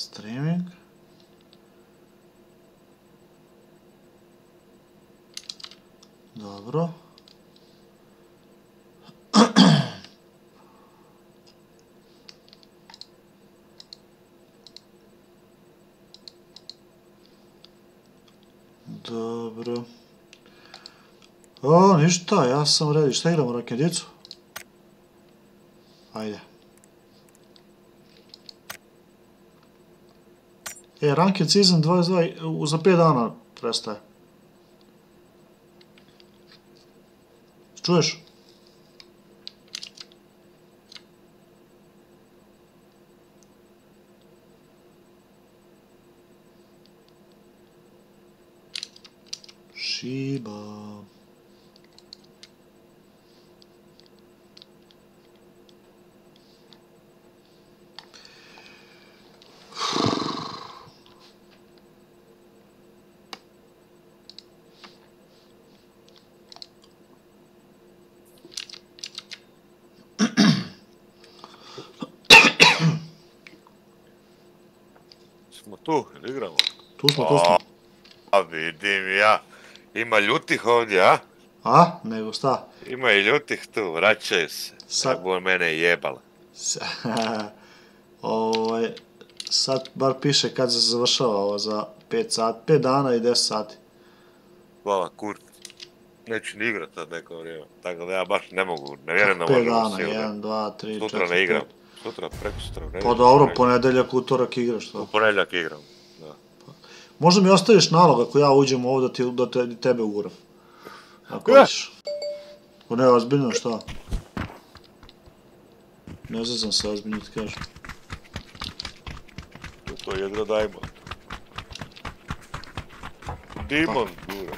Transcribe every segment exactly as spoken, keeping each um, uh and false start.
Streaming. Dobro. Dobro. O, ništa, ja sam ready. Šta igramo, raketicu? Ajde. E, Ranked Season dvadeset dva za pet dana prestaje. Čuješ? Shiba. Smo tu, ili igramo? Tu smo, tu smo. A vidim ja. Ima ljutih ovdje, a? A? Nego šta? Ima i ljutih tu, vraćaju se. Sad... Tako mene jebala. Ovaj... Sad bar piše kad se završava ovo za pet sati, pet dana i deset sati. Hvala, kurt. Neću ni igrat sad neko vrijeme. Tako da ja baš ne mogu, ne vjerujem da pet možemo dana, sigurno. jedan, dva, tri, četiri, Sutra ne igram. Sutra, preko sutra ne igram. Pa dobro, ponedjeljak, utorak igraš to. U ponedjeljak igram, da. Možda mi ostaviš nalog ako ja uđem ovdje da, ti, da te, tebe uguram. Ako hoćeš. O ne, ozbiljno šta? Ne znam se ozbiljno ti kažem. To je jedno Diamond. Demon, gura.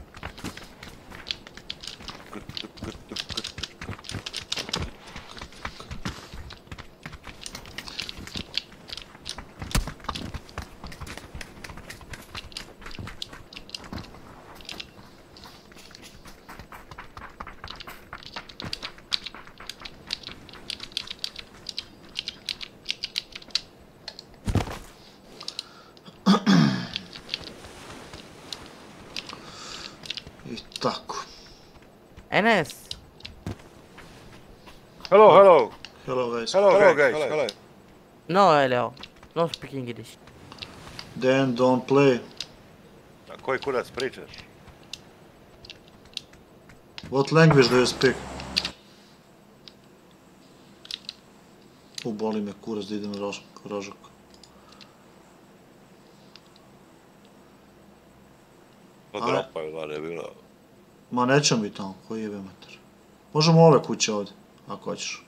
Tako. Enes. Hello, hello. Hello guys. Hello, hello guys. Hello. No, hello. No speak English. Then don't play. A koji kurac pričaš? What language do you speak? Uboli me kurac da idem rožak. rožak. Pa dropaju da je bilo. Ma nećemo mi tamo, koji jebe mater. Možemo ove kuće ovdje, ako hoćeš.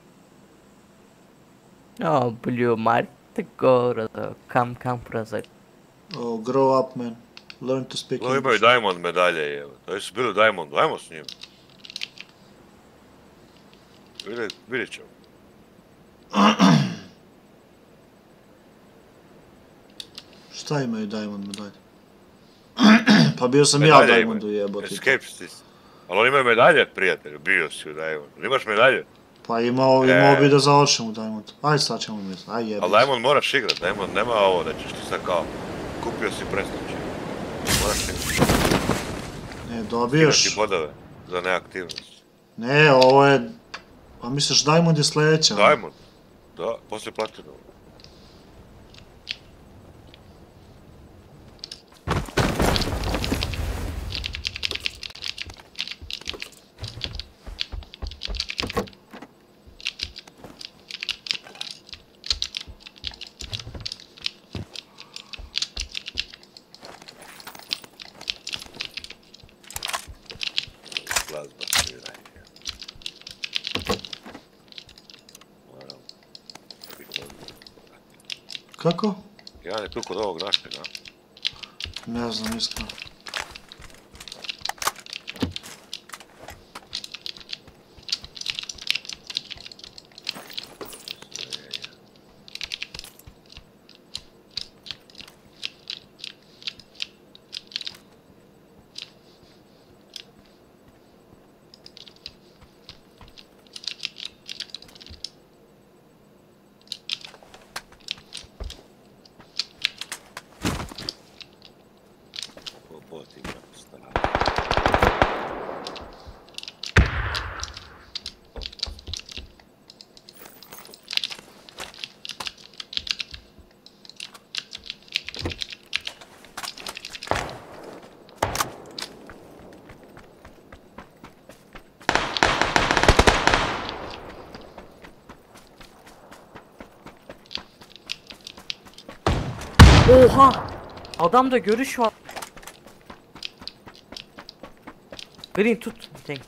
Oh, blue Marte, go, come, come, brother. Oh, grow up, man. Learn to speak Lo, imaju English. Diamond medalje, evo. To su bili Diamond, ajmo s njim. Vidjet, vidjet ćemo. Šta imaju Diamond medalje? Pa bio sam ja u Diamondu jebote. Escape stis. Ali oni imaju medalje, prijatelju, bio si u Diamondu. Imaš medalje? Pa imao, imao bi da završim u Diamondu. Aj sad ćemo mi, aj jebati. Ali Diamond moraš igrat, Diamond nema ovo da ćeš ti sad kao kupio si preskoči. Moraš igrat. Ne, dobiješ... Igrati bodove za neaktivnost. Ne, ovo je... Pa misliš Diamond je sljedeća? Diamond? Da, poslije Platinum. Kako? Jedan je tu kod ovog našega. Ne znam, iskreno. Oha! Adamda görüş var. Green tut. Tek.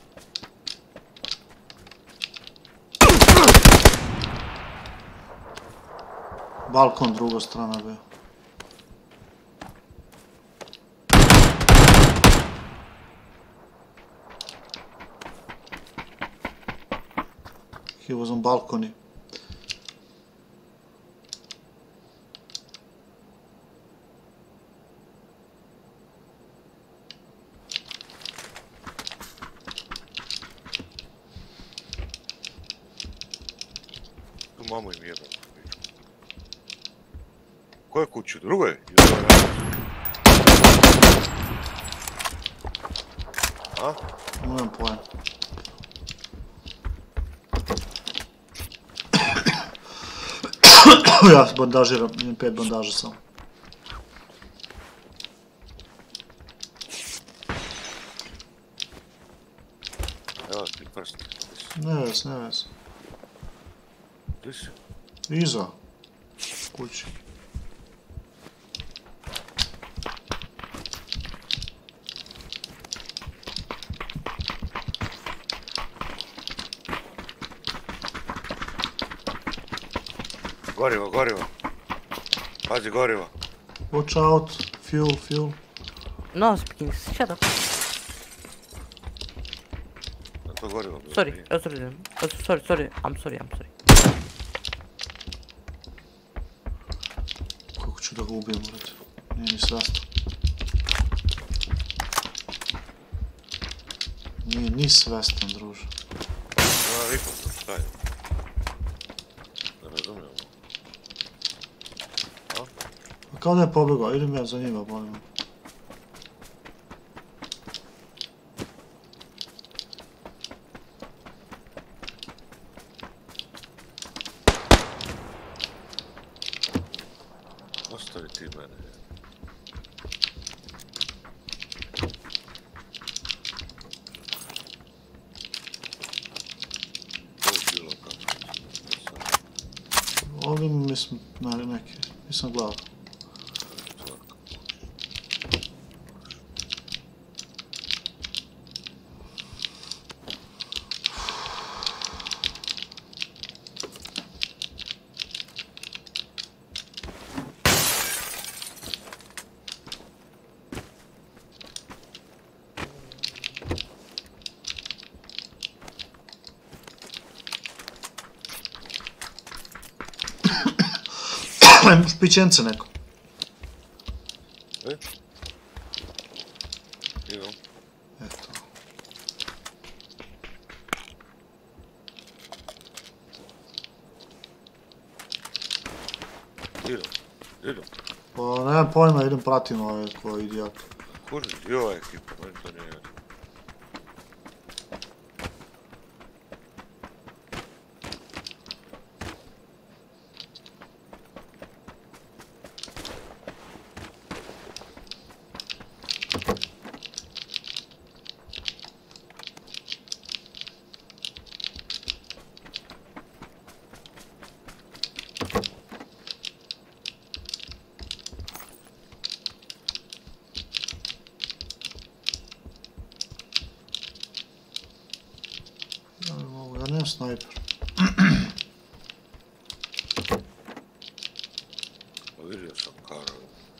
Balkon druga strana bio. He was on balcony. Tu mamu im jebam. Koje kuću? Drugoj? Ili ovaj radi? A? Nemam pojma. Ja bandažiram, imam pet bandaža samo. Evo ti prst. Ne vez, ne vez. Gdje si? Iza. Kući. Gorivo, gorivo. Pazi, gorivo. Watch out. Fuel, fuel. No speaking. Shut up. Na to gorivo bilo. Sorry. nije. Oh, sorry. Oh, sorry. Sorry. I'm sorry. I'm sorry. Kako ću da ga ubijem, brate. Nije ni svestan. Nije ni svestan, druže. Ja, vikao sam, šta je? Ne razumijem. A? A kao da je pobjegao, idem ja za njima, bolim. Ostavi ti mene. To je bilo kako. Ovdje mislim, ne, neki, nisam gledao. Pićence neko. E? Idem. Eto. Idem. Idem. Pa nemam pojma, idem pratim ove koji idiot. Kuži, i ova ekipa, meni to nije jasno. Ja ne mogu, ja nemam snajper. Pa vidio sam Karol.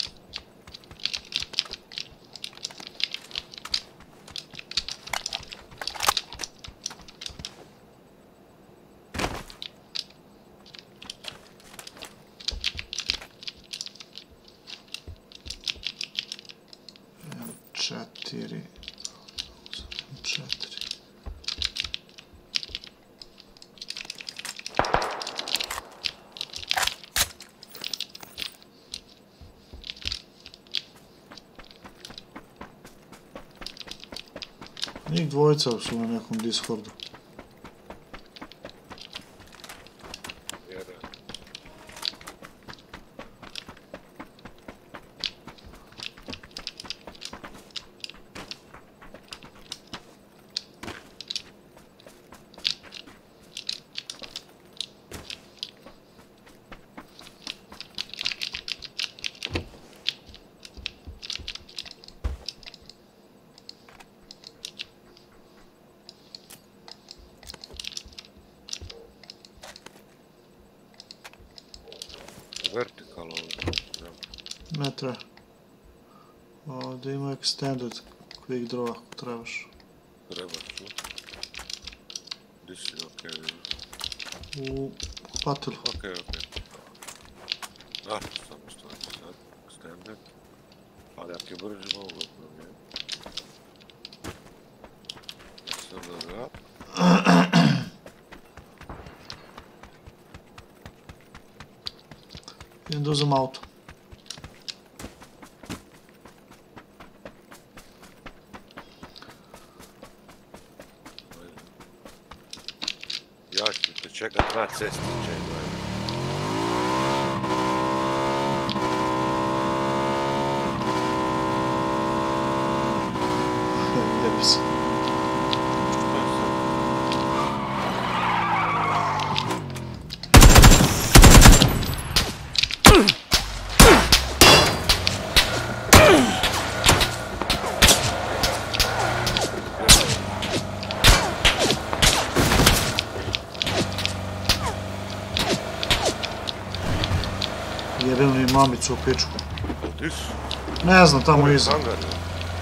Četiri. Četiri. Njih dvojica su na nekom Discordu. Vjerujem. Ne treba. Ovdje ima extended quick draw ako trebaš. Treba ću. Gdje si, okej, vidim. U kupatilu. Okej, okej. Ah, samo stoji sad, extended. Ali ako je brži mogu ga promijeniti. Sad da ga. Idem da uzem auto. Ja ću te čekat na cesti, čekaj. Jebi se. Jebim mi mamicu u pičku. Gdje su? Ne znam, tamo iza. Hangar je.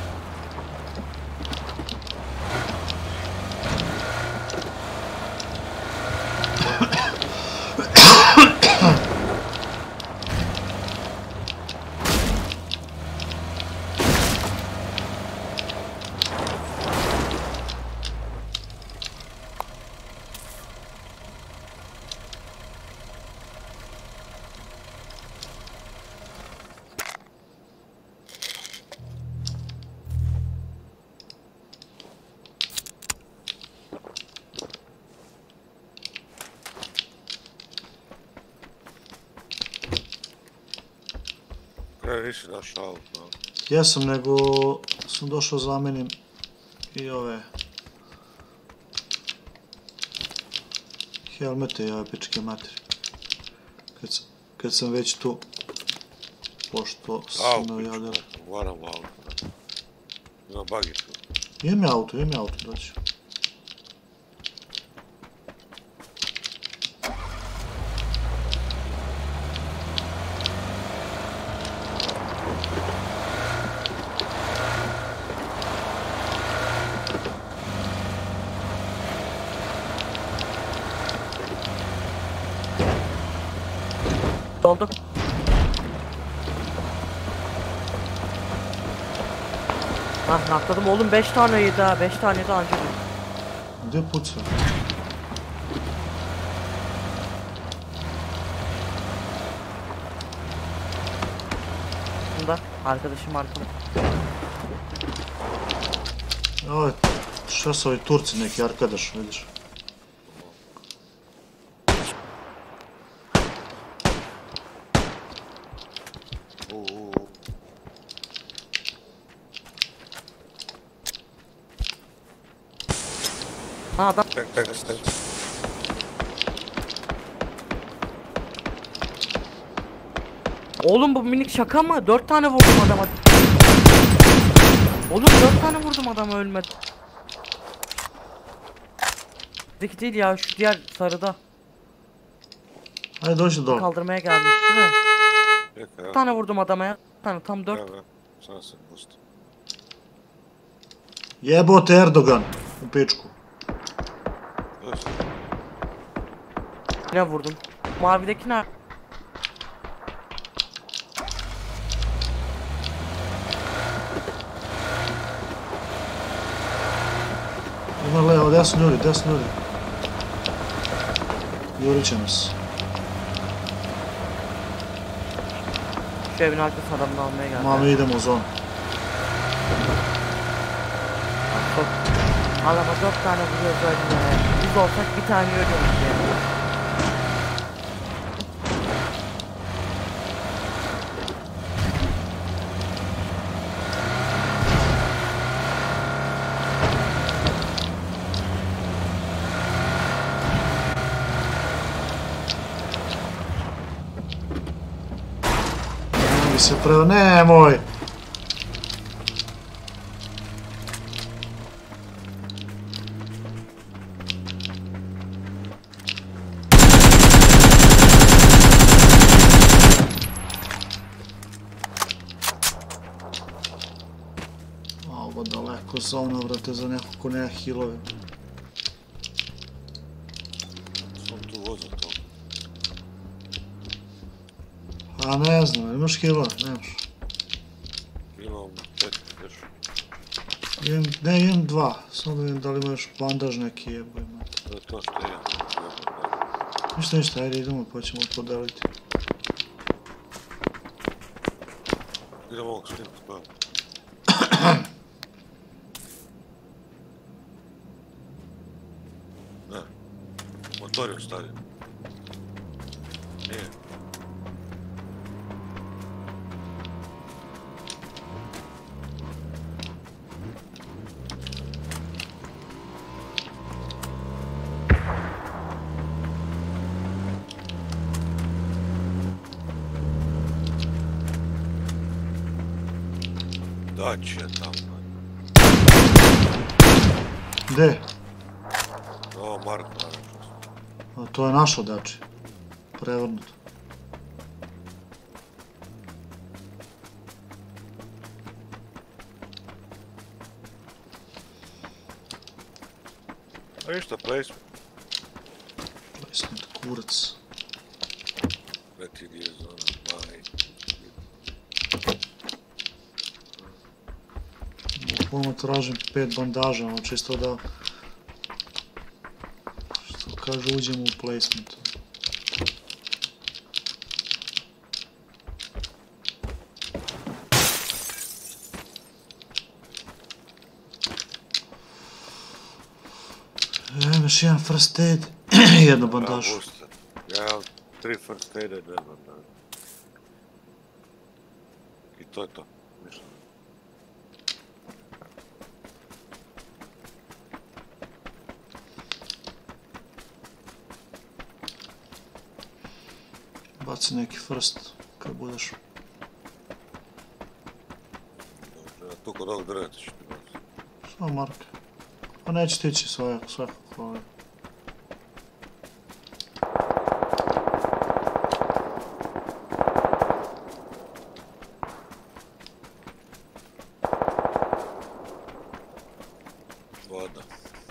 Kaj nisi našao auto? Jesam, nego sam došao zamenim i ove helmete i ove pičke materi. Kad sam, kad sam već tu, pošto sam najavljala. Varam u auto. Ima bagi tu. Imam ja auto, imam ja auto, doći. Oldu. Hah, nakladım oğlum, beş taneydi ha, beş tane de anca. Gdje puca? Bunda arkadaşım arkada. Oj, šta su ovi Turci neki arkadaš, vidiš? Ha adam. Tek tek tek. Oğlum bu minik şaka mı? Dört tane vurdum adama. Oğlum dört tane vurdum adama, ölmedi. Zeki değil ya, şu diğer sarıda. Hadi dođi dole. Kaldırmaya gelmiş değil mi? Čekaj, Bir evo. tane vurdum adama ya. Bir tane, tam dört. Evo, evo. Sada se pusti. Jebote Erdogan u pičku. Gdje si? Ne vurdum? Mavideki ne? Ima levo, desno ljudi, desno ljudi. Jurit će nas. Şu evin arkası adamını almaya geldi. Mami idemo u zonu. Çok. Adama dört tane vuruyoruz önüne. Biz olsak bir tane ölüyoruz ya. Mi se preo, nemoj! Mnogo daleko zona, vrate, za neko ko nema healove. Sam tu vozao to. A ne znam, imaš healove? Nemaš. Imam pet, još. Imam, ne, imam dva. Samo da vidim da li imaš bandaž neki jeboj, mate. To je to što imam. Ništa, ništa, ajde idemo pa ćemo podeliti. Idem ovog snimati, pa. Ne. Motor je ostavio. Nije. Daći je tamo. Gde? O, Marko, naravno. A to je našo dači. Prevrnuto. A ništa, placement. Placement, kurac. Leti gdje je zona, maj. Bukvalno tražim pet bandaža, ono čisto da... Što kaže, uđemo u placement. E, imaš jedan first aid, jedno bandaž. Ja, booster. Ja imam tri first aid i dve bandaže. I to je to. Ništa. Baci neki first, kad budeš. Dobro, ja tu kod ovog drveta ću ti baciti. Što, Marke? Pa neće tići svakako, svakako, ali... Voda.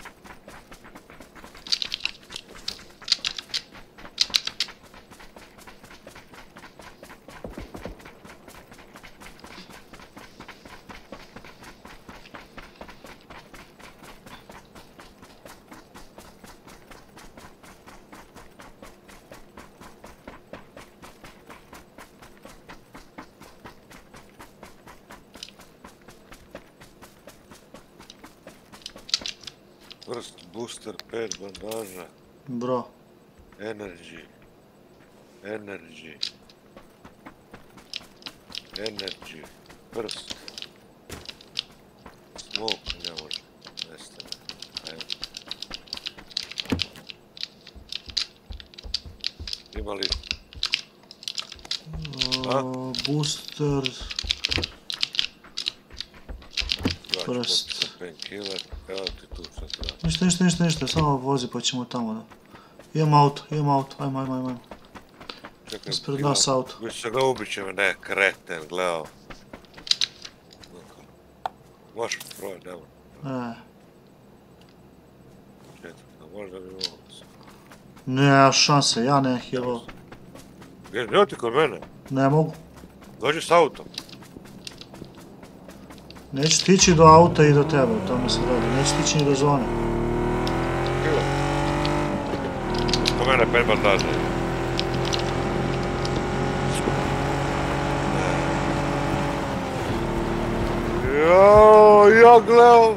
First booster, pet bandaža. Bro. Energy. Energy. Energy. First. Smoke ne može. Nestane. Ajmo. Ima li? A? Uh, booster... Ja ću First. popiti painkiller. Evo ti tu šta ti da. Ništa, ništa, ništa, ništa, samo vozi pa ćemo tamo da... Imam auto, imam auto, ajmo, ajmo, ajmo. Čekaj, Ispred imam- nas auto. Više ga ubit će me ne, kreten, gledao. Možeš probati, nema. E, Četvrta, možda bi mogao se. ne šanse, ja ne healo. Gdje, nije ti kod mene? Ne mogu. Dođi s autom. Neću stići do auta i do tebe, o tome se radi. Neću stići ni do zone. Kilo. Kod mene pet bandaža. Jao, ja gledam.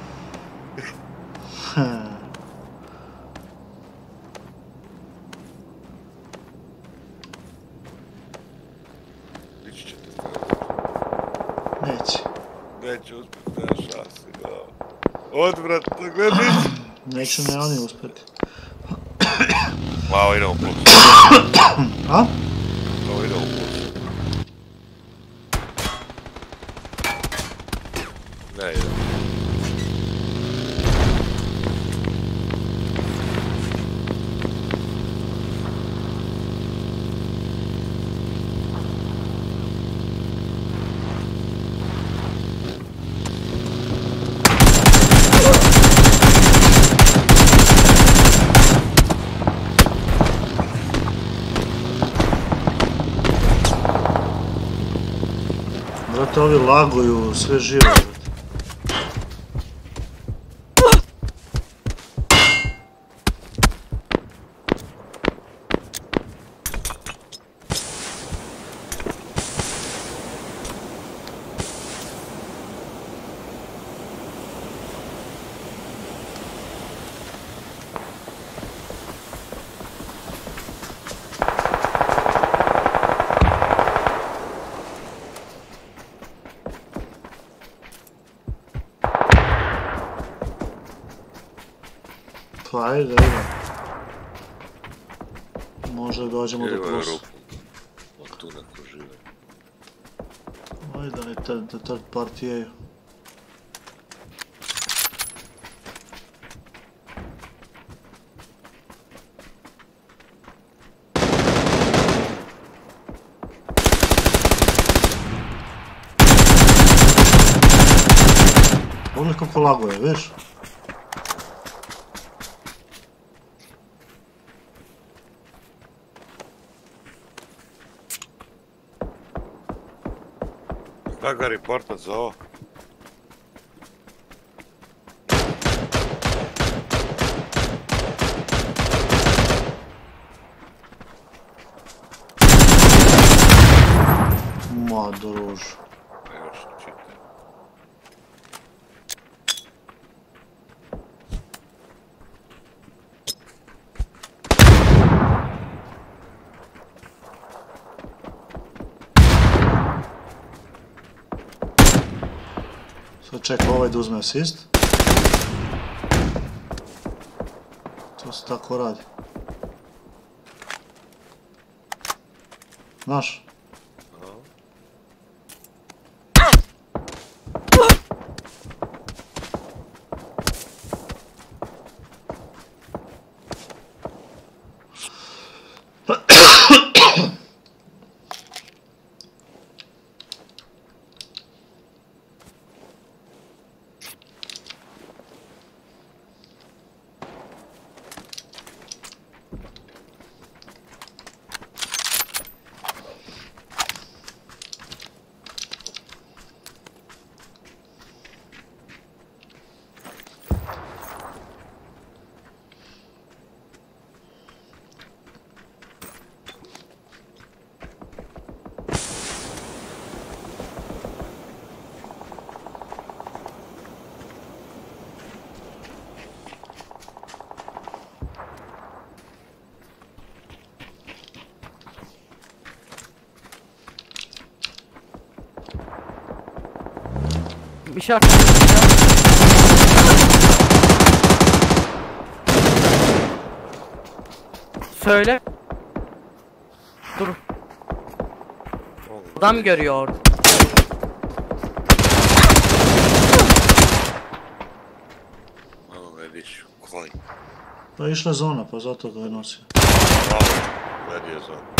Ići će te Neće. neće uspjeti, nema šanse, gledam. Odvratno, gledaj. Neće ne oni uspjeti. Malo idemo plus. A? Malo idemo plus. Ne idemo. Brate, ovi laguju, sve živo, brate. Pa ajde, ajde. Možda dođemo do plusa. Od tu neko žive. Ajde, ne te third partijeju. Pogledaj kako laguje, vidiš? Kako ga reportat za ovo? Ma, druž. Pa još čitaj. Sad čekaj ovaj da uzme asist. To se tako radi. Znaš? Bir şarkı. Söyle. Dur. Adam görüyor orada. Malo ga vidiš, konj. Pa je išla zona, pa zato ga je nosio. Malo, gledi je zon.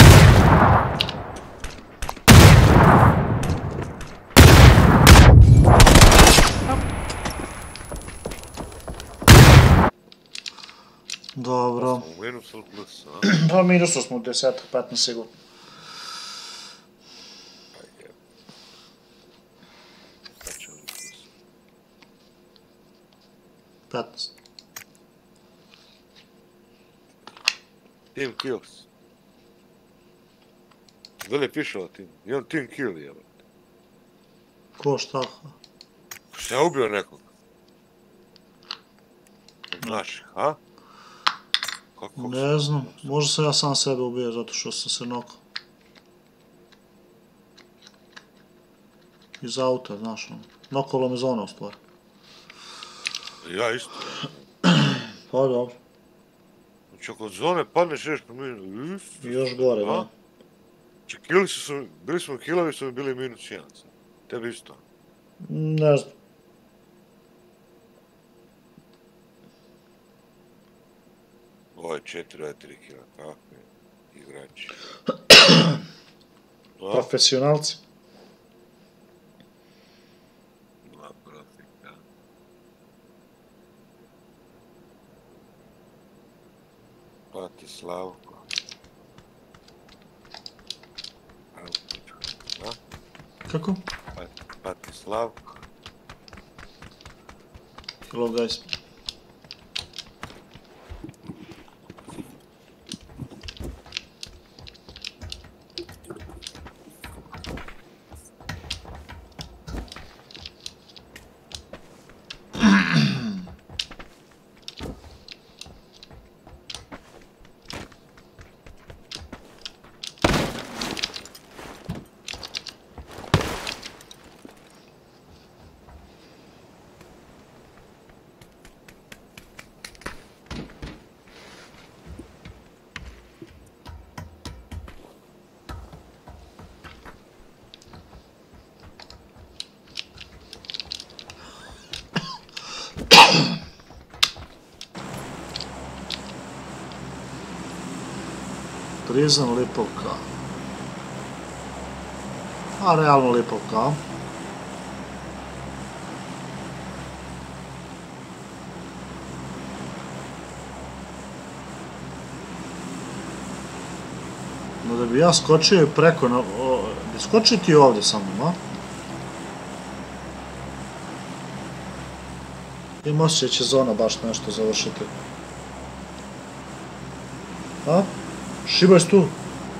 Dobro. U minusu ili plus, a? Pa minusu smo deset petnaest sigurno. Pa je. Sad će li plus? petnaest. Team kills. Veli pišao team. I on team kill je. Ko šta? Šta je ubio nekog? Od naših, a? Kako Ne znam, možda sam ja sam sebe ubio zato što sam se nokao. Iz auta, znaš ono. Nokalo me zona u stvari. Ja isto. Pa dobro. Znači ako od zone padneš još po minus... I još gore, da. Znači kili su, bili smo kilovi, su mi bili minus jedan. Tebi isto. Ne znam. Ovo je četiri, ovo je tri kila, kakve igrači. Profesionalci. Dva profika. Pati Slavko. Kako? Pati Bratislav. Hello guys. Prizem Lipovka. A realno Lipovka. No da bi ja skočio preko na... Bi skočio ti ovdje sa mnom, a? Imam osjećaj će zona baš nešto završiti. A? Šiba je tu.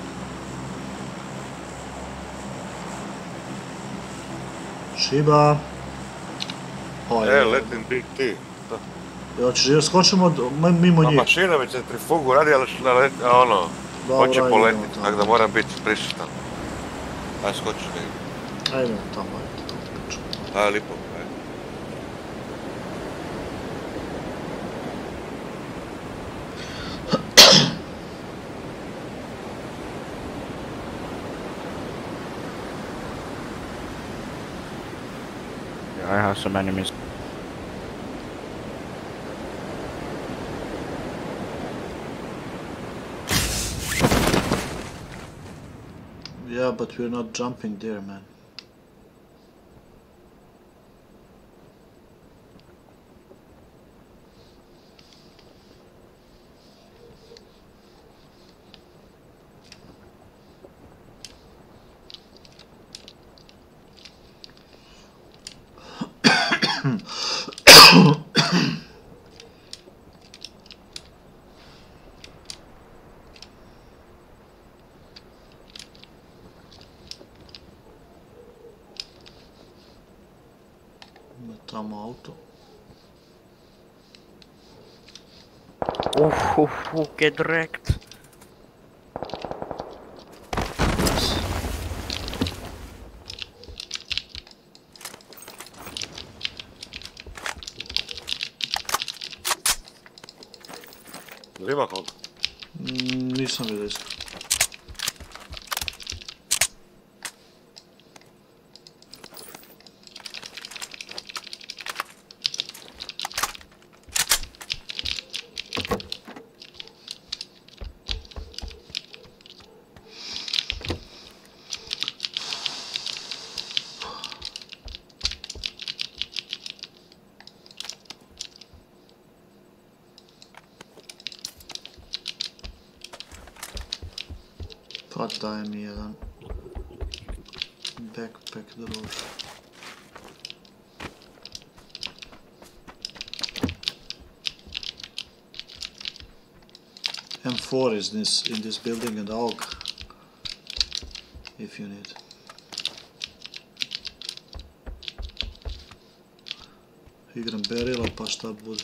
Šiba. E, letim ti, ti. Jel ćeš da skočimo mimo njih? Mašina već centrifugu radi, ali ono, hoće poletiti, tako da moram biti prisutan. Ajde, skoči negdje. Ajde tamo, ajde. Ajde, lipo. I have some enemies. Yeah, but we're not jumping there, man. Tamo auto. Uff, uff, uff, get wrecked. Ima koga? Nisam vidio isto. Pa daj mi jedan backpack druže. M four is this in this building and A U G if you need. Igram Berila pa šta bude.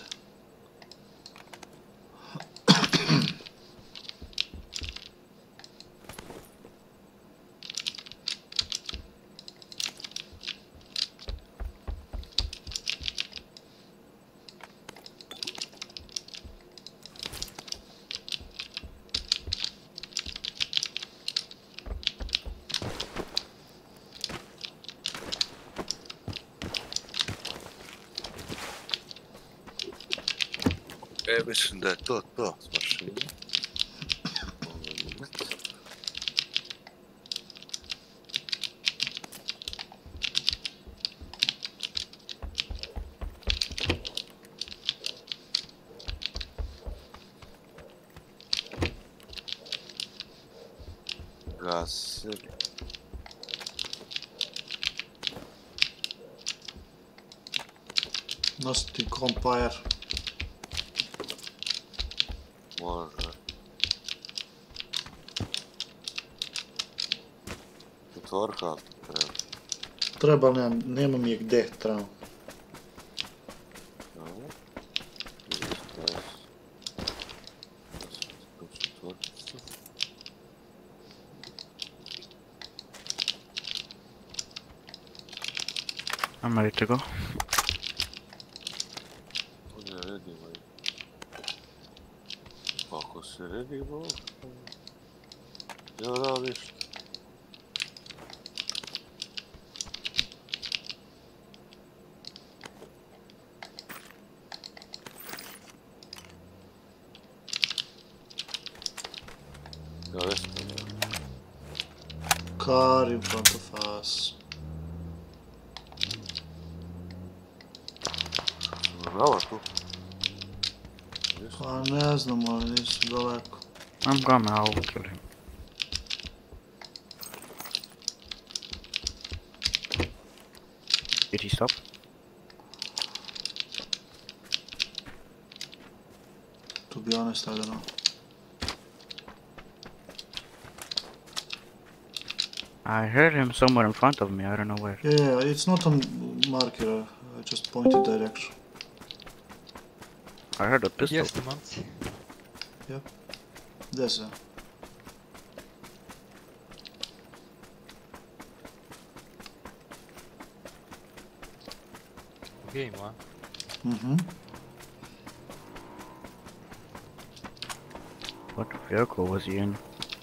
E, mislim da je to to s mašinom. Gasi. Nositi Compire. Može. Četvorka treba. Treba, ali nemam, nema mi je gde, trebam. Dobro. Četvorkicu. I'm ready to go. Ovdje redimo i... Ako se redimo... Ja radiš. Ja jesam. Car in front of us. Bravo tu. Pa ne znam, ali nisu daleko. I'm coming, I'll kill him. Did he stop? To be honest, I don't know. I heard him somewhere in front of me, I don't know where. Yeah, yeah, it's not on marker, I just pointed direction. I heard a pistol. Jest iemand. There's a... Game, man. Mhm. What vehicle was he in?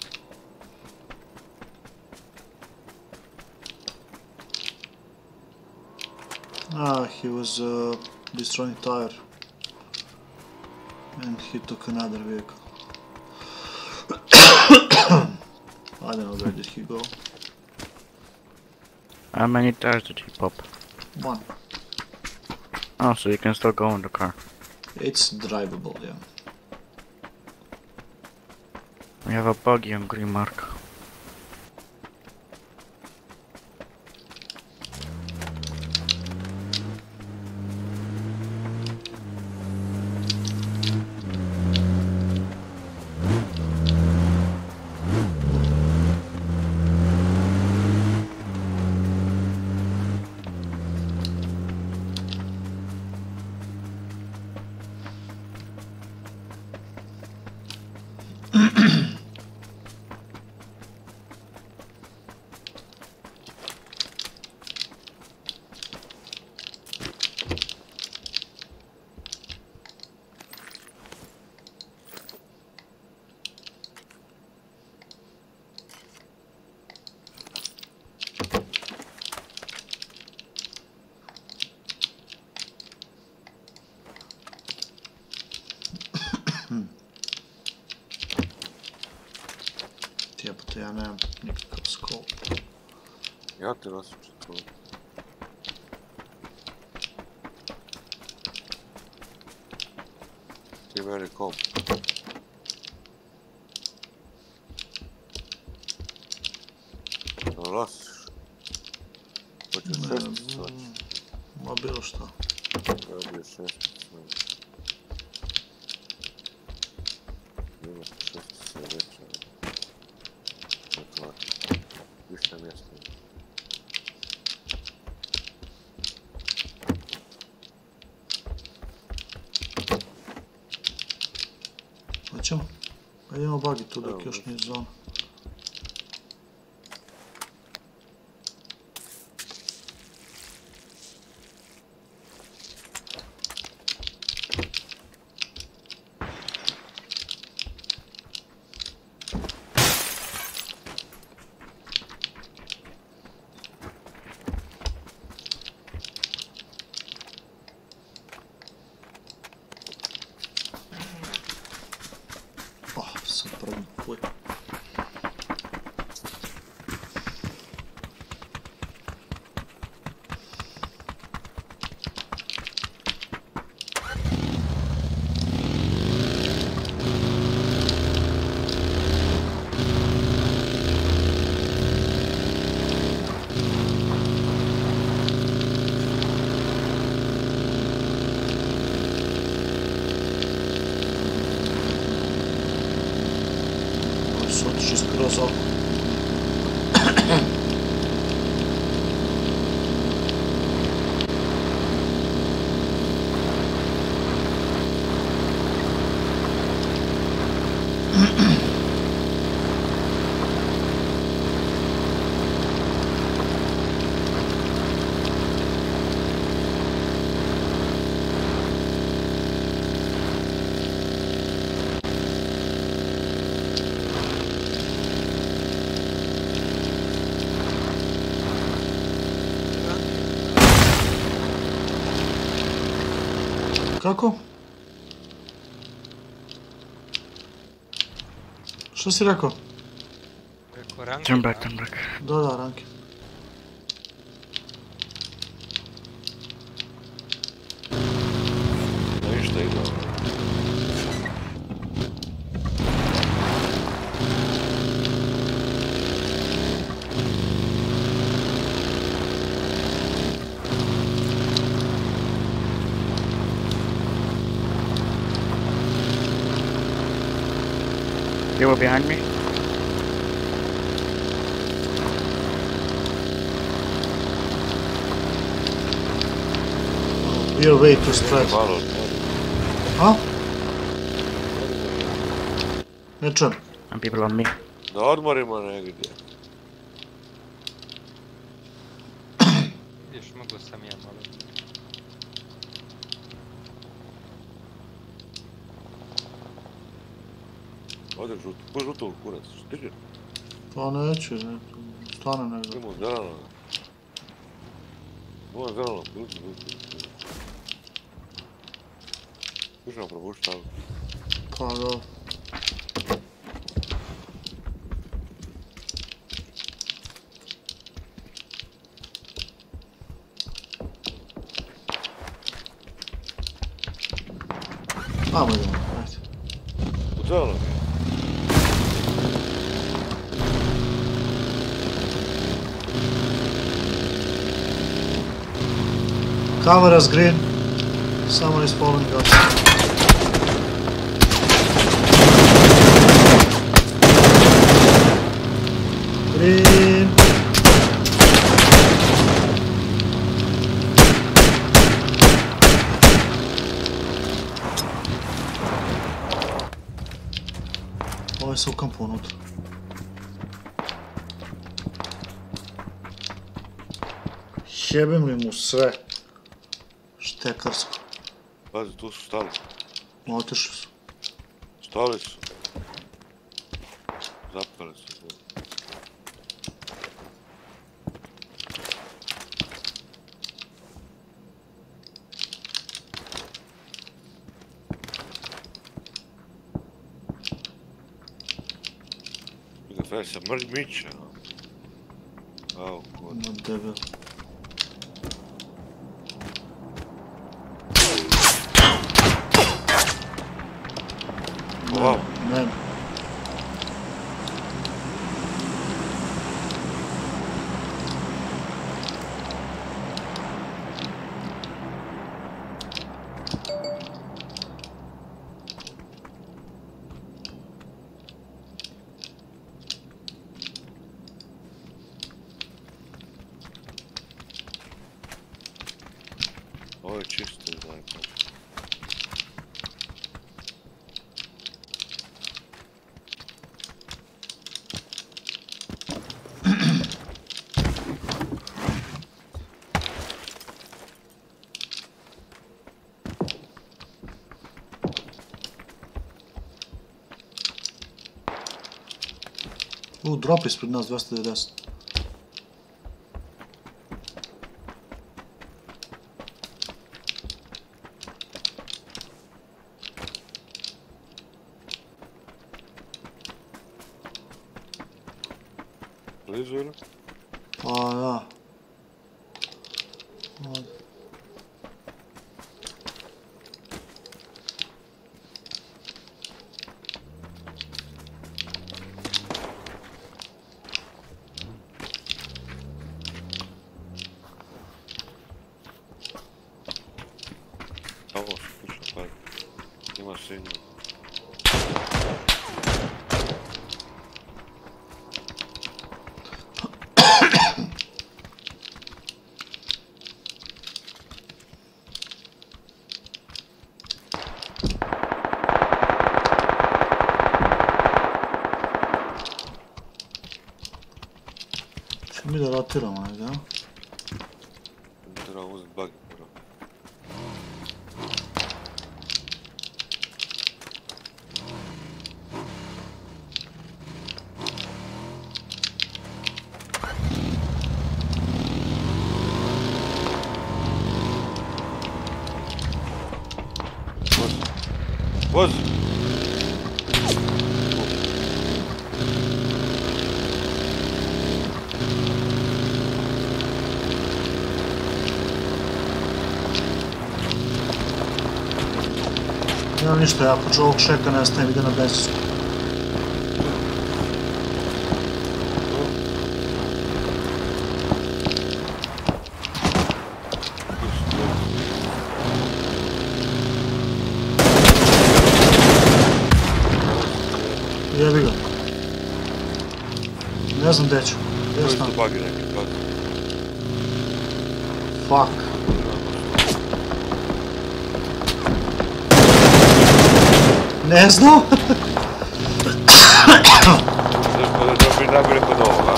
Ah, he was uh, destroying tire. And he took another vehicle. I don't know where did he go. How many tires did he pop? One. Oh, so you can still go in the car. It's drivable, yeah. We have a buggy on green mark. Jebote, ja nemam nikakav scope. Ja te nosim četvrku. Ti meni komp. Jel nosiš? Hoćeš šesticu noći? Ma bilo šta. Ja bi šesticu noći. Ima šesticu veća. Dakle, više mjesta. Hoćemo? Pa idemo bagi tu dok još nije zona. Oh, sam prvi put. Možeš iskroz oko. Kako? Što si rekao? Preko ranke. Turn back, turn back. Da, da, ranke. Da ništa ide. You were behind me? We are way too straight. Malo, Ha? Ne čujem. And people on me. na odmorima negdje. Vidiš, mogu sam ja malo. Ode žuto, ko žuto u kurac, stiže? Pa neću, ne. Stvarno ne znam. Imamo zeleno. Imamo zeleno, budu, budu. Možemo probušiti tamo. Pa da. Ajmo idemo, ajde. U zeleno je. Cover us green. Someone is following us. Green. Ovo se u kampu unutra. Jebem li mu sve. Štekarsko. Pazi, tu su stali. Otišli su. Stali su. Zapali su. Vidio, Fred se mrd miče. Au, kod. Ma debel. Wow. Ne. Ovo je čisto i dajko. U, drop ispred nas dvesta devedeset. Blizu ili? Pa da. Ovdje. Ovo se puša, pa ima sinju. rotiramo negdje, a? Trebamo uzeti bagi prvo. Voz! Nema ništa, ja počeo ovog šeka nestajem, ide na benzinsku. Jebi ga. Ne znam gdje ću. Gdje sam? Bagi neki, bagi. Fuck. Ne znam. Da bi najbolje kod ovoga.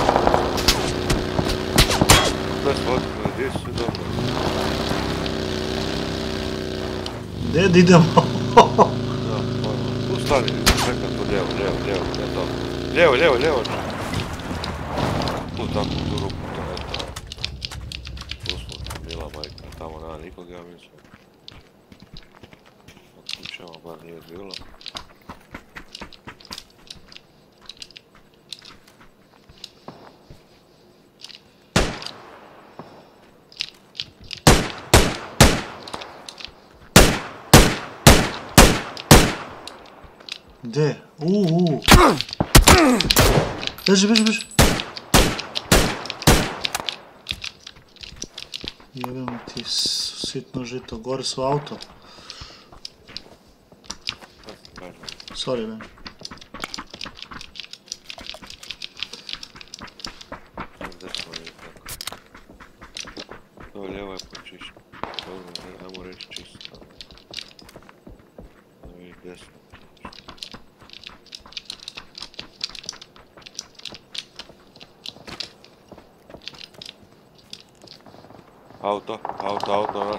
Da smo otkrili, gdje su dobro. Gdje da idemo? Tu stani, čekam tu lijevo, lijevo, lijevo, ne to. Lijevo, lijevo, lijevo. Tu tako, tu ruku, to je to. Tu smo bila majka, tamo nema nikog, ja mislim. Od kućama bar nije bilo. Gdje? Uuu, uuu. Beži, beži, beži. Jebim ti sitno žito, gore su auto. Sorry, man. Ovo lijevo je počišćeno. Dobro, ajmo reći čisto. Ovo je desno. Auto, auto, auto nas.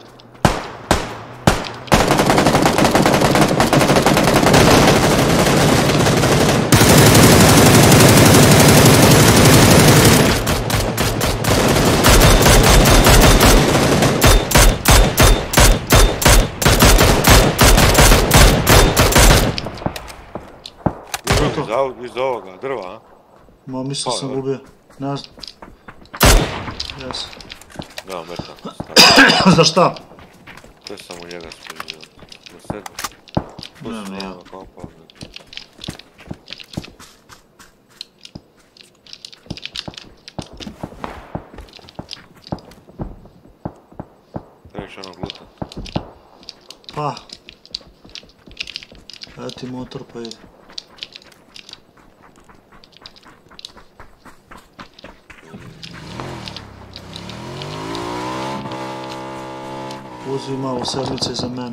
Iz, iz ovoga drva, a? Ma, mislio sam gubio. Ne znam. Jes. Da, metak. Za šta? To je samo njega sprijezio. Za sedmi. Tu Ne, su ne, ja. nama kompao. Trebaš onog lutat. Pa. Evo ti motor pa ide. Uzvi malo sedmice za mene.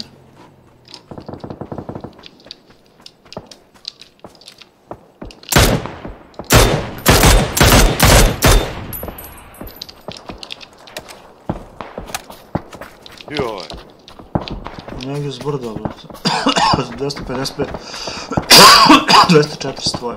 I ovaj. Negdje zbrda, brate. dvjesto pedeset pet. dvjesto četrdeset tvoje.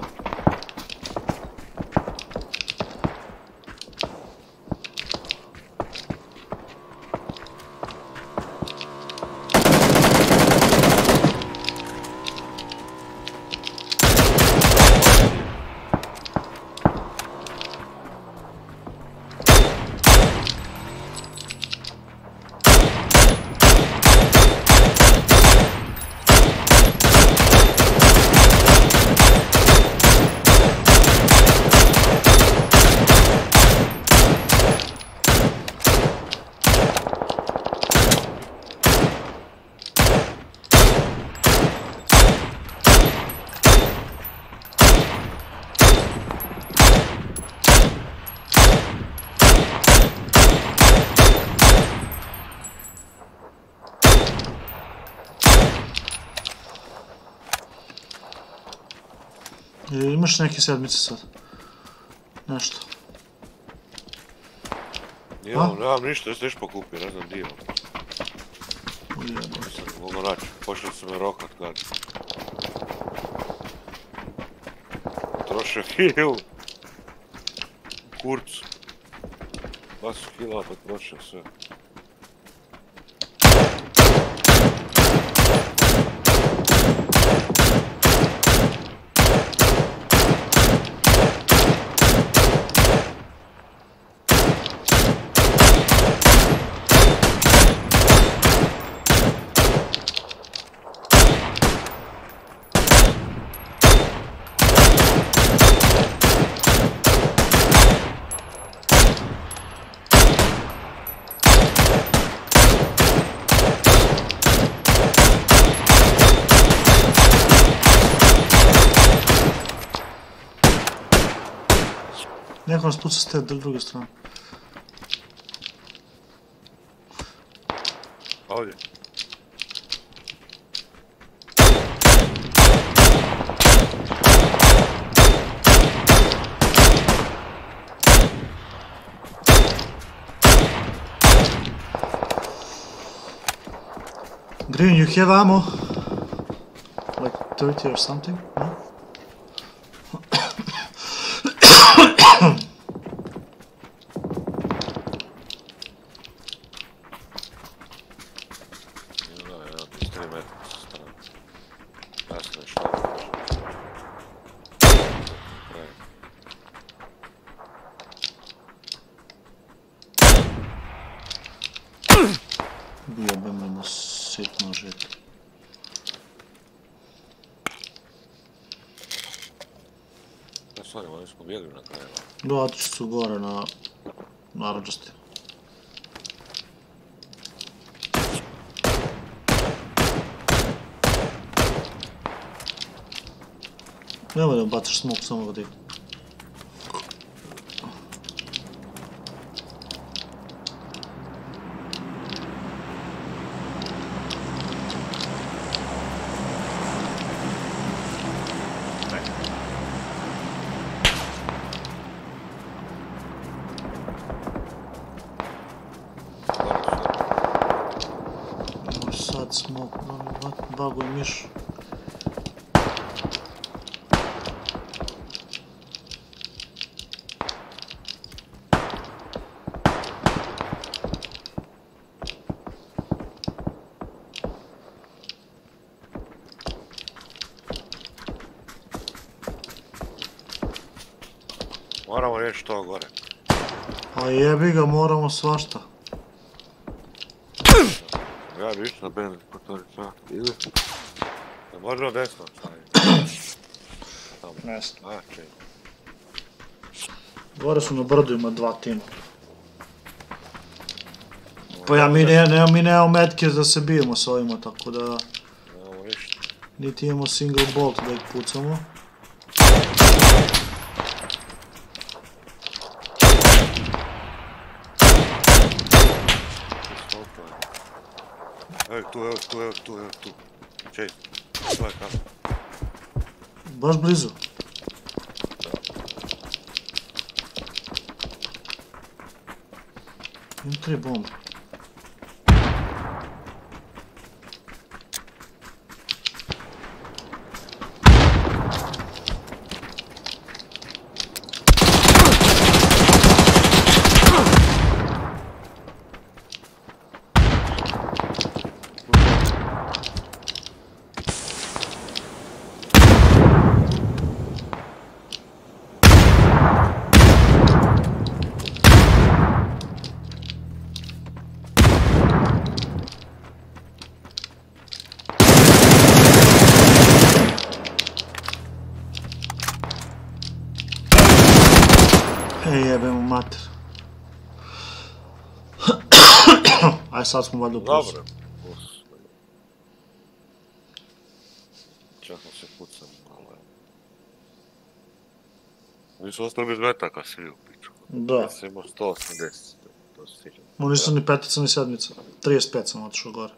Imaš neke sedmice sad? Nešto? Nijem, nemam ništa, jesi ništa pokupio, ne znam dio. Ujebo. Nisam mogu naći, počeli su me rokat kad. Troše hil. Kurcu. Dva su hila potroše sve. Neko nas puca s te druge strane. Ovdje. Green, you have ammo? Like thirty or something? No? Jebem mu sitno žet. Ne, stvari, oni smo bjegli na kraju. Da, otišli su gore na narandžasti. Nemoj da bacaš smok, samo ga dik. Sad smok, baguj miš. Moramo reći to gore. A jebi ga, moramo svašta. Ja bi išao na benzin, potorica. Ili? Ne možemo desno staviti. Ne znam. A, čej. Gore su na brdu, ima dva tima. Pa ja, mi, ne, ne, mi nemamo metke da se bijemo s ovima, tako da... Nemamo ništa. Niti imamo single bolt da ih pucamo. Evo tu, evo tu, evo tu, evo tu. Čej, to je kam. Baš blizu. Imam tri bombe. E jebe mu mater. Aj sad smo valjda u plusu. Dobro, plus. Čak smo se pucam, ali... Mi su ostali bez metaka svi u piču. Da. Ja sam imao sto osamdeset, to se sjećam. Mu nisu ni petica ni sedmica. trideset pet sam otišao gore.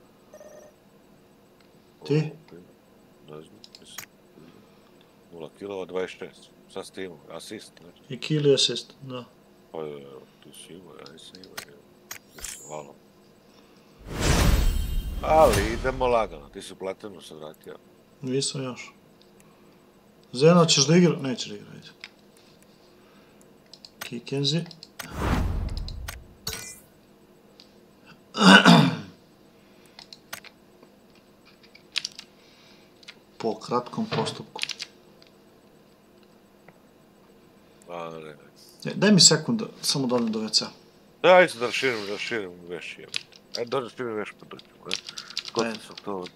Ti? Ne znam, mislim. nula kilova, dvadeset šest. Sad ste imao, asist, znači. I kill i assist, da. Pa je, ti si imao, ja nisam imao, je. Mislim, valom. Ali idemo lagano, ti si platinu se vratio. Nisam još. Zeno, ćeš da igra? Nećeš da igra, ajde. Kikenzi. Po kratkom postupku. A, ne, ne. E, daj mi sekund, samo da odem do ve ce. Daj se da raširim, da raširim veš, jebate. Ajde, da raširim veš pa dođemo, ne? Skotim sam to.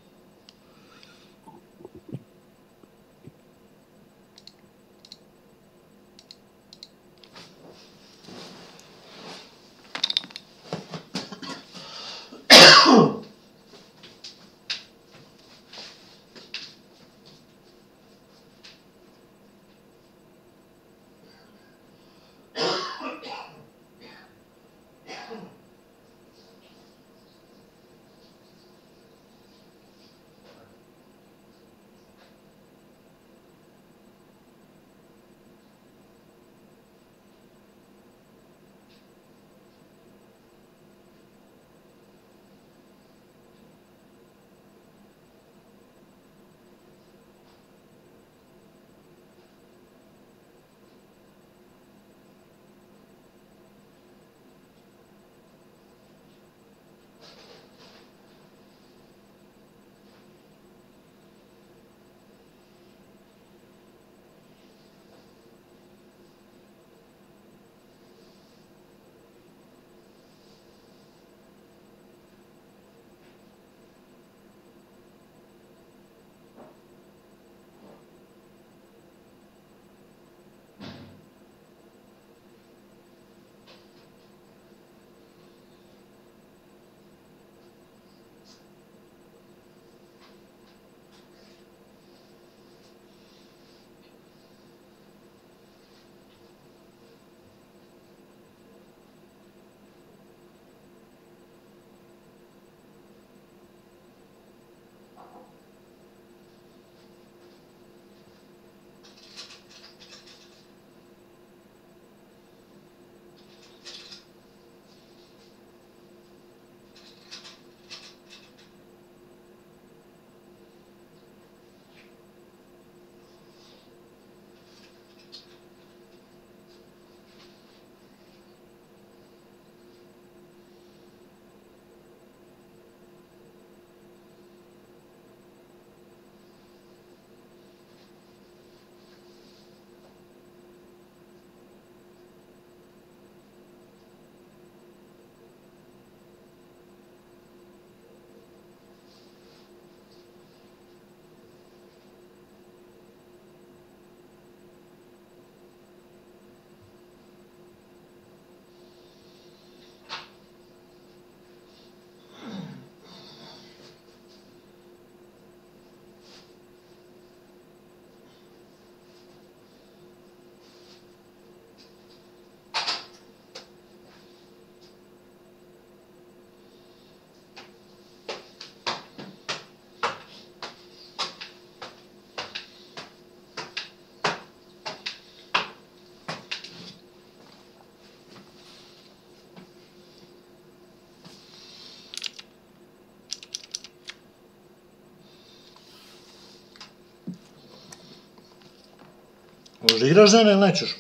Možda igraš žene ili nećeš?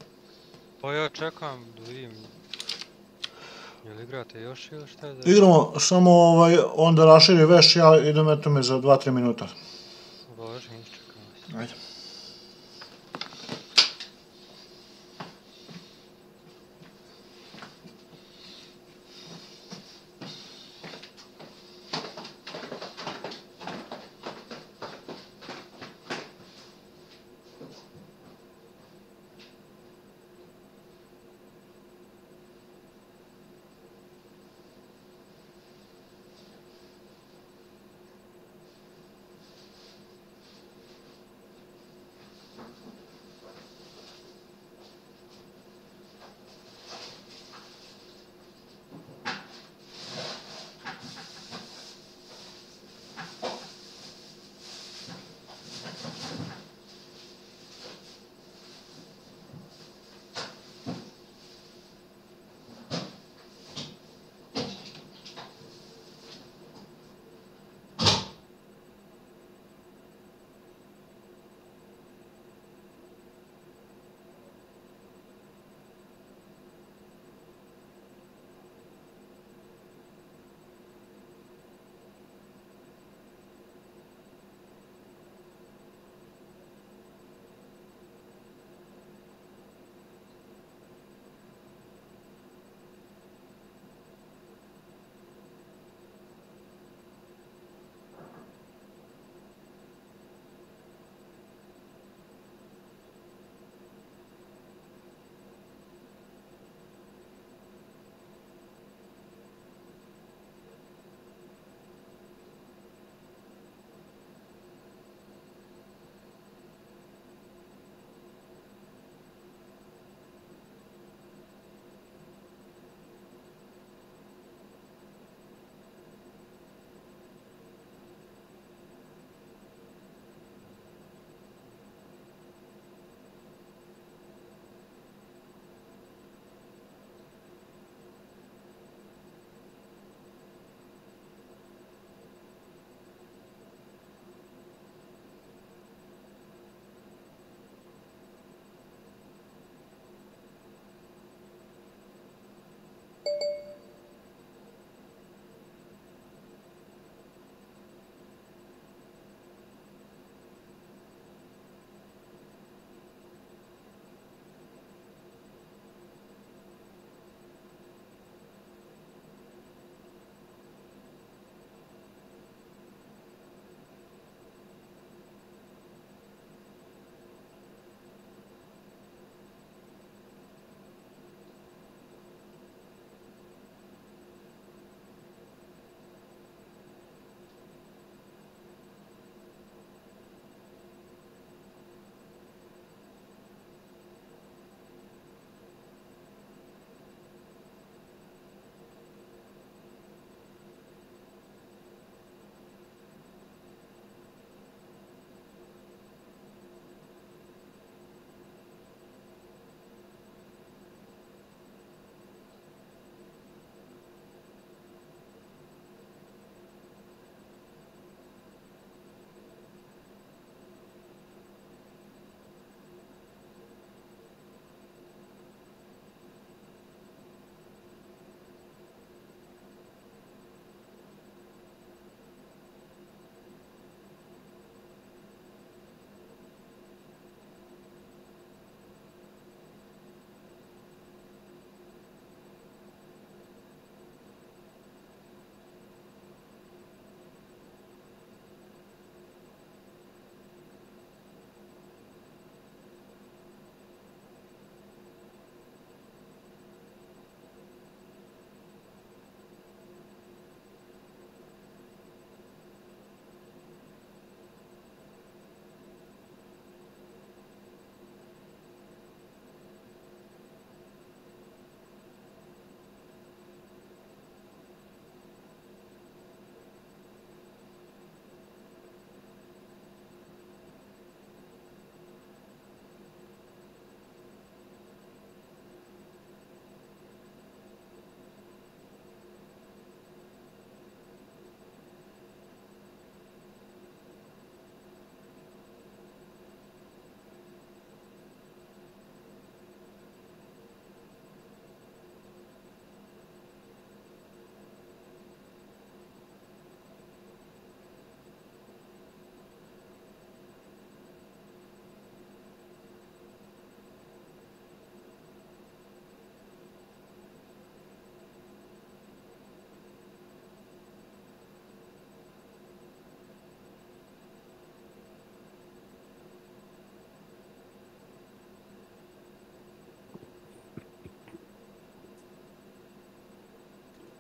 Pa ja čekam da vidim. Jel igrate još ili šta je da... Igramo, samo ovaj, onda raširi veš, ja idem eto me za dva tri minuta. Bože, iščekam vas. Ajde.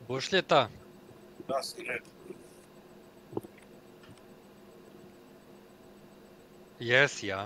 Pošljeta. Da, sine. Jes, ja.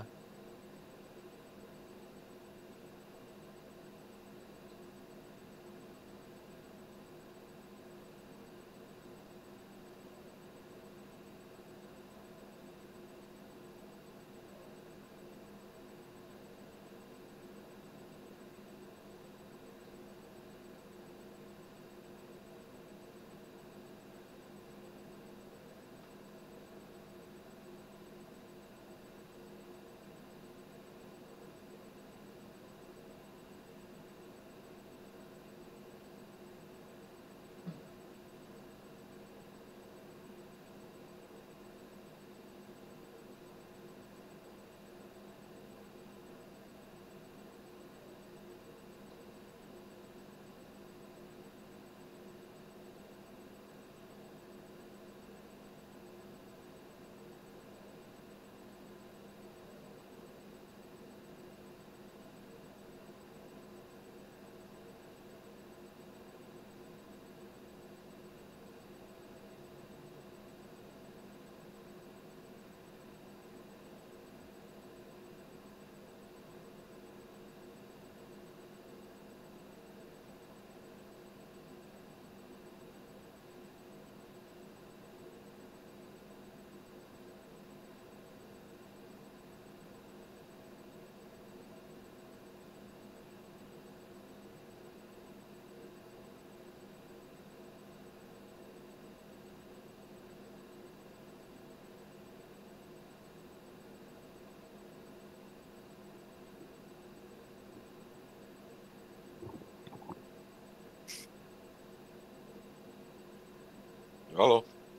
Alo?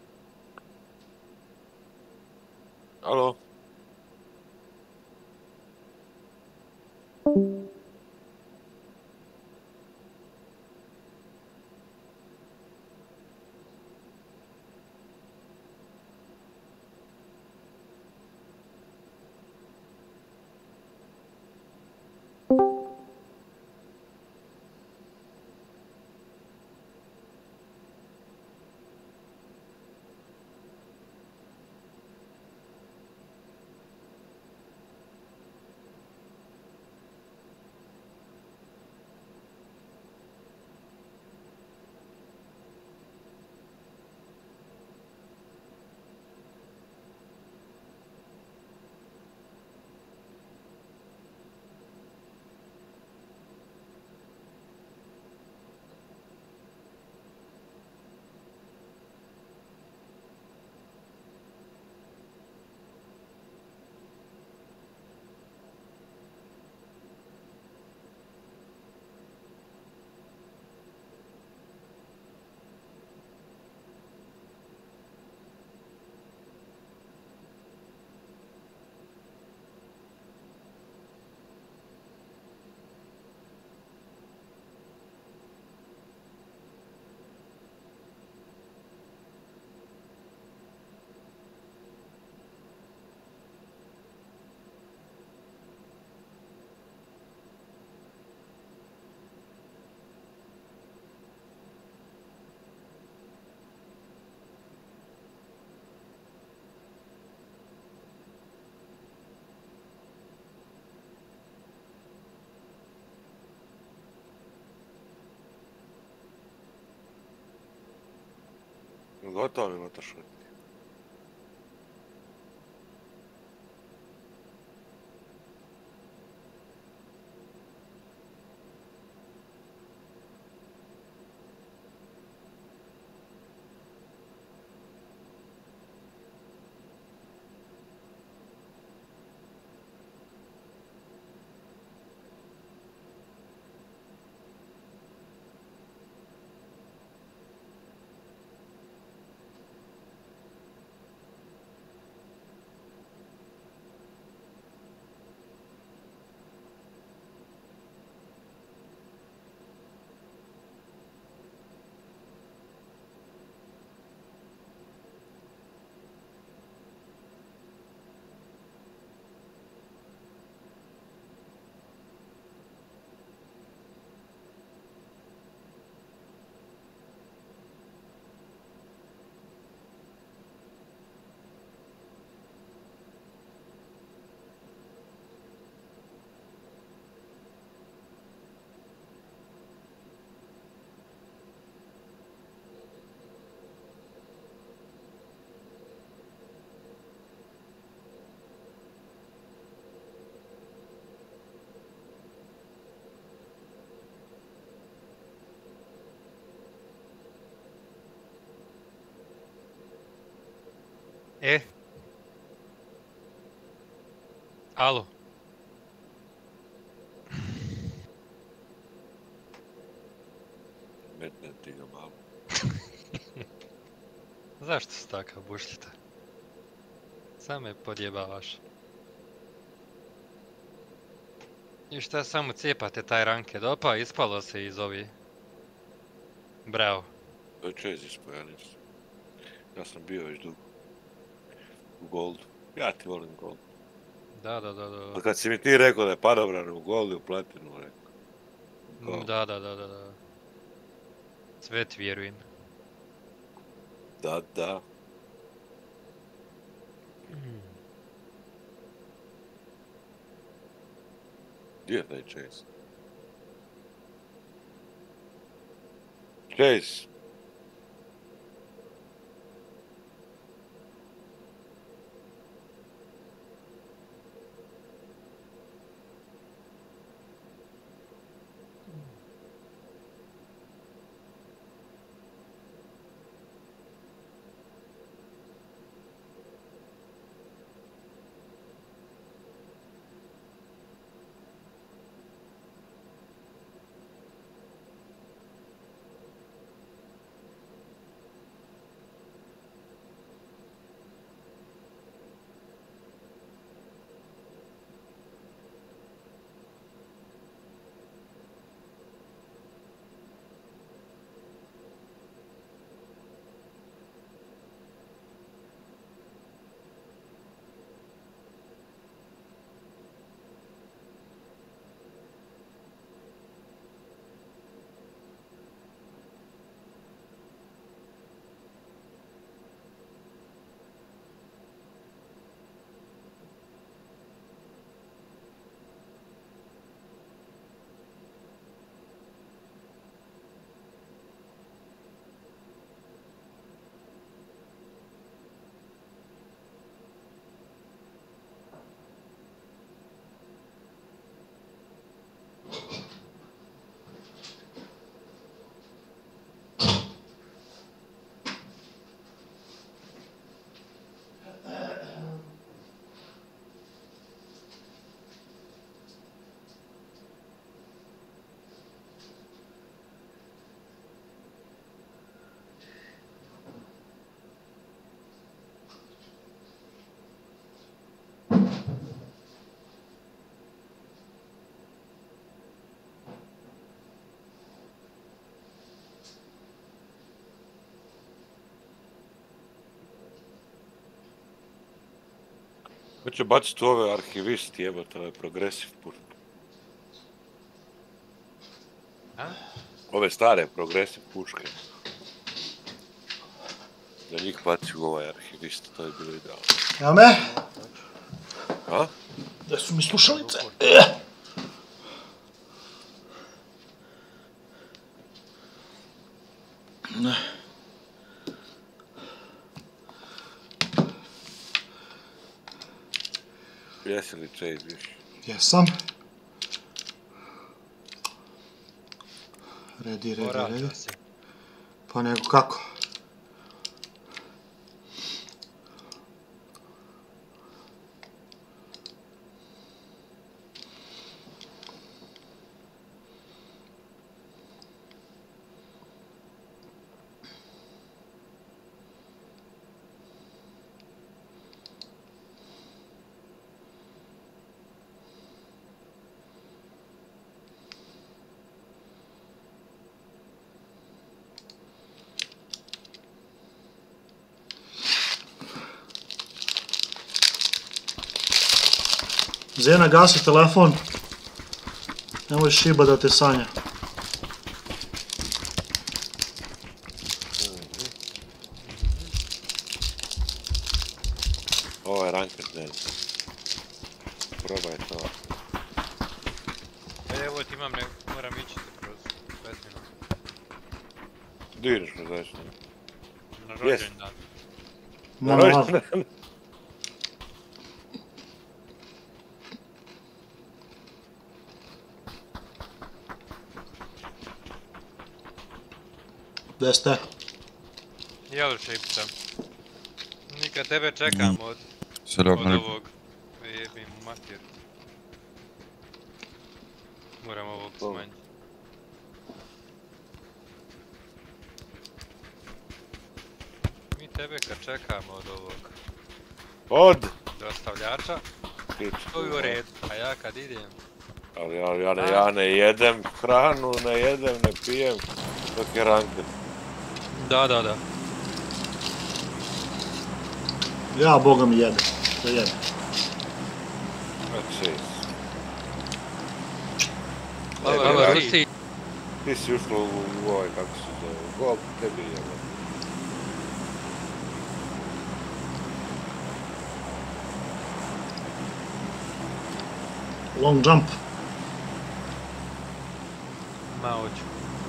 Alo? Gotovi, Matašo. E? Alo? Metnem ti ga malo. Zašto si takav bušljita? Sam me podjebavaš. I šta samo cijepate taj ranked? Opa, ispalo se iz ovi. Bravo. To je Chase ispao, ja nisam. Ja sam bio već dugo. U Goldu. Ja ti volim Gold. Da, da, da, da. A kad si mi ti rekao da je padobran u Goldu i u Platinu, rekao. Da, da, da, da, da. Sve ti vjerujem. Da, da. Gdje je taj Chase? Chase! Ko će baciti ove arhivisti, jebate, ove progresiv puške? A? Ove stare progresiv puške. Da njih baci u ovaj arhivist, to je bilo idealno. Evo me? A? Gdje su mi slušalice? Ne. Jesi li Chase više? Jesam. Redi, redi, Porađa redi. se. Pa nego kako? Zena, gasi telefon. Nemoj šiba da te sanja. Ovo je ranked den. Probaj to. E, evo ti imam, ne, moram ići kroz pet minuta. Di ideš na zašto? Na Yes. rođendan. Ma, ma, gdje ste? Jel šipca? Nikad tebe čekam od, Selam od alaikum. ovog. Jebim mater. Moram ovog smanjiti. Mi tebe kad čekamo od ovog Od! dostavljača, Pičku, to je u redu, a ja kad idem, Ali ja, ja, ne, ja ne jedem hranu, ne jedem, ne pijem, dok je ranke. da, da, da. Ja, boga mi jedem. Da jedem. Znači, Ovo ja- Rusi, ti si ušlo u, u ovaj, kako se zove, gol, tebi je. Long jump. ma hoću.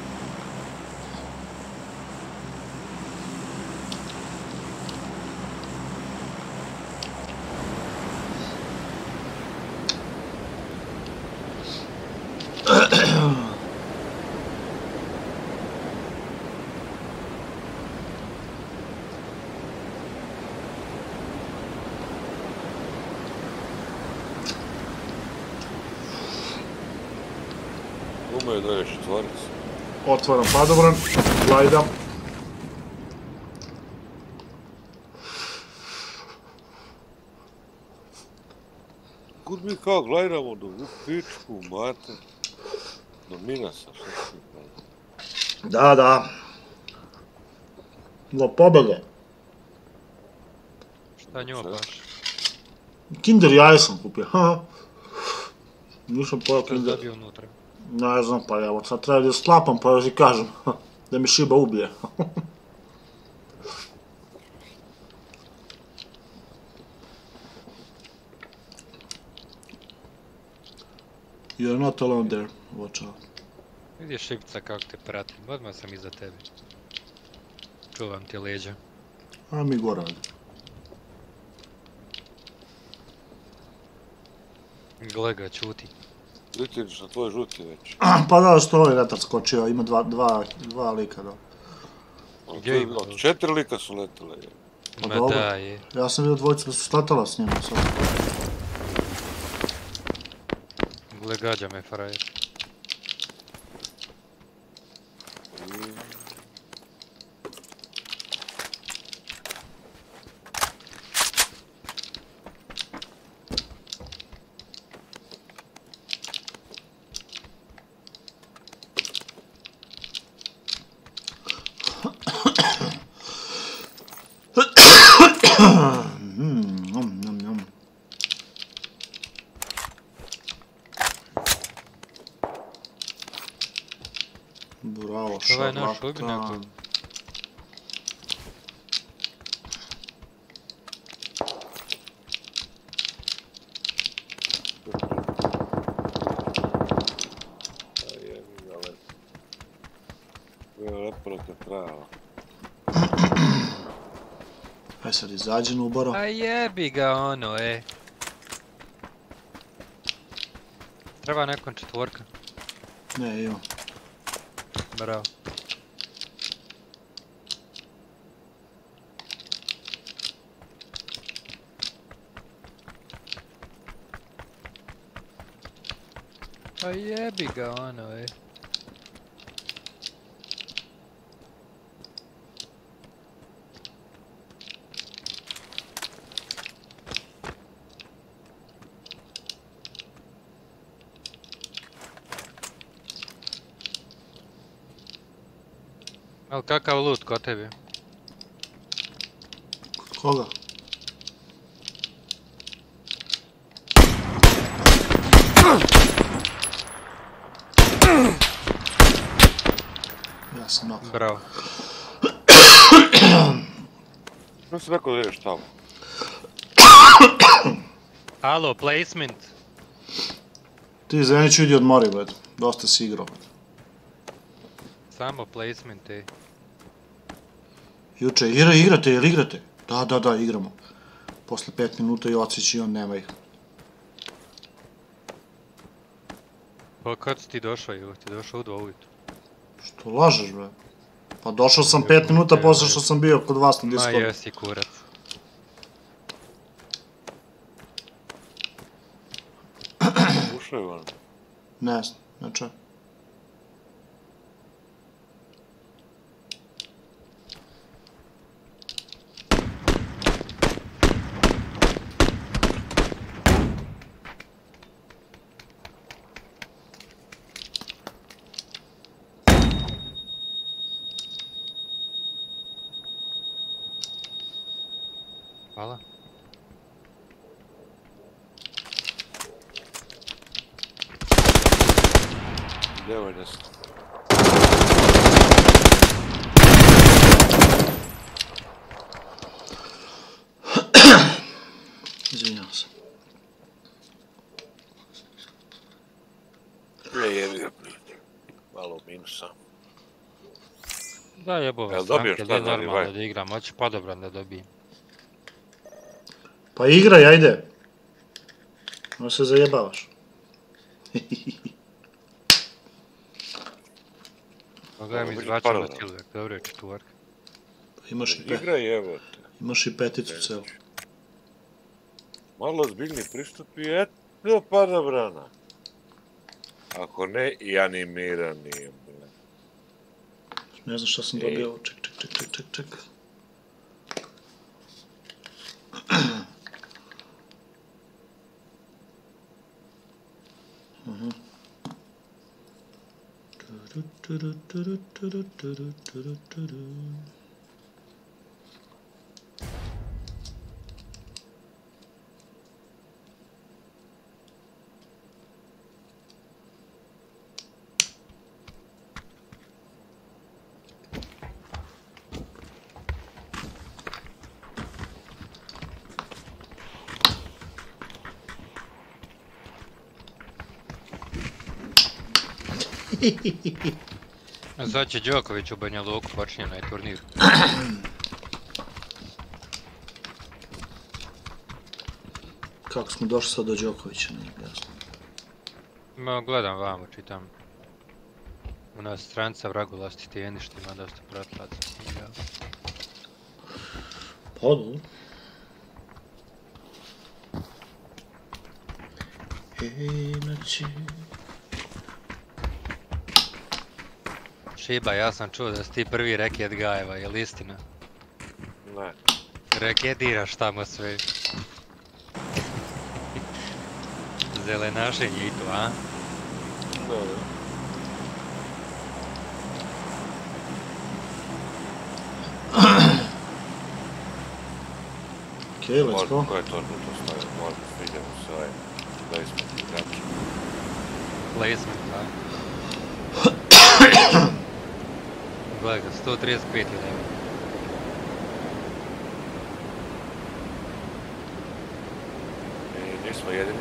Umeju dolje četvorice. Otvaram padobran. Glajdam. Kud mi kao gledamo do u pičku, mate. Do Minasa, šta si mi Da, da. Do pobjede. Šta njoj baš? Kinder jaje sam kupio. Ha. Nisam pojao Što je Kinder. zabio unutra? Ne znam, pa evo, sad treba da sklapam, pa još i kažem. Da mi šiba ubije. You're not alone there, watch out. Vidiš šipca kako te pratim, odmah sam iza tebe. Čuvam ti leđa. A mi go radi. Gle ga, čuti. Gdje ti ideš na tvoj žuti već? Pa da, što ovaj letar skočio, ima dva, dva, dva lika, da. Ali Gdje to je ima? bilo, četiri lika su letele. je. Pa Ma dobro. da je. Ja sam vidio dvojicu da su sletala s njima sad. Gle gađa me frajer. Mm, nom, nom, nom. Bravo, Ovo je naš šarlatan. ubinak. A jebi ga, le. Bilo lepo da te trava. Aj sad izađi na ubaro. A jebi ga ono, e. Treba nekom četvorka. Ne, imam. Bravo. A jebi ga ono, e. Al kakav loot kod tebi? Koga? Ja sam nakon. Bravo. Što si rekao da ideš tamo? Alo, placement. Ti Zeniću idi odmori, bled. Dosta si igrao, bled. Samo placement, ej. Juče, igra, igrate, jel igrate? Da, da, da, igramo. Posle pet minuta Jocić i on nema ih. Pa kad si ti došao, evo ti došao u dva ujutru. Što lažeš, bre? Pa došao sam pet minuta posle što sam bio kod vas na Ma Discordu. jesi kurac. ušao Ivan? Ne znam, ne čujem. Hvala. Lijevo i desno. Izvinjavam se. Je, jebi ga. Malo minusa. Da jebove Jel dobio stranke, šta da za normalno revive? da igram, hoće padobran da dobijem. Pa igraj, ajde. No se zajebavaš. Moga mi Dobro, izvraćamo padobran. silver, dobro je četvorka. Imaš i, pe, Igraj, evo te. imaš i peticu celu. Malo ozbiljni pristup i eto padobrana. Ako ne, i animiran nije. bre. Ne znam šta sam Ej. dobio. Ček, ček, ček, ček, ček, ček. Mhm. Turu, turu, turu, turu, turu, turu, turu. Sad će Đoković u Banja Luku počinje onaj turnir. Kako smo došli sad do Đokovića, nije mi jasno. Ma gledam vamo, čitam. U nas stranca vragulasti tijeni što ima dosta pratilaca. Ja. Pa dobro. Inače... Šiba, ja sam čuo da si ti prvi reket Gajeva, je li istina? Ne. Reketiraš tamo sve. Zelenašenje i to, a? Dobro. Okej, let's Možda, go. ko je to tu stavio? Možda vidimo se ovaj placement igrača. Placement, da. Gledaj ga, sto trideset pet je nema. I nismo jedini.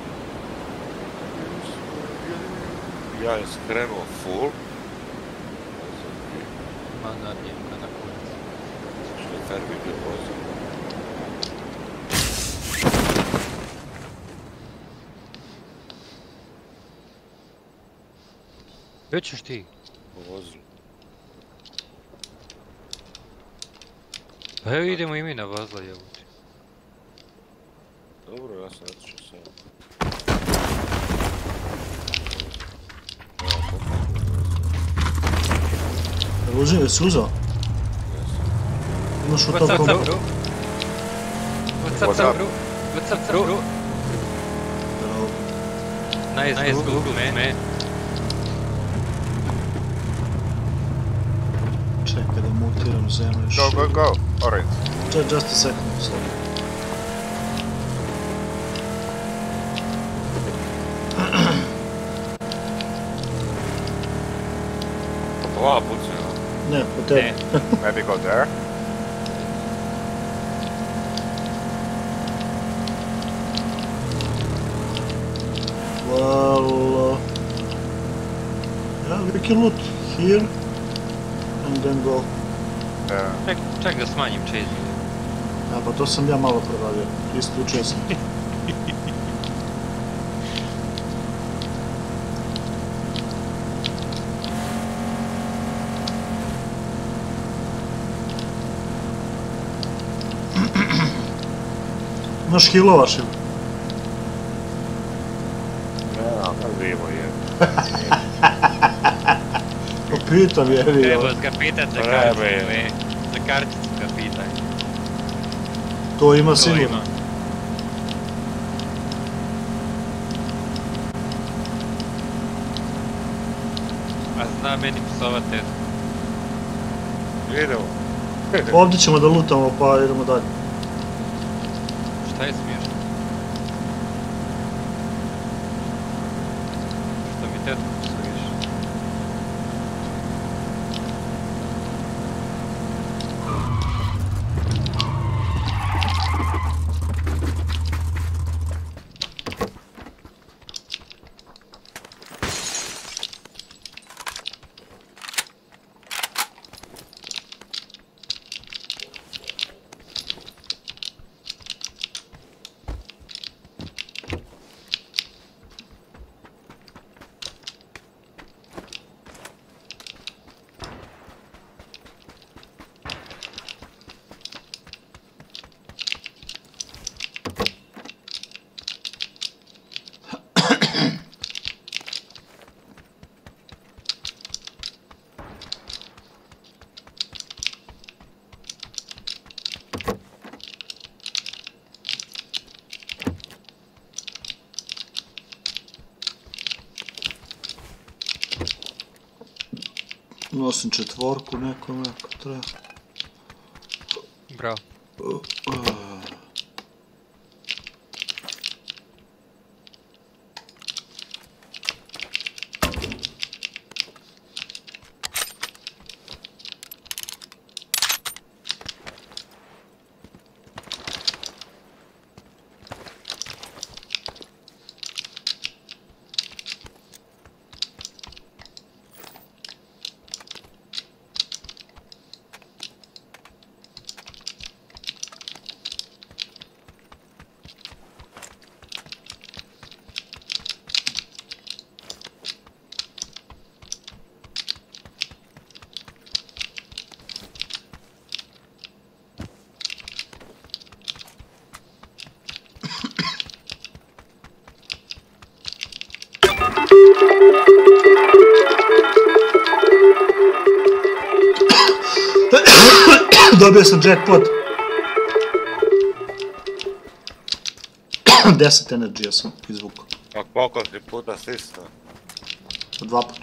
Ja je skrenuo full. Ne znam gdje. Ma na dnevka na kurac. Što je fair vidio poziv. Gdje ćeš ti? U vozilu. Pa evo idemo i mi na vozla jebuti. Dobro, ja sam otišao sam. Ruži, jesi uzao? Imaš u What's to up, koga? bro? What's up, What's up? bro? What's up, bro? Nice, nice Google, man. Čekaj da mutiram zemlju. Go, go, go. Orange. Just, just a second, sorry. Ova pucina. Ne, po tebi. Maybe go there. Well, uh, yeah, we can loot here and then go. Yeah. Ček, ček da smanjim čežnju. A pa to sam ja malo provadio, isključio sam. Imaš healova, Šil? Yeah. Pa pitam je, evi. Treba ga pitat za Treba karticu, je. ne. Za karticu ga pitaj. To ima To sigurno. ima. A zna meni psovate. Idemo. Ovdje ćemo da lutamo pa idemo dalje. Šta je smiješno? Što mi tetku psuješ? Nosim četvorku nekome ako treba. Bravo. Dobio sam jackpot. deset energija sam izvukao. A koliko si puta stisnuo? Dva puta.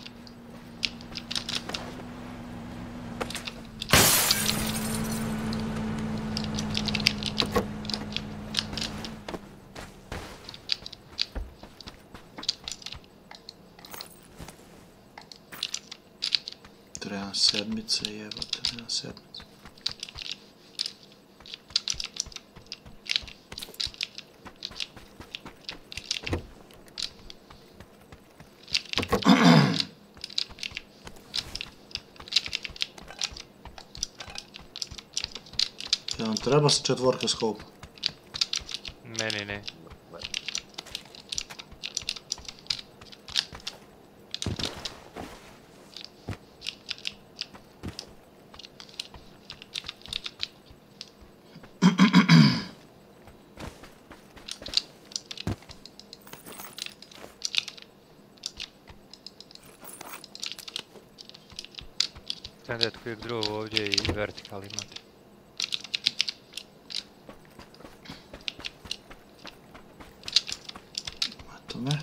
Trebam sedmice, jebote, trebam sedmice. Jel vam treba se četvorka skopa? Meni ne. Standard quick draw ovdje i vertical imate. Eto me.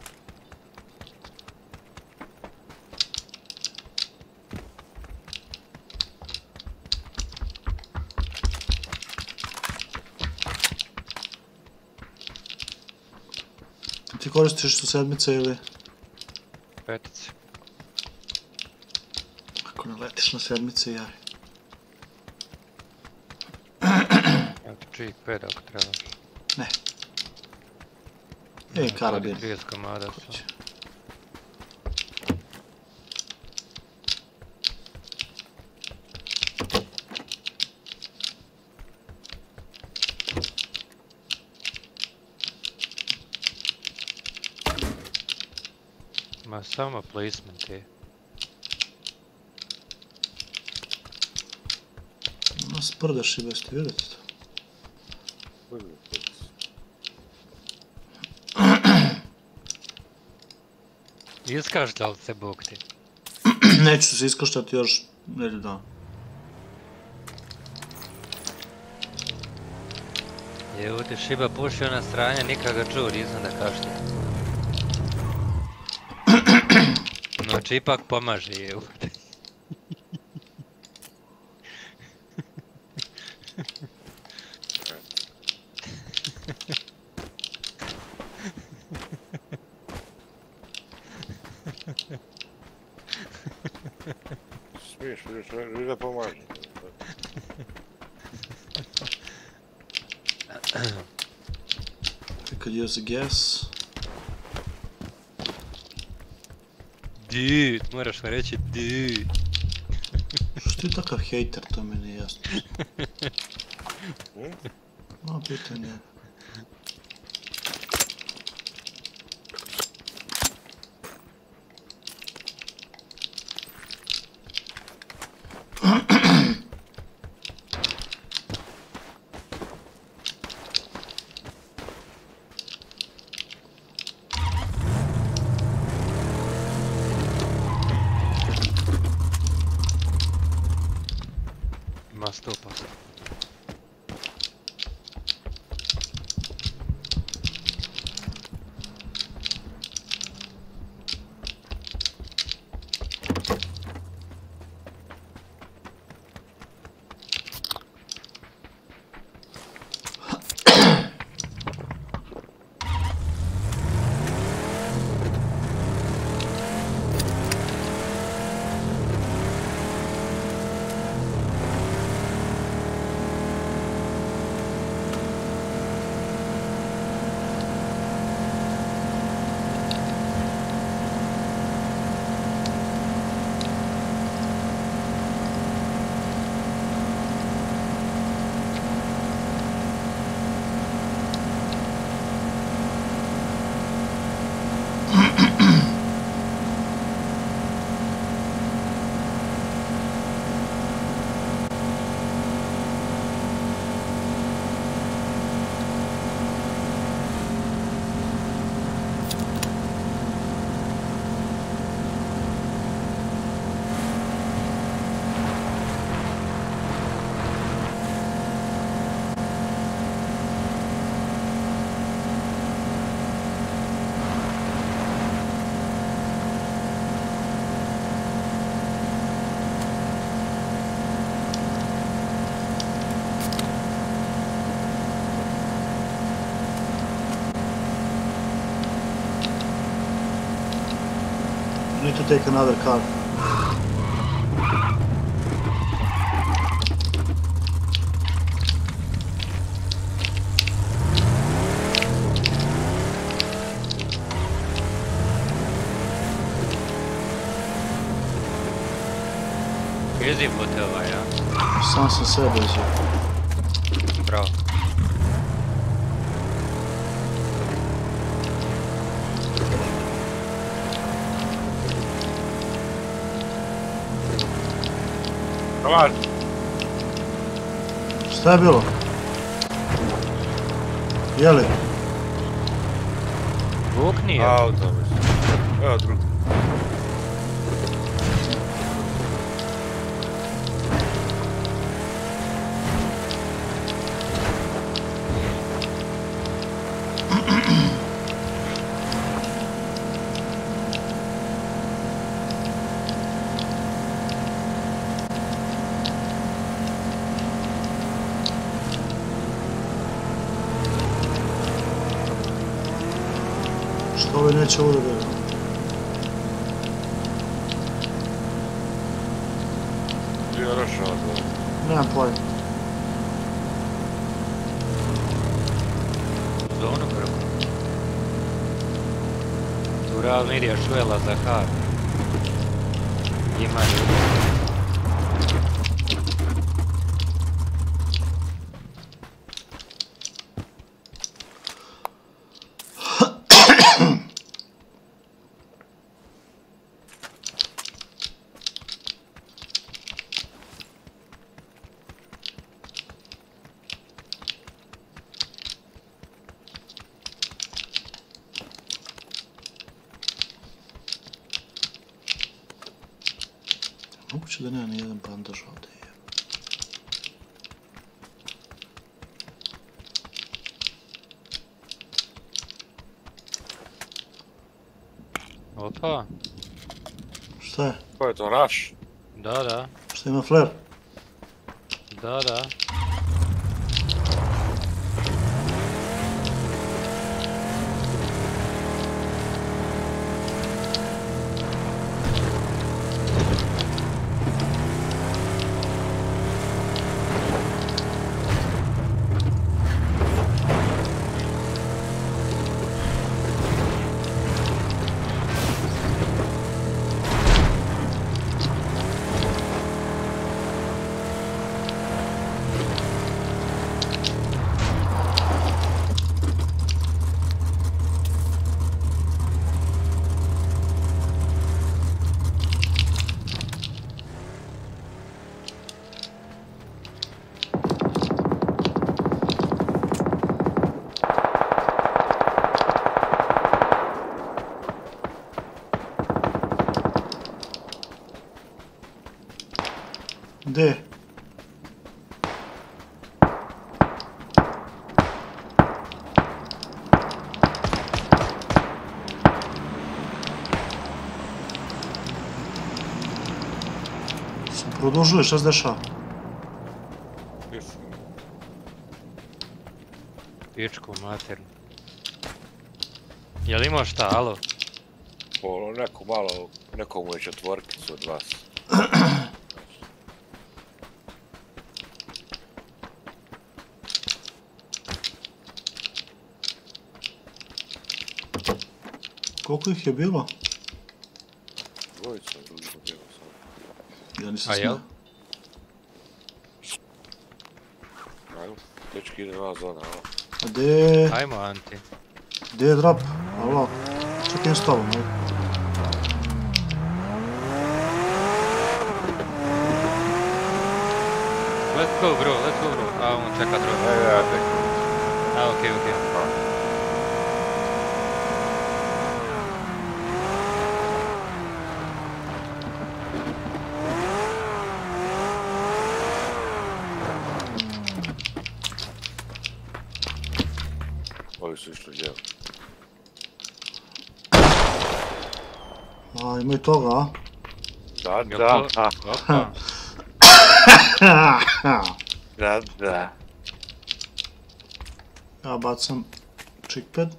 Ti koristiš su sedmice ili? Petice. Ako naletiš na sedmice, javi. Evo ti čik pet ako trebaš. Ne. Ej, karabin. trideset komada su. Hoće. Ma samo placement je. No, sprdaš i bez ti vidjeti to. Iskašljal se Bog ti. Neću se iskoštati još nedelju dana. Evo ti Šiba pušio na stranje, nikad ga čuo, nisam da kašlja. Znači ipak pomaže, evo te. Smiješ, vidiš, vidiš da pomaže. I could use a gas. Dude, moraš mu reći dude. Što ti takav hejter, to mi nije jasno. No, pitanje. Ma sto posto. Need to take another car. Jezi botova, ja? Sam sam sebe uzeo. Bravo. Come on. Šta je bilo? Jeli? Vukni je. Auto, mislim. Evo drugi. Što ovaj neće ovdje da... Gdje je rašao to? Nemam pojma. Zonu prvo. Tural Mirija Šuela za Har. Ima ljudi. Znači da nema ni jedan bandaž ovdje. Opa, Šta je? Ko je to, naš? da, da, Šta ima flare? da, da. Gdje? Se produžuje, šta se dešava? Pičku maternu. Jel imao šta, alo? Po neko malo, neko mu je četvorkicu od vas. Koliko ih je bilo? Dvojica, drugi je bilo sad. Ja nisam A jel? smio. Ajmo, dečki ide na zona, alo. A gdje je... Ajmo, Anti. Gdje je drop? Alo? Čekaj s tobom, ajde. Let's go, bro, let's go, bro. A, on čeka drop. Yeah, yeah, I think. A, okej, okej. Ovi su išli lijevo. A, ima i toga, a? Da, Jel da, to- Opa. da, da. Ja bacam chickpad.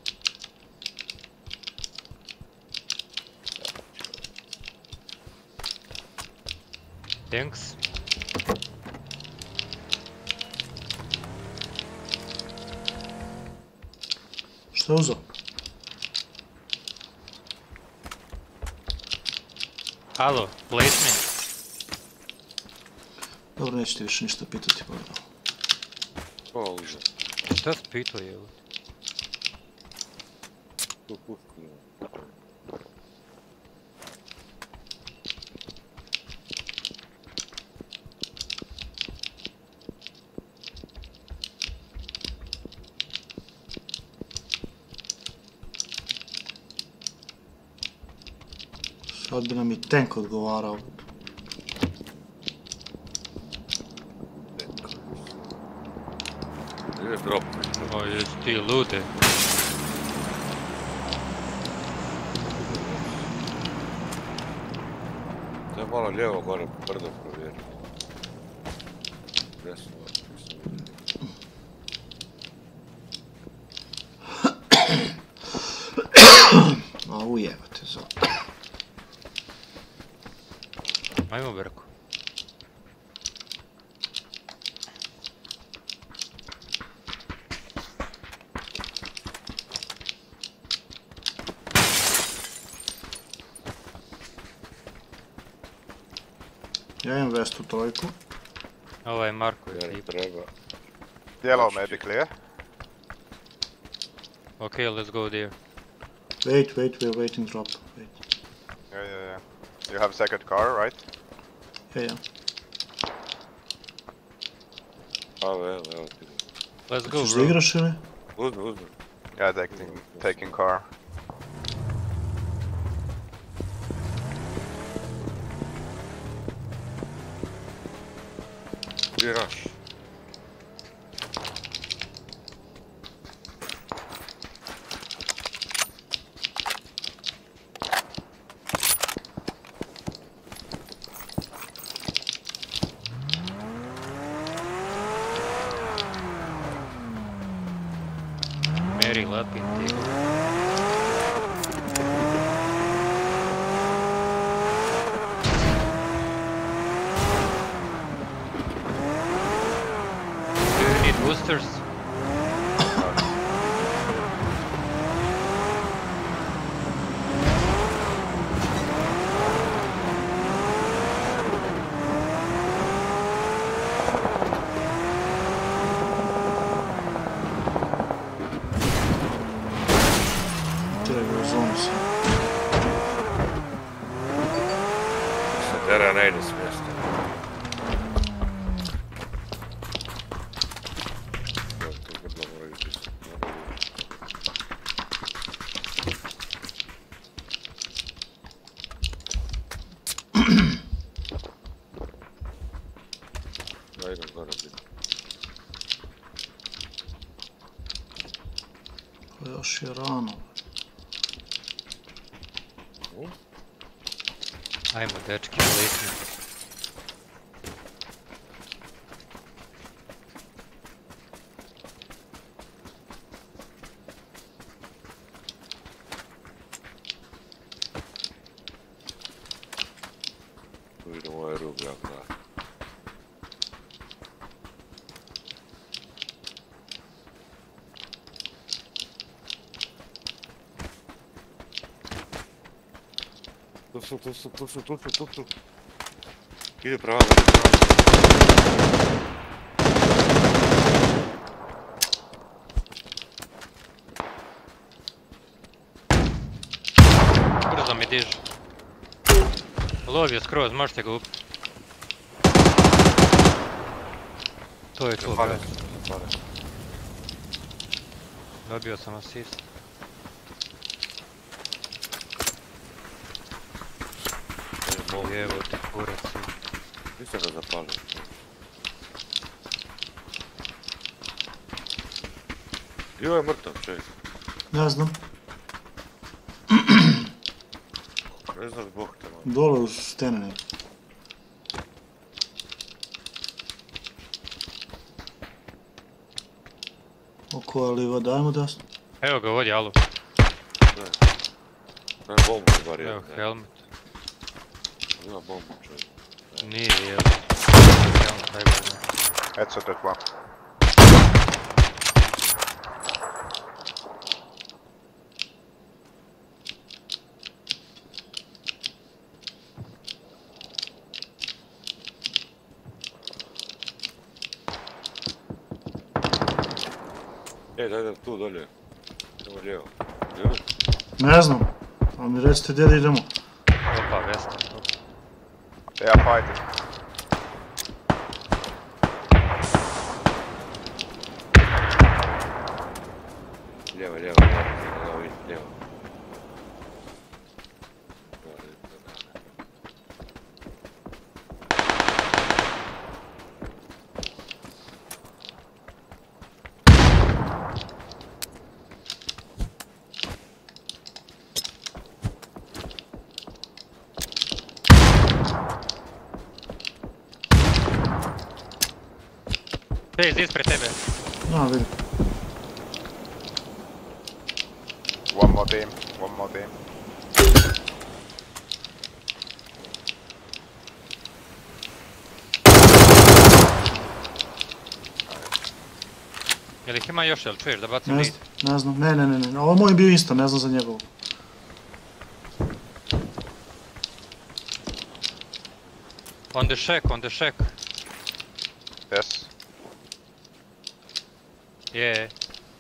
Thanks. Šta je uzao? Alo, placement. Dobro, nećete više ništa pitati, pa da. O, užas. Šta si pitao, je? Tu pušku ima. Sad bi nam i tank odgovarao. Ide drop. O, jesi ti lude. To je malo lijevo gore, brdo provjeri. Desno, nisam vidio. A ujebate za. Ajmo, Berko. Ja imam vestu trojku. Ovaj Marko je Jer tip. treba. Yellow maybe clear. Okay, let's go there. Wait, wait, we're waiting drop. Wait. Yeah, yeah, yeah. You have second car, right? Ja, ja. A, evo, evo ti. Let's go, Hoćeš da bro. igraš ili? Uzmi, uzmi. Yeah, taking taking car. Gdje je rush? Mary lepi ti. Do you need boosters? Treba u zonu se. Tera ne ide s mjesta. To grlo moraju pisati. Ja idem gore biti. Pa još je rano. Ajmo, dečki, lisni. Tu idem u ovaj rub, ja gledam. Tu su, tu su, tu su, tu su, tu su. Ide pravo, ide pravo. Brzo mi dižu. Lov je skroz, možete ga upiti. To je to, Zapaljen, brate. zapaljen. Dobio sam asist. Evo ti kurac. Nisam ga zapalio. Gdje je mrtav čovjek? Ne znam. Ne znaš Bog te malo. Dole uz stene neke. Oko aliva, dajmo desno. Evo ga vodi, alo. Ne, bombu bar Evo, jedan. helmet. Ima bombu čovjek. Nije, evo. Helmet, daj ga. Headset at one. E, daj da tu dolje. Idemo lijevo. Lijevo? Ne znam. A mi recite gdje da idemo. Opa, Vesta. They are fighting. Lijevo, lijevo, lijevo. Lijevo, vidim, lijevo. Gore, banane. Ej, ispred tebe. Ja, vidim. One more team, one more team. Jel ih ima još, jel čuješ da bacim Ne nit? znam, ne znam. Ne, ne, ne, ne. Ovo moj je bio isto, ne znam za njegovu. On the shack, on the shack. Yes. Je.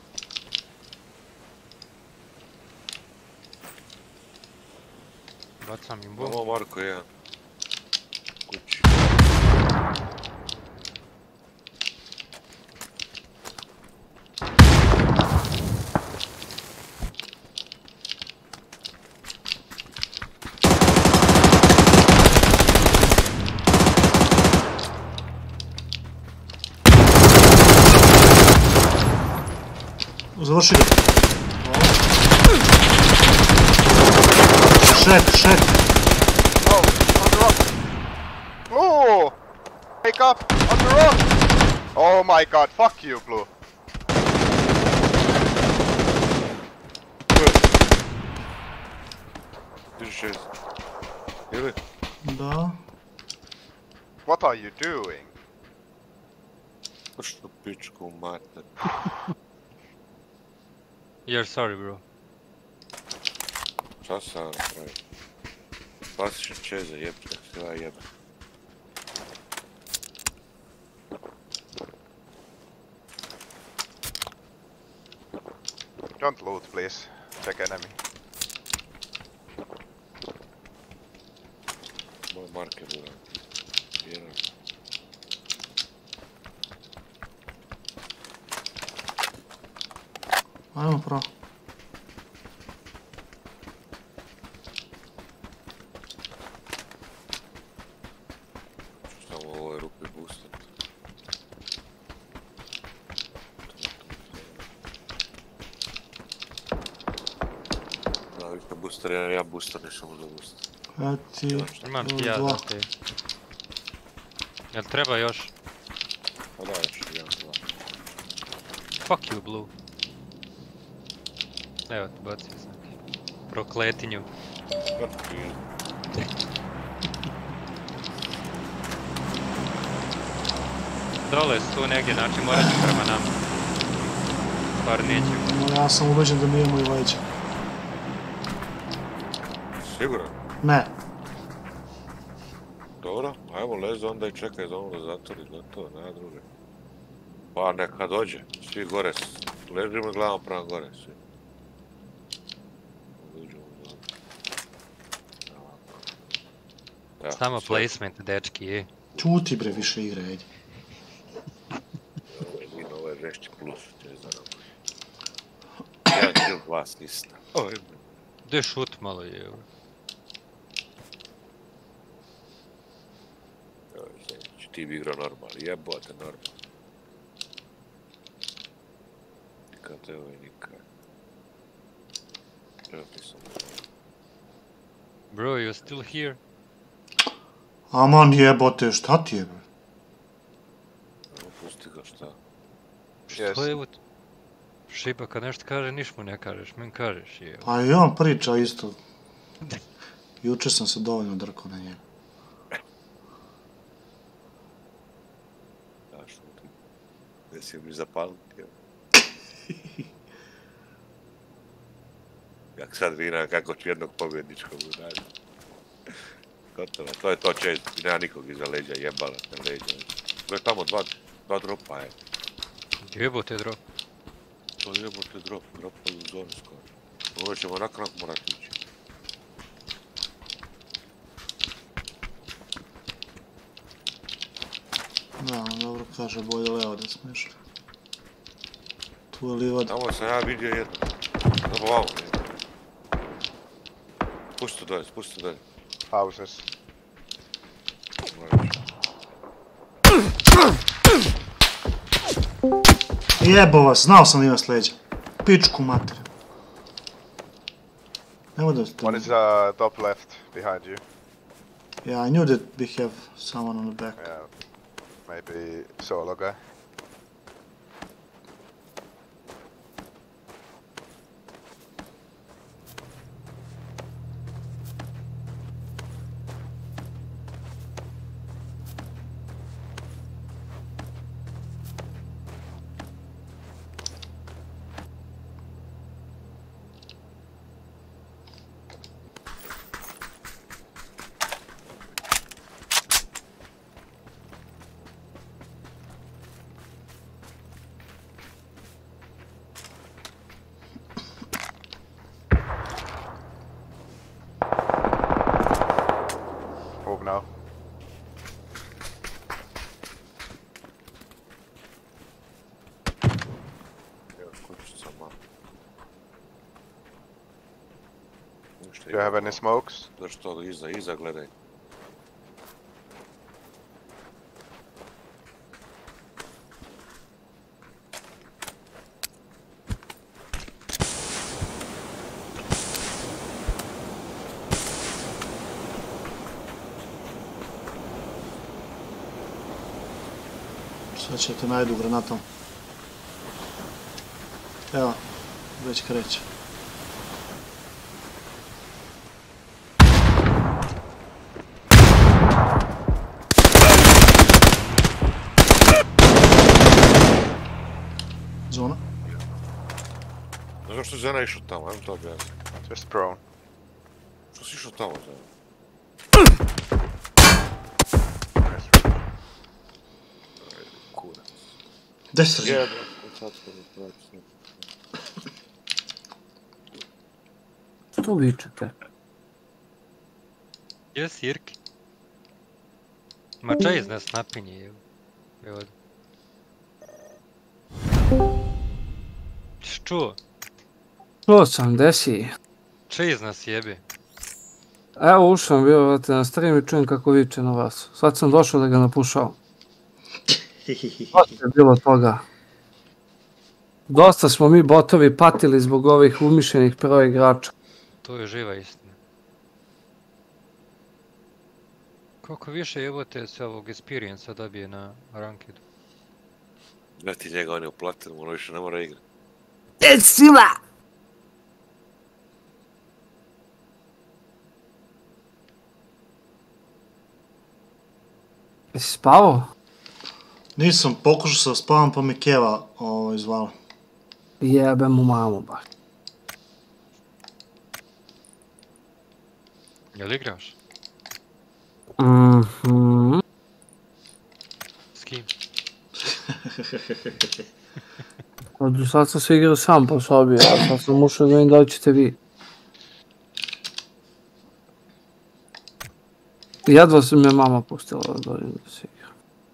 Bacam im bom. Imamo Marko jedan. Kući. Završi ga. Šet, šet. Oh, on the rock! Oh! Wake up! On the rock! Oh my god, fuck you, Blue! šest. Ili? Da. What are you doing? Što pičku mater. You're sorry, bro. Šta sam napravio? Klasični čeze, jebte, sve jebe. Don't loot, please. Check enemy. Moj marker buram. Jedan. Ajmo pravo. Ću samo u ovoj rupi boostat. Da, vi kad booster jedan, ja booster nisam uzao booster. Eti, Imam ti još ja dva. za te. Jel treba još? Pa da, još jedan, dva. Fuck you, Blue. Evo ti bacio sam. Prokletinju. Vrti. Dole su tu negdje, znači morat ću prema nama. Bar neću. No, ja sam ubeđen da mi imamo i leđa. Siguran? Ne. Dobro, ajmo lez onda i čekaj za ono da zatvori, gotovo, nema druge. Pa neka dođe, svi gore, ležimo i gledamo prema gore, svi. Uđemo gore. Ja, Samo sve. placement, dečki, je. Čuti bre, više igre, ajde. I na ovaj žešći plus, će za nama. Jedan kill, dva snista. Oj, Gdje šut malo je, evo. znači ti bi igrao normalno, jebote normalno. Nikad te ovaj nikad. Evo ti sam. Bro, you still here? Aman jebote, šta ti je bre? Evo pusti ga šta. Yes. Što je ovo? Šiba kad nešto kaže, niš mu ne kažeš, men kažeš je. Pa i on priča isto. Juče sam se dovoljno drkao na njega. Da, šuti. Ne si mi zapaliti, evo. Jak sad vina kako ću jednog pobjedničkog udariti. Gotovo, to je to čest, nema nikog iza leđa, jebala te leđa. To je tamo dva, dva dropa, je. Jebote drop. To jebote drop, dropaju u zonu skoro. Ovo ćemo nakon morat ići. Da, on dobro kaže, bolje levo da smešta. Tu je livada. Tamo sam ja vidio jedno. Dobro, ovo, jedno. Spusti to dolje, spusti to dolje. Houses. Morat ću. Jebo vas, znao sam da ima sleđa. Pičku mater. Nemo da ste... One is uh, top left, behind you. Yeah, I knew that we have someone on the back. Yeah. Maybe solo guy. Move now. Evo, kućica malo. Ništa Do you have ima. any smokes? Drži to iza, iza gledaj. Sad će te najdu granatom. Evo, već kreće. Zona. Ne znam što je žena išao tamo, ajmo to objasniti. Just prone. Što si išao tamo žena? Kurac. Gdje se drži? Jebe, sad smo da praći. Što vičete? Gdje si Irki? Ma čaj iz nas napinje, evo. Evo. Što? Čuo sam, gdje si? Čaj iz nas jebe. Evo ušao bio vrate, na stream i čujem kako viče na vas. Sad sam došao da ga napušao. Dosta je bilo toga. Dosta smo mi botovi patili zbog ovih umišljenih pro igrača. To je živa istina. Koliko više jebote se ovog experience dobije na rankedu? Da ti njega on je uplatili, ono više ne mora igrati. E sila! Jesi spavao? Nisam, pokušao sam spavam pa me Keva ovo, zvala. Jebe mu mamu baš. Jel igraš? Mhm. S kim? Od sad sam se igrao sam po sobi, a sad sam ušao da vidim da li ćete vi. Jedva se me mama pustila da dođem da se igra.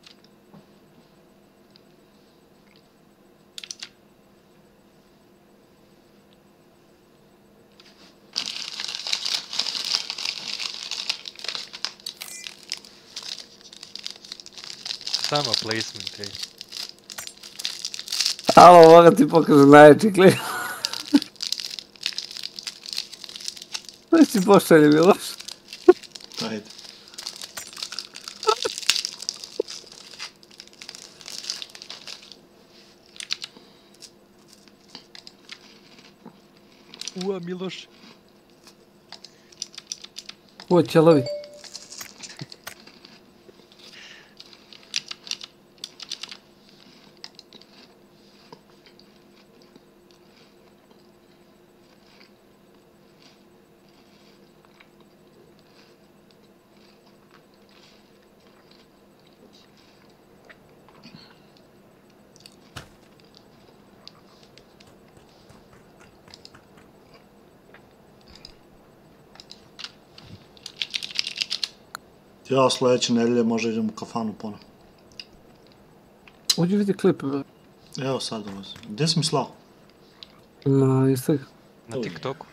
Samo placement, ej. Alo, moga ti pokažem najveći klip. Sve si pošalje, Miloš. Ajde. Ua, Miloš. Ovo je ćelavi. Ja sljedeće nedelje možda idem u kafanu ponovno. Uđi vidi klip, bro. Evo sad dolazi. Gdje si mi slao? Na Instagram. Na TikToku.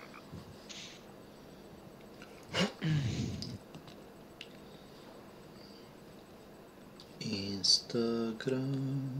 Instagram...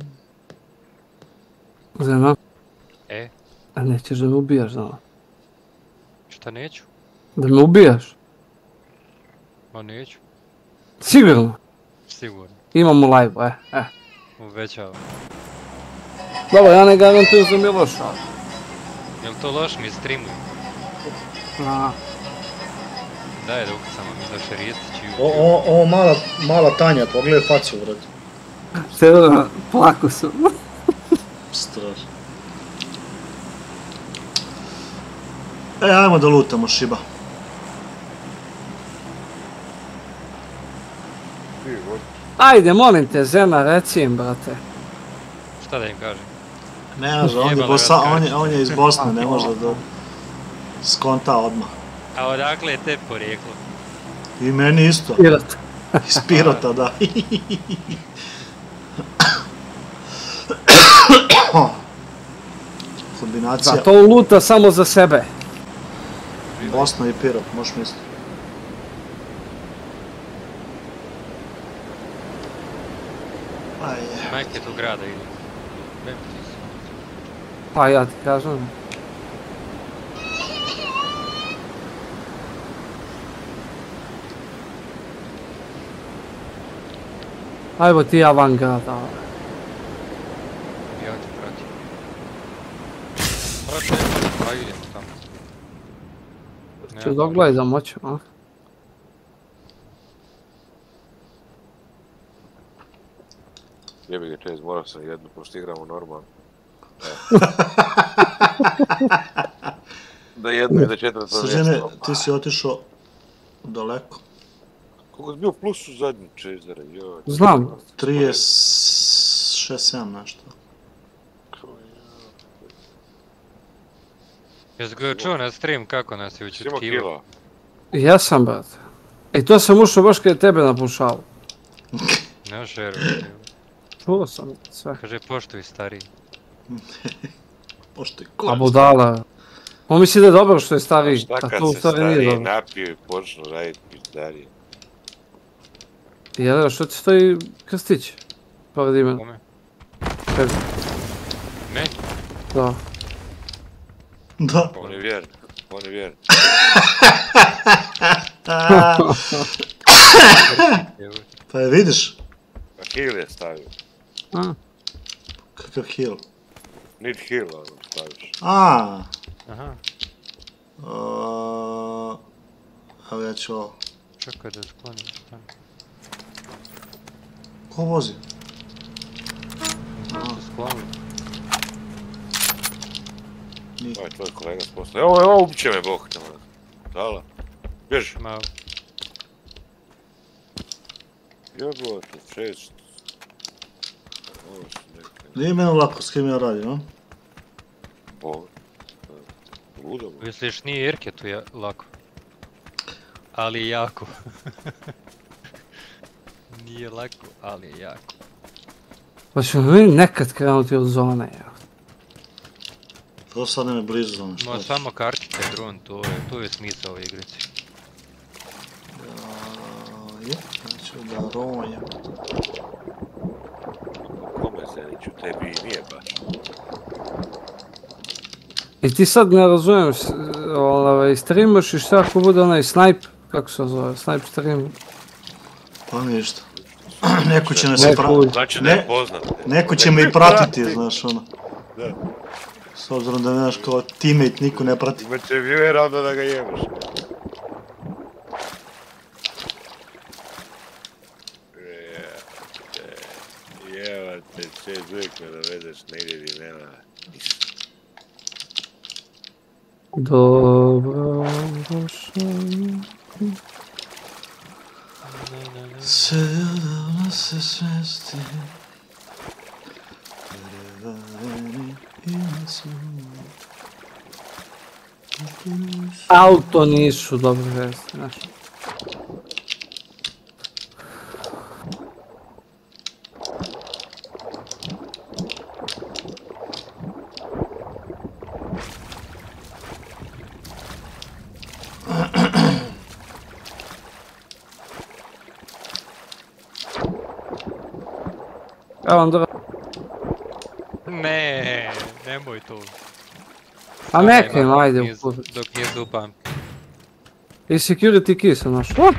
Zena, E, a nećeš da me ubijaš, znala? šta neću? Da me ubijaš? Ma neću, Sigurno. sigurno. Imam u live, e, e. Uvećavam. Dobro, ja ne garantujem za Miloša. ali- Jel to loš mi streamuju? A, Daj da ukucamo Miloša Ristić i... O, o, o, mala, mala Tanja, pogledaj facu, vrat. Sigurno, plako sam. Strašno. E, ajmo da lutamo, Šiba. Ajde, molim te, Zena, reci im, brate. Šta da im kažem? Ne može, on je, Jebala Bosa, ga on je, on je iz Bosne, ne može da skonta odmah. A odakle je te porijeklo? I meni isto. Pirat. Iz Pirota, da. Kombinacija Zato on luta samo za sebe. Bosna i Pirot, možeš misliti. Ajde. Majke tu grada ili? Memphis. Pa ja ti kažem. Ajmo ti ja van grada. Evo te pratim. Prate, pa idem tamo. Ću dogledam moću, a? Jebi ga Chase, morao sam jednu, pošto igramo normalno. Da jedno i da četvrto Srđane, mjesto. ti si otišao daleko. Kako si bio plus u zadnju Chasera, joj. Znam. trideset šest sedam nešto. Jesi ga čuo na stream kako nas je Jesi imao učutkivao? kila? Jesam, brate. I to sam ušao baš kad je tebe napušao. Ne šeru. Čuo sam sve. Kaže poštuj stariji. Pošto je A klap. budala. On misli da je dobro što je stariji, Šta a kad to u se stvari nije stariji dobro. napiju i počnu raditi pizdarije? Jel, što ti stoji krstić? Pored imena. Kome? Tebi. Meni? Da. Da. On je vjern, on je vjern. Pa je vidiš? A heal je stavio. A, Kakav heal. Need heal, ono staviš. A. Aha, Uh, evo ja ću ovo. čekaj da sklonim stanu. Ko vozi? Da sklonim. Ovo je tvoj kolega s posla. Evo, evo, ubiće me Bog. Dala. Bježi. Malo. Jebote, šest. Ovo su neke... Nije meni lako s kim ja radim, a? Bog. Ludo. Misliš nije Irke tu je lako. Ali jako. Nije lako, ali je jako. pa ćemo mi nekad krenuti od zone, evo. To sad ne me blizu zone, šta Ma ćeš? samo kartice dron, to je, to je smisao ove igrice. Ja, je, ja ću da rojem. Kome Zeniću, tebi i nije baš. I ti sad ne razumiješ, ovaj, streamaš i šta ako bude onaj snipe, kako se zove, snipe stream. Pa ništa. Neko će me se Neko- pratiti. Znači da je Ne, poznat. neko će me i pratiti, znaš ono. Da. S obzirom da me, znaš, kao teammate niko ne prati. Imaće viewera onda da ga jemaš. Jevate, Chase uvijek me dovedeš negdje gdje nema. Dobro došao. Sve odavno se svesti. Prevareni i nasumnji. Auto nisu dobre vesti, znaš. Evo onda... Ne, nemoj to. A neka im, ajde, Dok u nije- Dok nije zupan. I security key sam našao.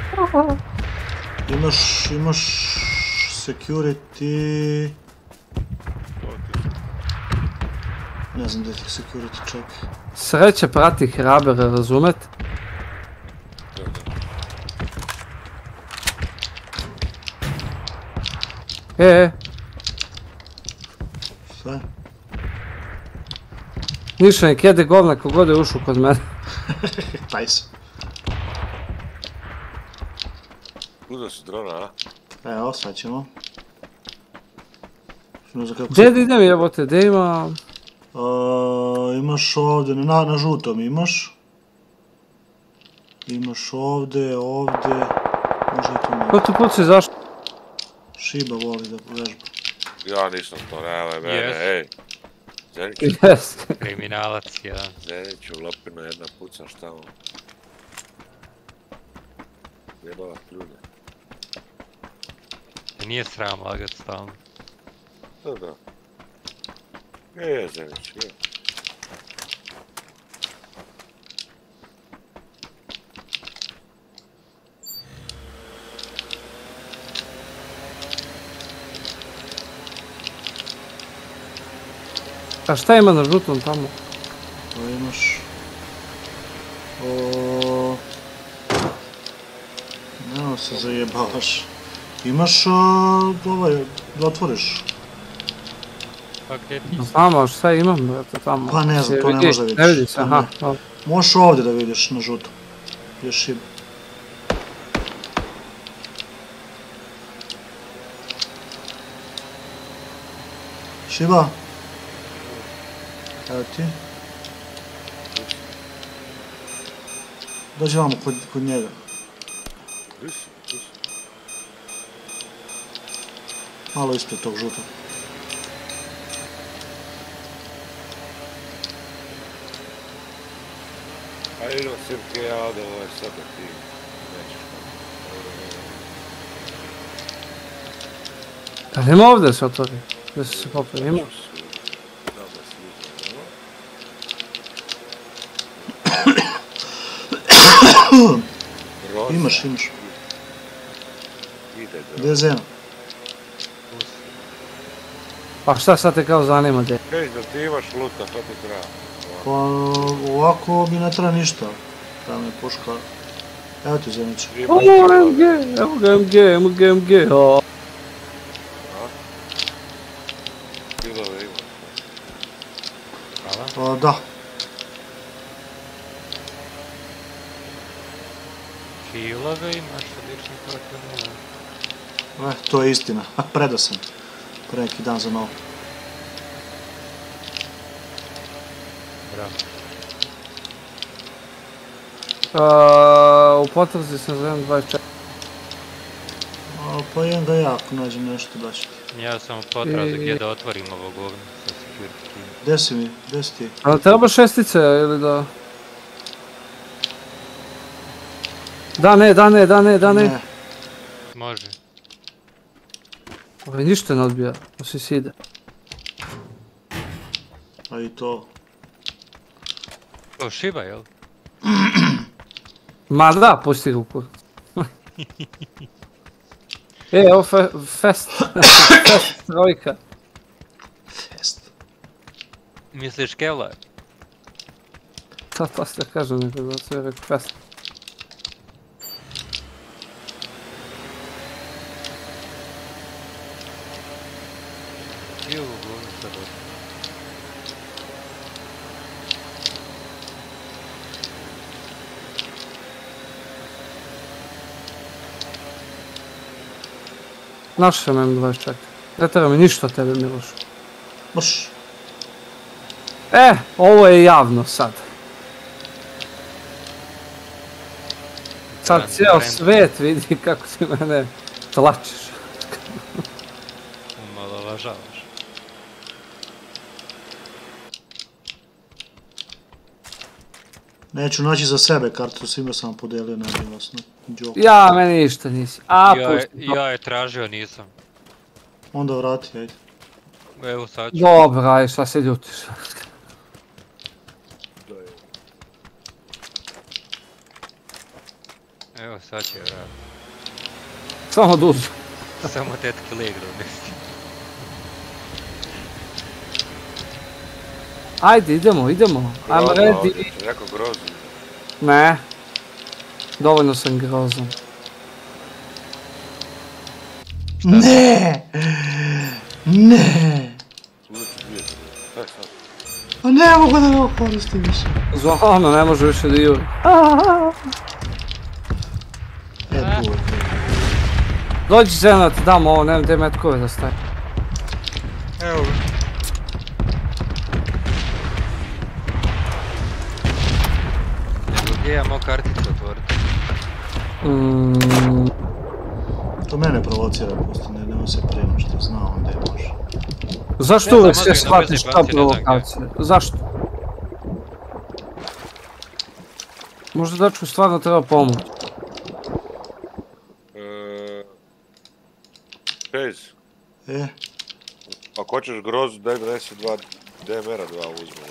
Imaš, imaš security... Ne znam gdje ti security čak. Sreće prati hrabere, razumet? E, e, Šta je? ništa nek jede govna kogod je ušao kod mene. Taj se. Kuda si drona, a? Evo, sad ćemo. Ne znam kako Gdje se... da idem jebote, gdje ima... Uh, imaš ovdje, na, na žutom imaš. Imaš ovdje, ovdje. Može i tu Ko ne. tu puci zašto? Šiba voli da vežba. Ja nisam to, nemoj mene, Yes. ej. Zeniću, Jes. Kriminalac jedan. Zeniću, lopino jedna pucaš tamo. Jebala ljude. Te nije sram lagat stalno. Da, da. Je, je, Zenić, je. A šta ima na žutom tamo? To imaš... O... Nemo se zajebavaš. Imaš ovaj, da otvoriš. Pa gdje ti? Znam, ali šta imam, brate, tamo? Pa ne znam, Se to ne vidi? možeš da vidiš. Ne vidi se, To aha. ne. dobro. Možeš ovdje da vidiš na žuto. Još šiba. Šiba? Evo ti. Dođi vamo kod, kod njega. Malo ispred tog žutog. Ajde, Sirke, ja ode ovaj sad da ti nećeš. A nema ovdje da se otvori? Da se se popio, ima? Imaš, imaš. Ide Gdje je Zeno? Pa šta sad te kao zanima gdje? Kaj, da ti imaš luta, to ti treba. Pa ovako mi ne treba ništa. Treba mi puška. Evo ti Zenić. O, M G, evo ga M G, evo ga M G, o. Kilove imaš. Pa da. Kilove imaš, lični protiv nula. E, to je istina. Predao sam. Pre neki dan za novo. Bravo. Uh, u potrazi sam za M dvadeset četiri. A, pa idem ga ja ako nađem nešto da ću ti. Ja sam u potrazi gdje da otvorim ovo govno sa security key. Gdje si mi? Gdje si ti? Ali treba šestice ili da... Da ne, da ne, da ne, da ne. Može. Ovo ništa ne odbija, osim side. A i to. O, šiba, jel? Ma da, pusti ruku. E, evo fe, fest. Fest trojka. Fest. Misliš Kevlar? To, to ste kažem nekako, da se je rekao fest. I ovo govno sad od... Našao sam M dvadeset četiri. Ne treba mi ništa od tebe, Miloš. Baš. E, ovo je javno sad. Sad cijel svijet vidi kako ti mene tlačiš. Umalovažavaš. Neću naći za sebe kartu, svima sam podijelio najmilosno. Džok. Ja, meni ništa nisi. A, Ja je, pusti. to. ja je tražio, nisam. Onda vrati, ajde. Evo sad ću. Dobro, aj, šta se ljutiš? Evo sad će vrat. Samo dužu. Samo tetki leg donesti. Ajde, idemo, idemo. I'm ready. Rekao grozno. Ne. Dovoljno sam grozan. Ne! Ne! Luči dvije. Šta je sad? Pa ne mogu da ga koristim više. Zvano, ne može više da juri. E, tu. Dođi Zeno da ti damo ovo, nemam gdje metkove da staje. Evo ga. Nego gdje ja mogu karticu otvoriti? Mm, To mene provocira, pusti, ne, nema se primaš, što zna on gdje može. zašto Ne uvijek znam, sve možda shvatiš na ta bezibaciji, ne znam gdje. provokacija? Zašto? Možda dečku stvarno treba pomoć. Eee... Pez, E, ako hoćeš grozu, daj deset dva D M R-a dva uzme.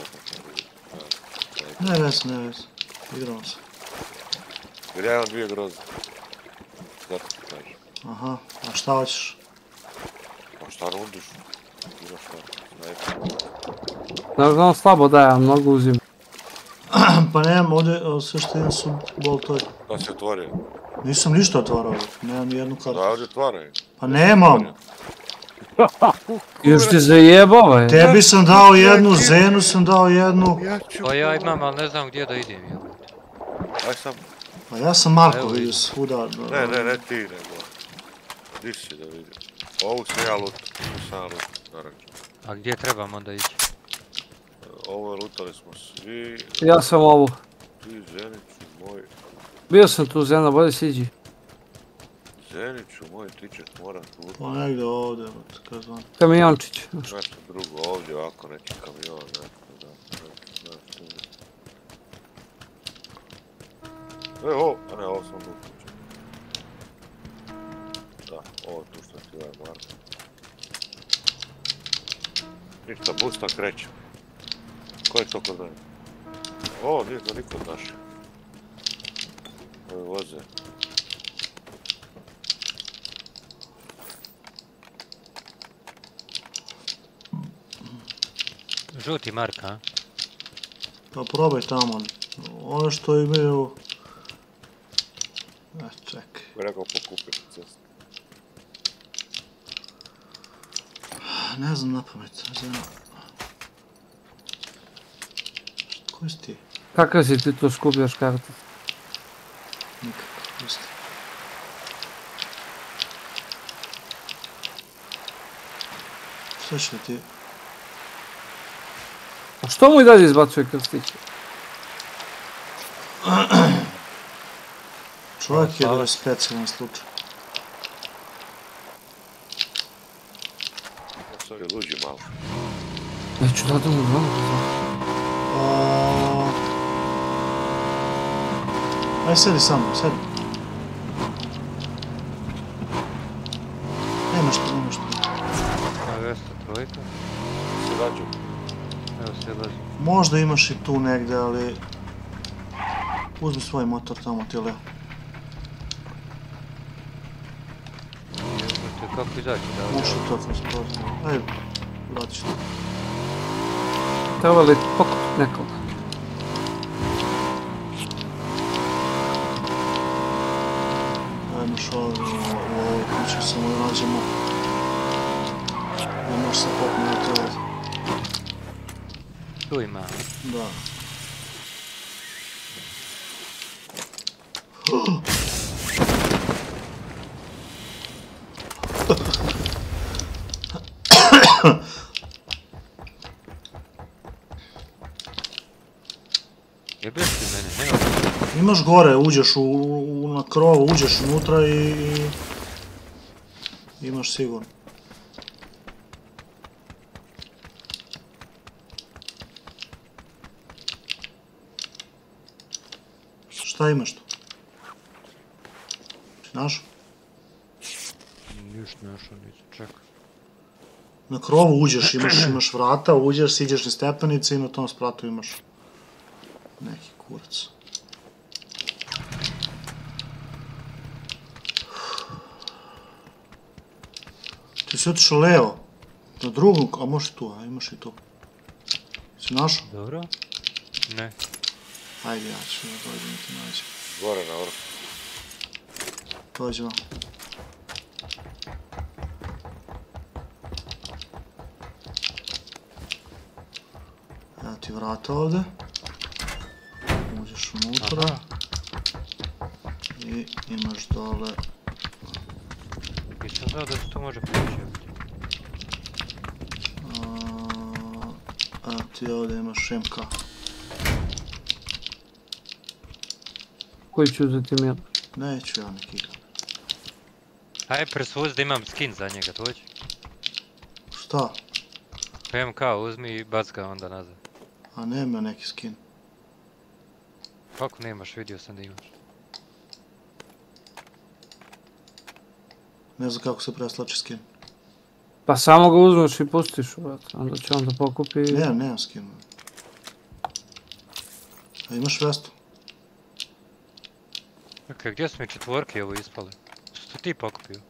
ne vez, ne vez. Igramo se. Jer ja imam dvije groze. Zato ti kažem. Aha, a šta hoćeš? Pa šta rundiš? Ima šta, snajper. Znaš da on slabo daje, a mnogo uzima. Pa nemam ovdje, o, sve što imam su boltovi. Da si otvorio. Nisam ništa otvarao, nemam ni jednu Da, kartu. ovdje otvaraju. Pa nemam! Još ti zajebava je. Tebi sam dao jednu, Zenu sam dao jednu. Pa ja imam, ali ne znam gdje da idem. jebote. Aj sam. Pa ja sam Marko Evo vidio vidim. svuda. Ne, ne, ne ti nego. Di si da vidim. Ovu sam ja luto. Ovu sam ja luto, naravno. A gdje trebam onda ići? Ovo lutali smo svi. Ja sam ovu. Ti, Zeniću, moj. Bio sam tu, Zena, bolje siđi. Zeniću, moj tiček mora tu. Pa negdje ovdje, kad znam. Kamiončić. Nešto drugo ovdje, ovako neki kamion, nešto, da, nešto, nešto. E, ovo, a ne, ovo sam lutao. Da, ovo tu što ti daje Marko. Ništa, busta kreće. Ko je to kod mene? O, nije to niko od naših. Ovi voze. Žuti Marka, a? Pa probaj tamo. Ove što imaju... E, čekaj. Rekao pokupiti cestu. Ne znam na pamet, Zena. Koji si ti? Kakav si ti to skupljaš karte? Nikako, pusti. Šta će ti? A što mu i dalje izbacuje krstiće? Čovjek je da je specijalan slučaj. Sad je luđi malo. Neću da mu zvonu. A... Aj sedi sa mnom, sedi. Nemaš to, nemaš to. A Vesta trojka. Se rađu. Evo se lazi. Možda imaš i tu negdje, ali... Uzmi svoj motor tamo, ti leo. Jebote, kako izaći da ovdje? Možeš i to transport. Aj, vratit ću to. Treba li pokupit nekoga? Ajmo što ovdje u ovoj kući samo da nađemo. Ne možeš se popnuti ovdje. Tu ima. Da. Jebeš ti mene, nema. Imaš gore, uđeš u, u, na krovu, uđeš unutra i... i imaš sigurno. Šta imaš tu? Znaš? Ništa našao nisam, čekaj. Na krovu uđeš, imaš, imaš vrata, uđeš, siđeš na stepenice i na tom spratu imaš neki kurac. Ti si otišao levo, na drugom, a možeš tu, a imaš i tu. Si našao? Dobro. Ne. Ajde, ja ću da dođem i ti nađem. Gore na vrhu. Dođi vam. Evo ti vrata ovdje. Uđeš unutra. Aha. I imaš dole... Nisam znao da se to može prići. a, Evo ti ovdje imaš M K. Koji ću uzeti mir? Neću ja neki igram. Aj presvuz da imam skin za njega, to hoće? Šta? M K uzmi i bac ga onda nazad. A nema neki skin. Kako nemaš, vidio sam da imaš. Ne znam kako se preslači skin. Pa samo ga uzmeš i pustiš, brate. Onda će on da pokupi... Nemam, nemam skin. A imaš vestu? Okej, gdje su mi četvorke ovo ispale? Što ti pokupio?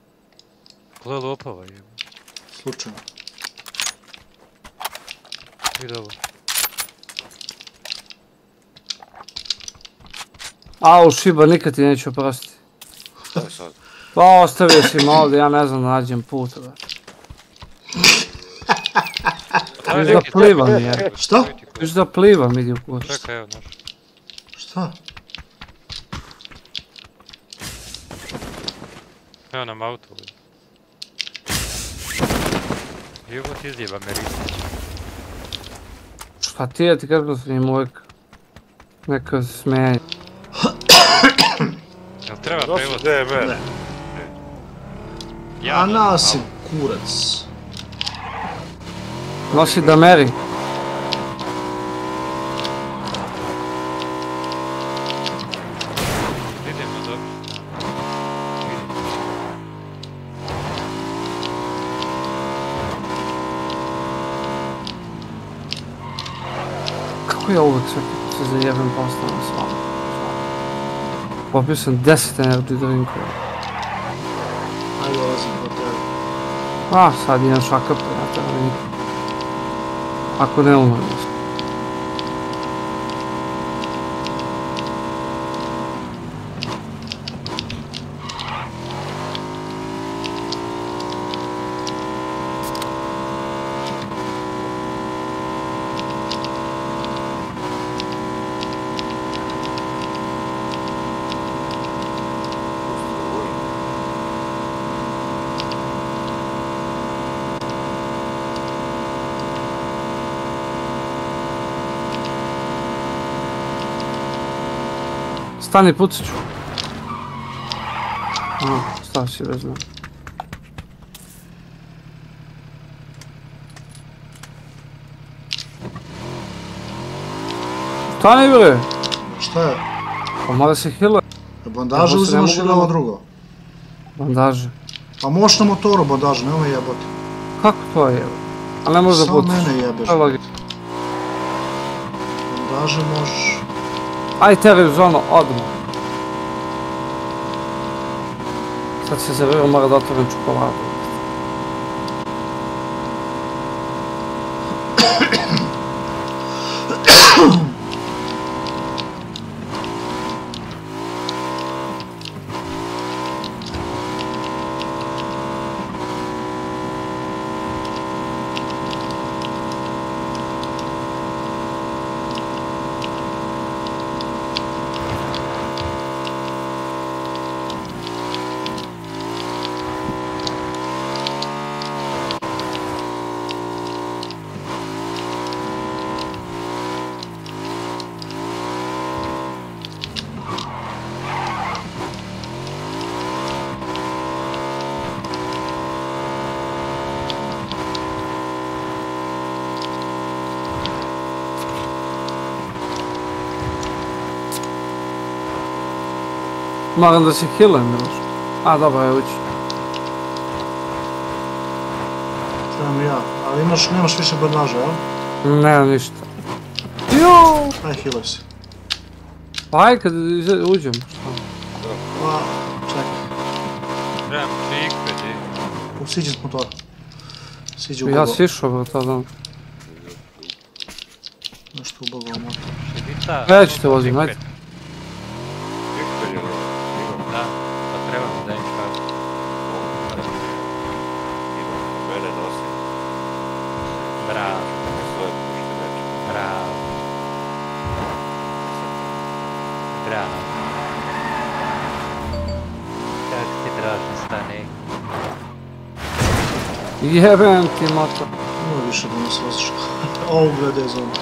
Kole lopova je. Slučajno. Vidi ovo. Au, šiba, nikad ti neću oprostiti. Šta je sad? Pa ostavio si me ovdje, ja ne znam da nađem put. Viš da plivam je. Šta? Viš da plivam, idi u kurs. Čekaj, evo, znaš. Šta? Evo nam auto. I ovo ti izjeba Meristić. Šta ti je, ti kako s njim uvijek neka smenja. Jel treba Došli prevod? D M R. Ne. Ja A nosim nasim, auto. kurac. Nosi da meri. Idemo dobro. Kako ja uvijek sve se zajebem pa ostavim s vama? Popio sam deset energy drinkova. Ajde, dolazim po tebe. A, sad imam šaka prijatelja, nikad. Ako ne umrem. Stani, pucat ću. A, stav si bez mene. Stani bre! Šta je? Pa mora se healuje. Bandaže Ja uzimaš ne ili mogu ovo da- drugo? Bandaže. A možeš na motoru bandaže, nemoj jebati. Kako to je? A ne može da Samo pucaš. mene jebeš. To je logično. Bandaže možeš... Aj teraj u zonu, odmah. Sad se zavira, mora da otvorim čokoladu. Moram da se healujem, Miloš. A, dobro, je ući. Trebam i ja. Ali imaš, nemaš više bandaža, jel? Nema ništa. Juuu! Aj, healaj se. Pa aj kad iza- uđem. šta? Pa, čekaj. Trebam čikve, di. Siđi s motora. Siđi u Ja bogo. sišao, bro, to da. Nešto u bogo motor. Šibica. Ja ću te vozim, ajde. Čikve je ovo. Da, pa trebam da im kažem. Mene nosi. Bravo, Svoje pušte neće. bravo. Bravo. Kako ti draži stane? Jebem ti motor. Nema više da nas voziš. Ovo gleda je zonu.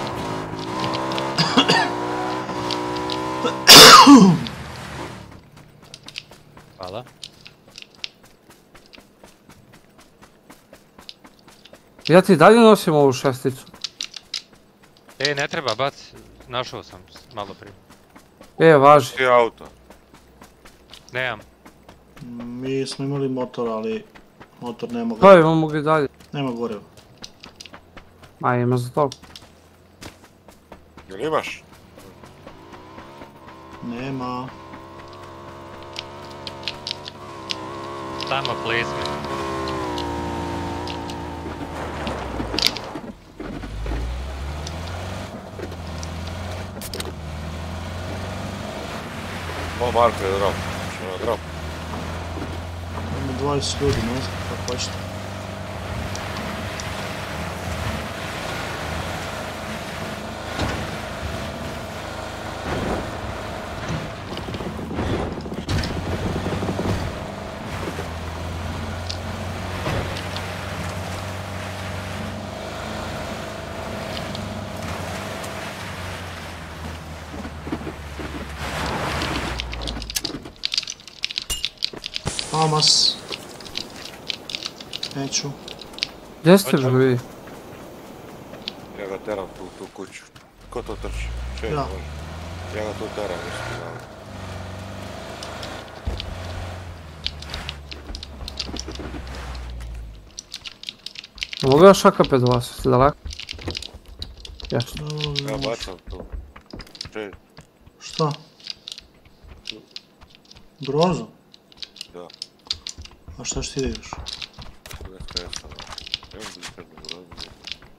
Hvala. Ja ti dalje nosim ovu šesticu. E, ne treba, bac. Našao sam s- malo prije. E, važi. Ti auto. Nemam. Mi smo imali motor, ali motor nema To goriva. imamo ga i dalje. Nema goriva. A ima za to. Jel imaš? Nema. Tamo placement. O, Marko je drop. Što je drop? Ima dvadeset ljudi, ne znam kako hoćete. Famas. Neću. Gdje ste bili vi? Ja ga teram tu, tu kuću. Ko to trči? Čej, Ja. može. Ja ga tu teram, mislim, ali. Mogu ja šakape do vas, jeste daleko? Jasno. Ja bacam tu. Čej, Šta? Grozu? da. A šta ćeš ti da ideš? Ne skresam. Ja vam bi krenu grozu.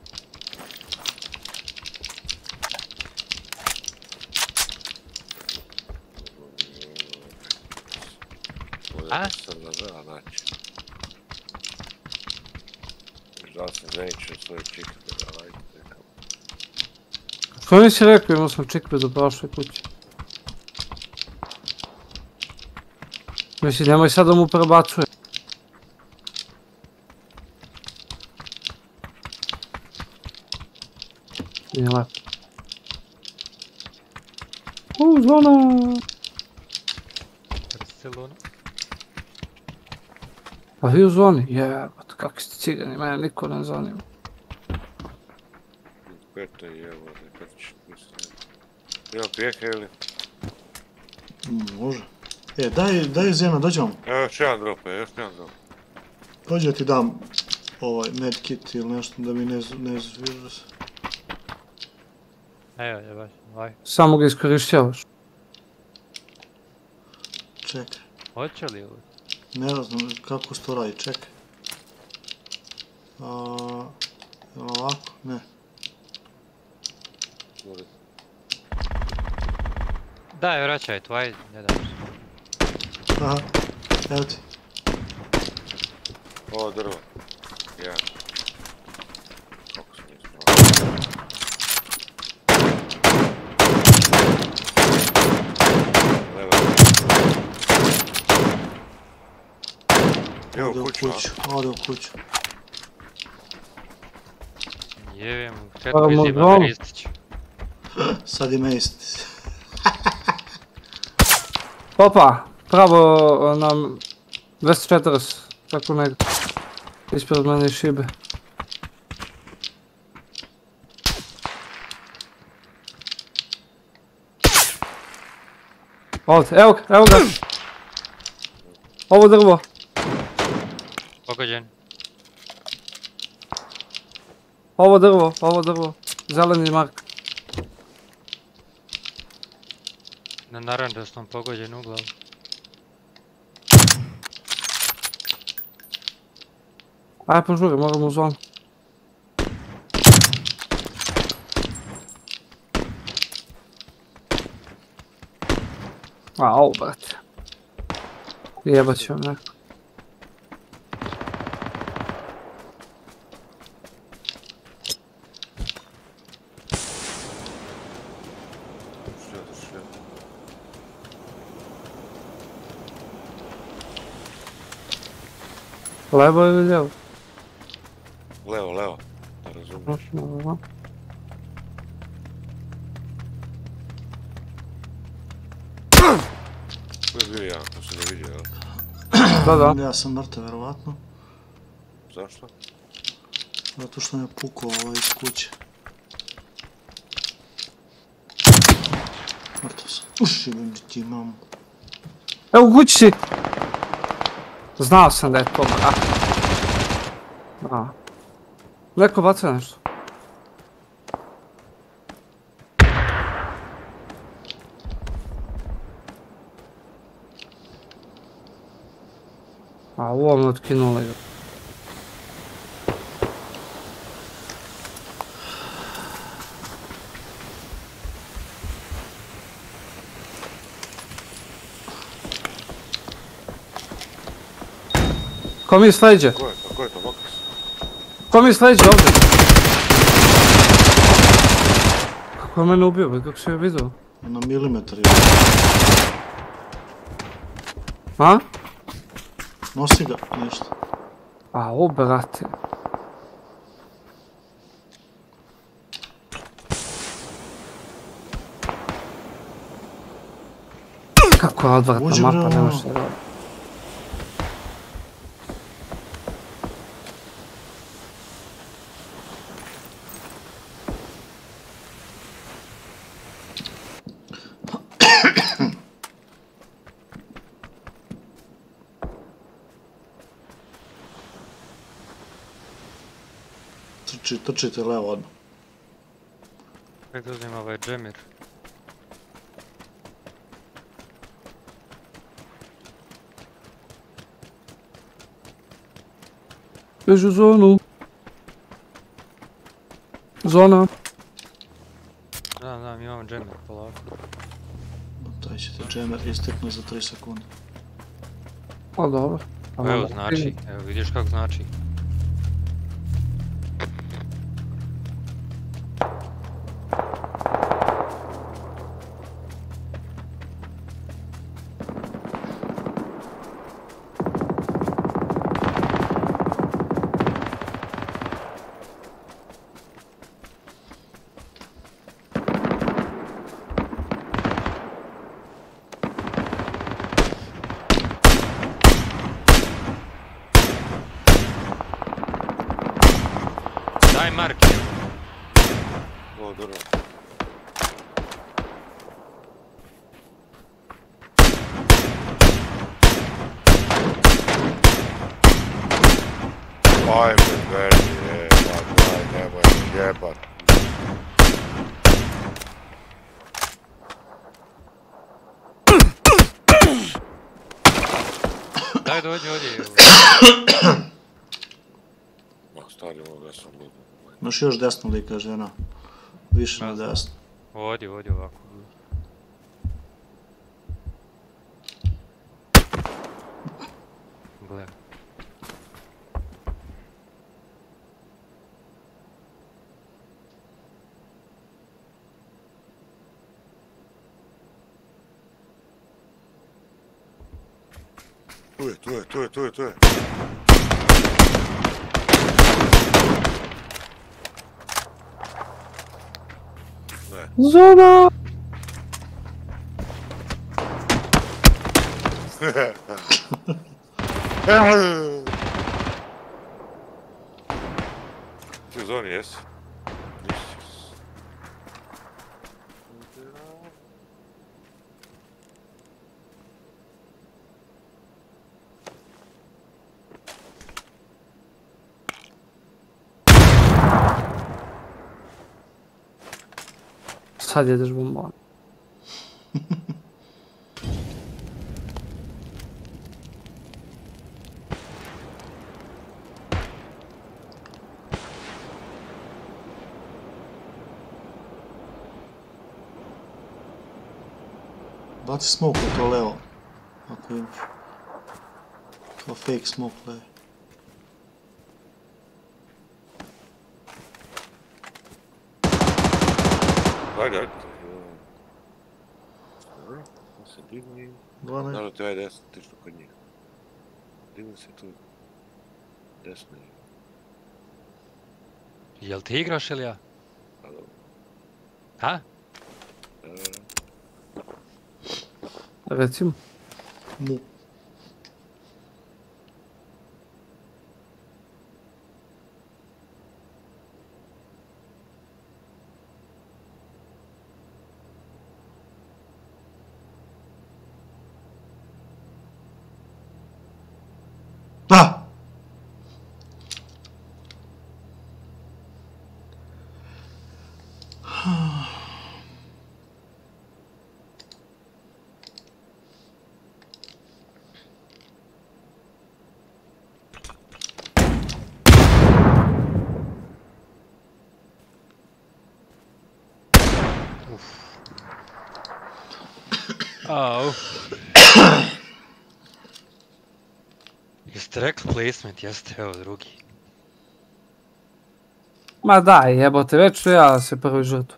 A? Ovdje sam da da naći. Žal sam zaničio svoje čikve, da lajte nekako. Što nisi rekao, imao sam čikve do prošle kuće. Mislim, nemoj sad da mu prebacuje. Nije lepo. Uuu, zona! Barcelona. Pa vi u zoni? Jebate, kakvi ste cigani, mene niko ne zanima. Peto je evo, nekad ću mislim. Ima pijeke ili? Mm, može. E, daj, daj Zena, dođi vam. Evo još jedan drop, još jedan drop. Dođi da ti dam ovaj medkit ili nešto da mi ne, z- ne zvira se. Evo je baš, ovaj. Samo ga iskorištjavaš. Čekaj. Hoće li ovo? Ne znam kako se to radi, čekaj. A, jel ovako? Ne. Izvolite. Daj, vraćaj tu, ajde, ne daš. Aha, evo ti. Ovo drvo. Jedan. Kako sam ispravo. Leva. Evo Ode u kuću, a? kuću, ode u kuću. Jevim, Pa, četko možda izima ovo? Veristić. Sad ima isti. Opa, pravo nam dvesta četrdeset, tako negdje. Ispred mene iz šibe. Ovdje, evo ga, evo ga. Ovo drvo. Pogođen. Ovo drvo, ovo drvo. Zeleni mark. Na naranđastom pogođen u glavu. Aj požuri, moramo u zonu. A, ovo brate. Jebat ću vam neko. Šljada, šljada. Levo ili lijevo? Levo, levo. Da razumiješ. Dobro. Tu je bio jedan, to se ne vidio, jel? Da, da. Ja sam mrtav, verovatno. Zašto? Zato što me pukao ovaj iz kuće. Mrtav sam. Uši, vidim da ti imam. Evo u kući si! Znao sam da je to, a. A. Neko baca nešto. A ovo me otkinuli ga. Ko mi sleđe? Ko je to, ko je to, Vokas? Ko mi sleđe ovdje? Kako je mene ubio, be, kako si je vidio? Na milimetar je. A? Nosi ga, ništa. A, o, brate. Kako je odvratna Uđi, bre, mapa, ono. nema šta da radi. Trči, trčite levo odmah. Kako uzim ovaj džemir? Beži u zonu. Zona. Znam, znam, imam džemir, polako. Taj ćete džemer istekne za tri sekunde. O, dobro. Evo znači, evo vidiš kako znači. Daj Mark, O, dobro. Ajme, verni, jebat, daj, nemoj me jebat. daj dođi ovdje. Ma, stari, ovo da sam ludo. Imaš još desno lika žena. Više na desno. Ovdje, ovdje ovako. Gle. Tu je, tu je, tu je, tu je, tu je. Ne. Zona! Ti u zoni jesi? Nisi. Sad jedeš bombon. Baci smoke u to levo. Ako imaš. Kao fake smoke levo. Ajde, ajde. Dobro, on se digni. Dva ne. Naravno ti ajde desno, ti što kod njih. Digni se tu. Desno je. Jel ti igraš ili ja? A dobro. Ha? E, Recimo. Mu. Ah! Au. Jeste Jeste rekli placement, jeste, evo drugi. Ma daj, jebote, već ću ja se prvi žrtvu.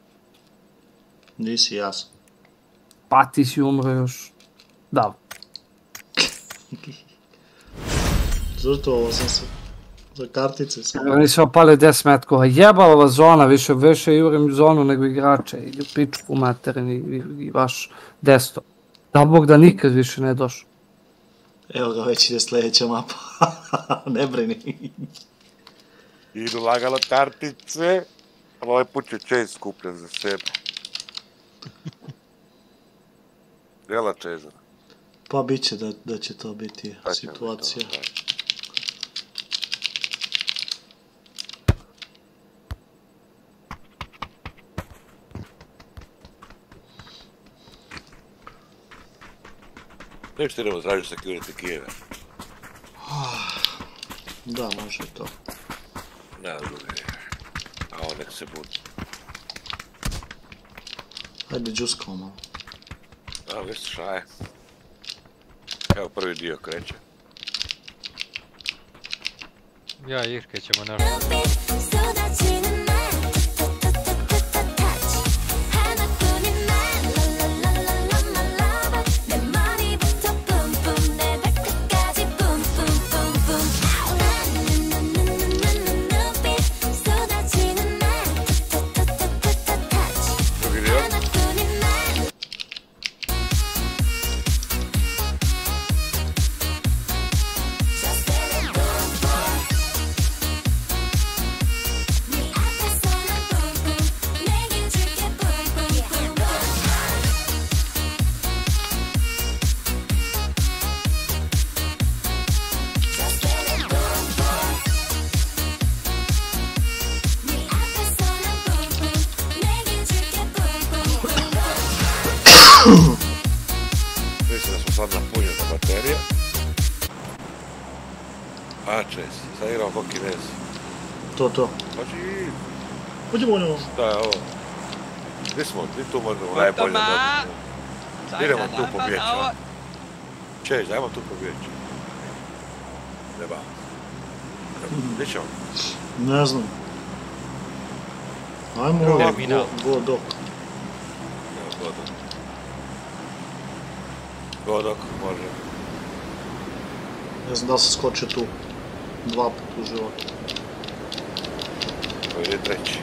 Nisi jasan. Pa ti si umro još. Da. Žrtvovao sam se. Za kartice sam. Oni se opali deset metkova. Jebala vas zona, više, više jurim zonu nego igrače. Ili u pičku materini i, i vaš desto. Da Bog da nikad više ne došao. Evo ga, već ide sljedeća mapa. Ne brini. Idu lagalo kartice, ali ovaj put će Chase skupljen za sebe. Jela Chase? Pa bit će da, da će to biti situacija. Nešto idemo tražiti security Kijeve. Da, može to. Ne, drugi. A ovo nek se budi. Hajde, džuskamo malo. A, vi ste šaje. Evo prvi dio kreće. Ja i Irke ćemo nešto. Mislim da smo sad napunjeni na baterije. A, Chase, sad igramo ko Kinezi. To, to. Pači, Uđemo u njemu. šta je ovo? Gdje smo? Gdje tu možemo najbolje dobiti? Idemo tu pobjeći, a? Chase, ajmo tu pobjeći. Neba. Gdje ćemo? Ne znam. Ajmo ovako, Terminal. go, go dok. Evo, Godok. Godok, može. Ne znam da li se skoče tu. Dva puta u životu. Ko ide treći.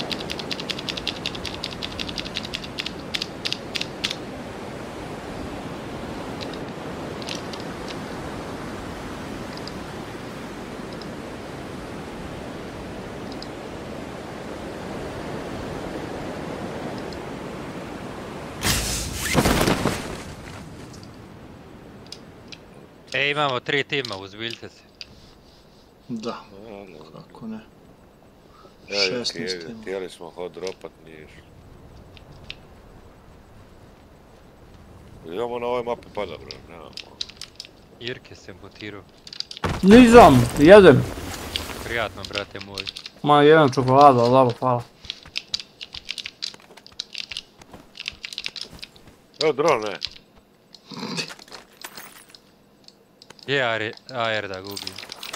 E, imamo tri tima, uzbiljte se. Da, A, ne znam. kako ne. Evo, šesnaest Kijevi, ima. htjeli smo hod dropat, nije išlo. Imamo na ovoj mapi pada, bro, nemamo. Irke se mutirao. Nizam, jedem. Prijatno, brate moj. Ma jedan čokoladu, ali dobro, hvala. Evo drone. Gdje je A R da gubi?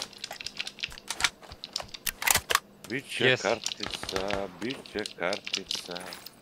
Biće Yes. kartica, biće kartica.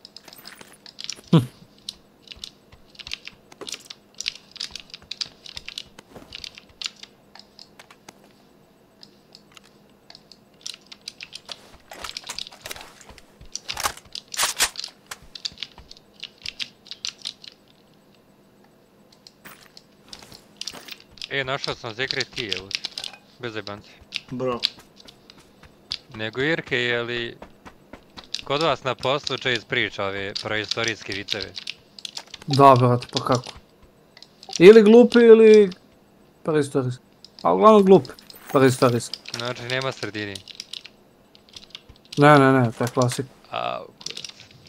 E, našao sam secret key, evo. Bez jebanci. Bro. Nego Irke, je li kod vas na poslu Chase priča ove proistorijske viceve? Da, brate, pa kako? Ili glupi ili preistorijski. A uglavnom glupi, preistorijski. Znači, nema sredini. Ne, ne, ne, to je klasik. A, kurac.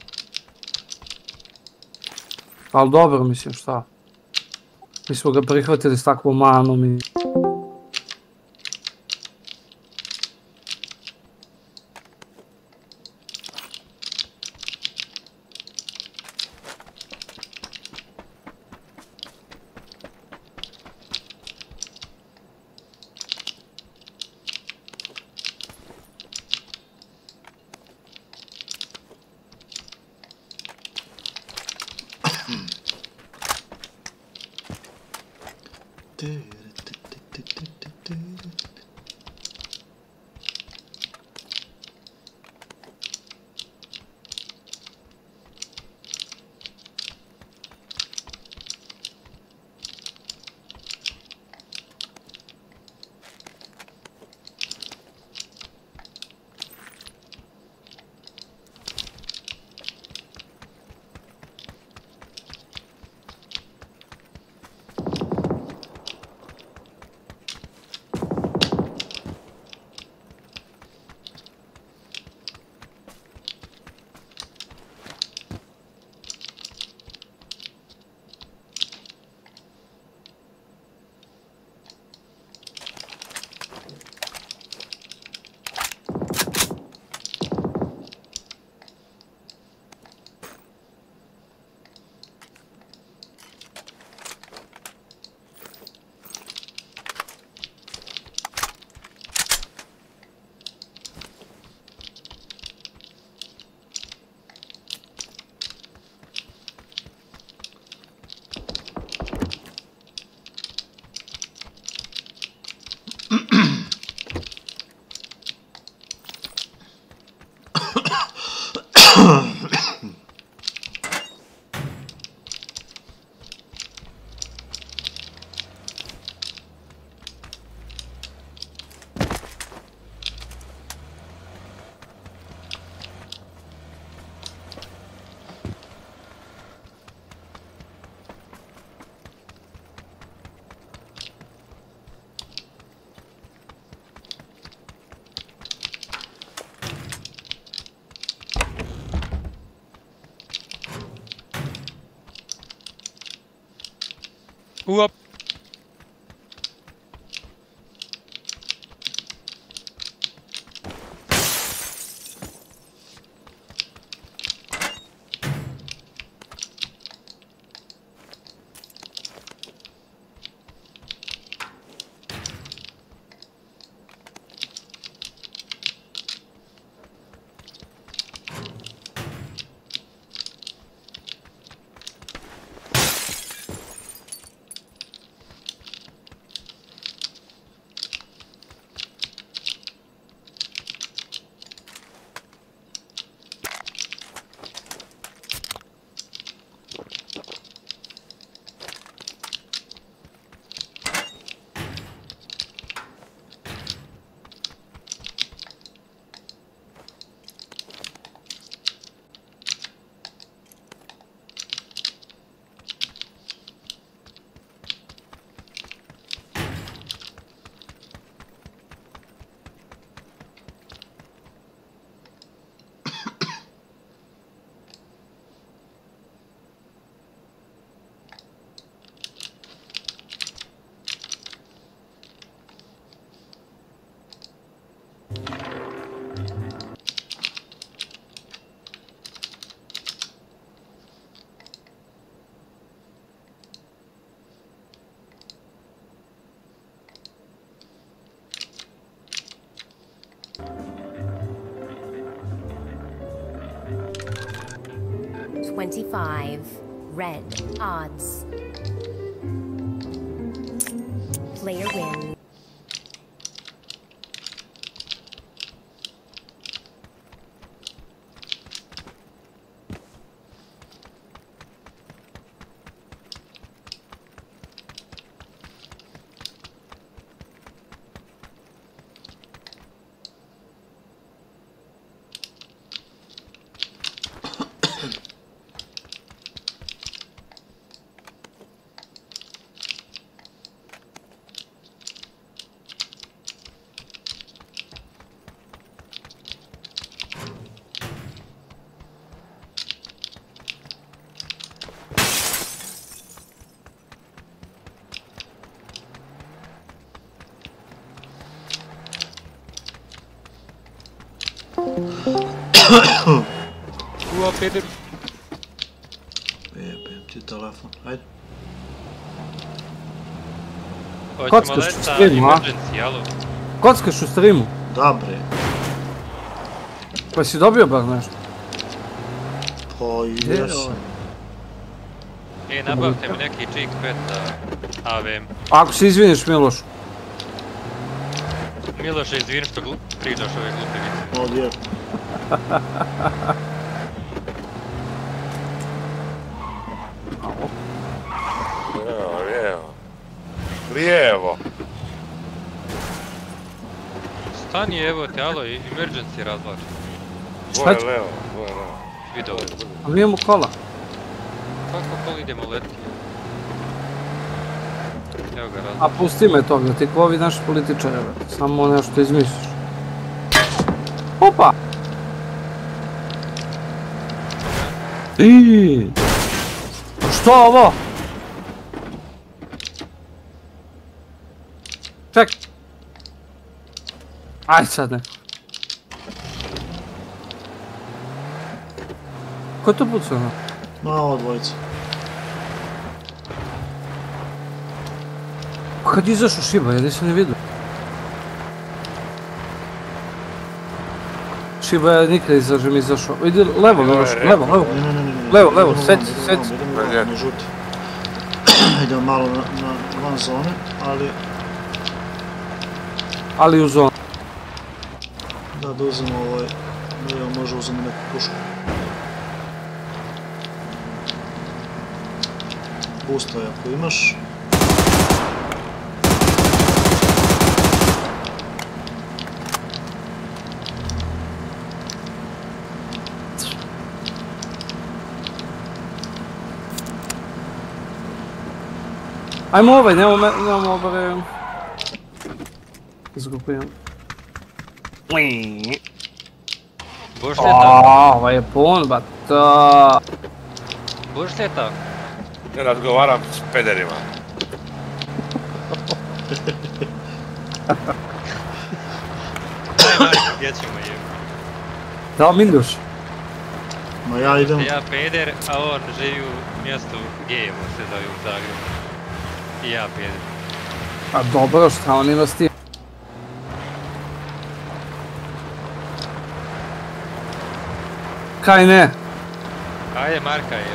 Ali dobro, mislim, šta? Mi smo ga prihvatili s takvom manom i... Uop. twenty-five. Red. Odds. Player win. Uop, idem. Jebem ti telefon, ajde. Hoćemo Kockaš u leta streamu, a? emergency, alo. Kockaš u streamu? Da bre, Pa si dobio bar nešto? pa i Gdje je jesam. ovaj? E, nabavite mi neki G pet da A V M. Ako se izviniš, Miloš. Miloše, izvini što pričaš ove glupe vice. Ovdje. Evo, lijevo. Lijevo. Stani, evo te, alo, emergency razlači. Dvoje levo, dvoje levo. Video. A mi imamo kola. Kako kol idemo leti? Evo ga razlači. A pusti me toga, ti ko ovi naši političari, brate. Samo nešto izmisliš. Opa! Iiii! Što ovo? Ček! Aj sad ne. Ko je to pucao? Ma, ovo dvojica. Kad je izašao Šiba, ja nisam ne vidio. Šiba je nikad izašao, mi izašao. Idi levo, Miloš, levo, levo. Ne, ne, ne, ne. Levo, levo, seci, seci. Idemo malo na žuti. Idemo malo na van zone, ali... Ali u zonu. Da, da uzemo ovaj... Da može uzemo neku pušku. Boostaj ako imaš. Ajmo ovaj, nemamo me, nemamo obave... Izgupujem. Boš ljeta? Aaaa, ovaj je pun, bata. Boš ljeta? Ne razgovaram s pederima. Daj Marko, gdje ćemo je? Da, Miljuš. Ma ja idem... Ja peder, a on živi u mjestu Gejevo se zove u Zagrebu. I ja peder. A dobro, šta on ima s tim? Kaj ne? Ajde Marka je.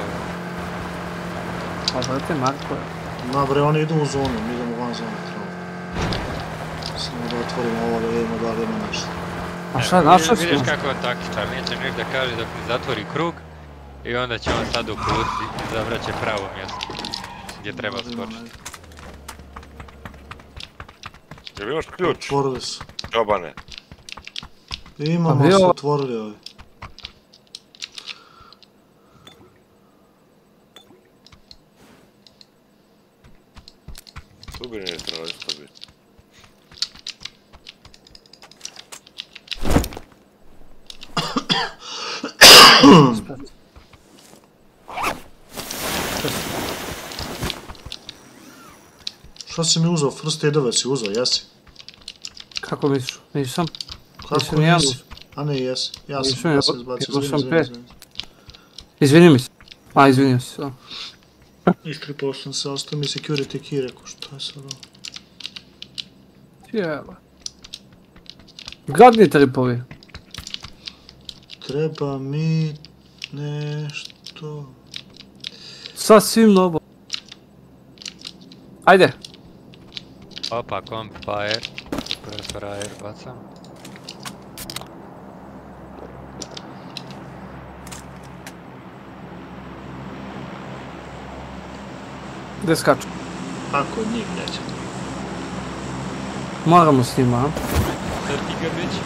Pa vrte Marko je. Ma bre, oni idu u zonu, mi idemo van zone treba. Samo da otvorimo ovo da vidimo da li ima nešto. A šta, našao si? Vidiš kako on taktičar, neće niš da kaže dok mi zatvori krug i onda će on sad uputiti i zabraće pravo mjesto gdje treba skočiti. Jel imaš ključ? Otvorili su. Jobane. Imamo se otvorili ovi. Tu bi nije trebalo isto biti. Šta si mi uzao? First aidove si uzao, jesi? Kako misliš? Nisam. Kako nisi? A ne, jesi. Ja sam, ja sam izbacio, izvini, izvini, izvini. Izvini mi se. A, izvinio se, da. Istripao sam se, ostao mi security key, rekao što je sad ovo. Jeba. Gadni tripovi. Treba mi nešto... Sasvim novo. Ajde. Opa, campfire. Prefire bacam. Gdje skaču? Ako od njih neće. Moramo s njima, a? Sad ti ga već.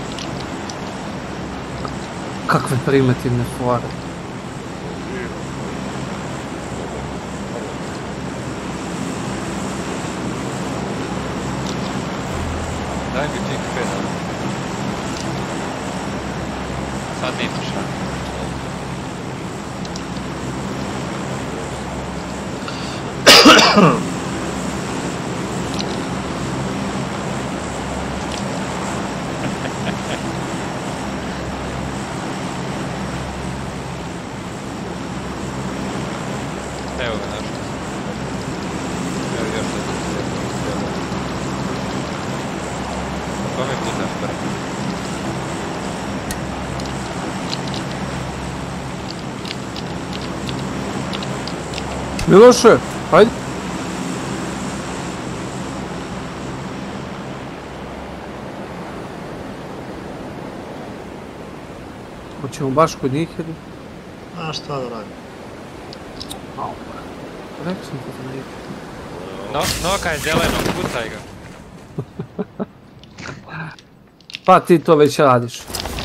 Kakve primitivne fore. Daj mi čik pedal. Sad nemaš. Evo ga našao. Evo još jedan. Kome putaš prvo? Miloše, ajde. Ićemo baš kod njih ili? A šta da radim? Rekao sam ti da ne ići. No, noka je zeleno, pucaj ga. Pa ti to već radiš.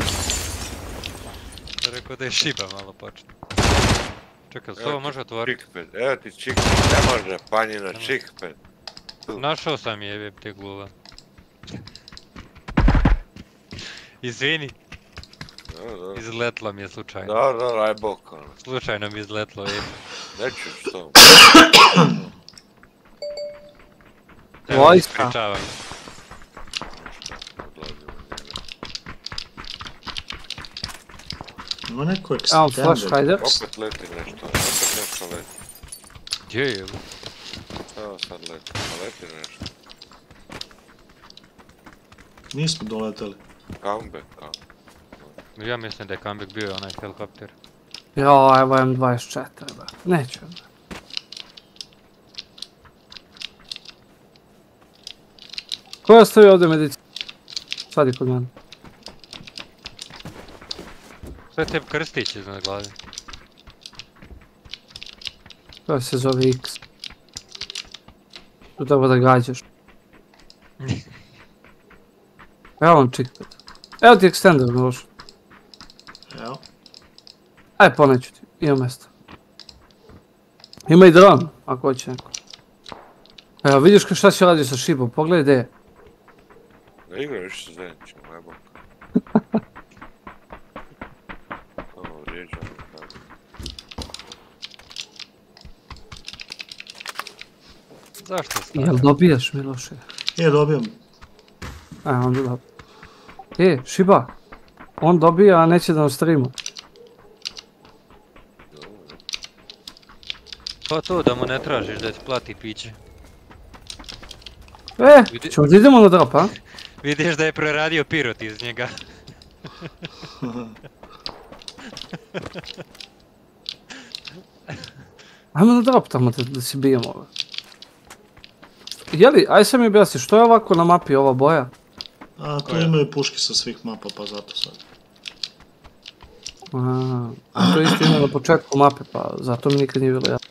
Rekao da je šiba malo počne. Čekaj, s ovo može otvoriti? Čikped, evo ti čikped, ne može, panjina čikped. Našao sam je, jebim te gula. Izvini. Izletlo mi je slučajno. Dobro, dobro, aj bok ono. Slučajno mi je izletlo, jebim. Neću što. Evo, Vojska. ispričavam. Ima neko Evo, flash extended. hiders. Opet leti nešto, opet nešto leti. Gdje je? Evo sad leti, pa leti nešto. Nismo doleteli. Comeback, kao. Ja mislim da je comeback bio onaj helikopter. Jo, evo M dvadeset četiri, ba. Neću. Ko je ostavio ovdje medicinu? Sad je kod mene. Sve te krstić iznad glavi. To se zove X. Tu treba da gađaš. Evo vam čikpet. Evo ti extender, Miloš. Evo. Aj, poneću ti, ima mjesta. Ima i dron, ako hoće neko. Evo, vidiš ka šta će radi sa šibom, pogledaj gdje je. Ne igra više sa Zenićem, aj bok. Ovo vrijeđa mi tako. Zašto stavio? Jel dobijaš, Miloše? Je, dobijam. E, onda dobro. E, šiba. On dobija, a neće da nam streamu. Pa to da mu ne tražiš da ti plati piće. E, Vidi- ćemo da idemo na drop, a? Vidiš da je preradio pirot iz njega. Ajmo na drop tamo da, da si bijemo. Jeli, aj sam mi objasni, što je ovako na mapi ova boja? A, tu imaju puške sa svih mapa, pa zato sad. A, a to isto ima na početku mape, pa zato mi nikad nije bilo jasno.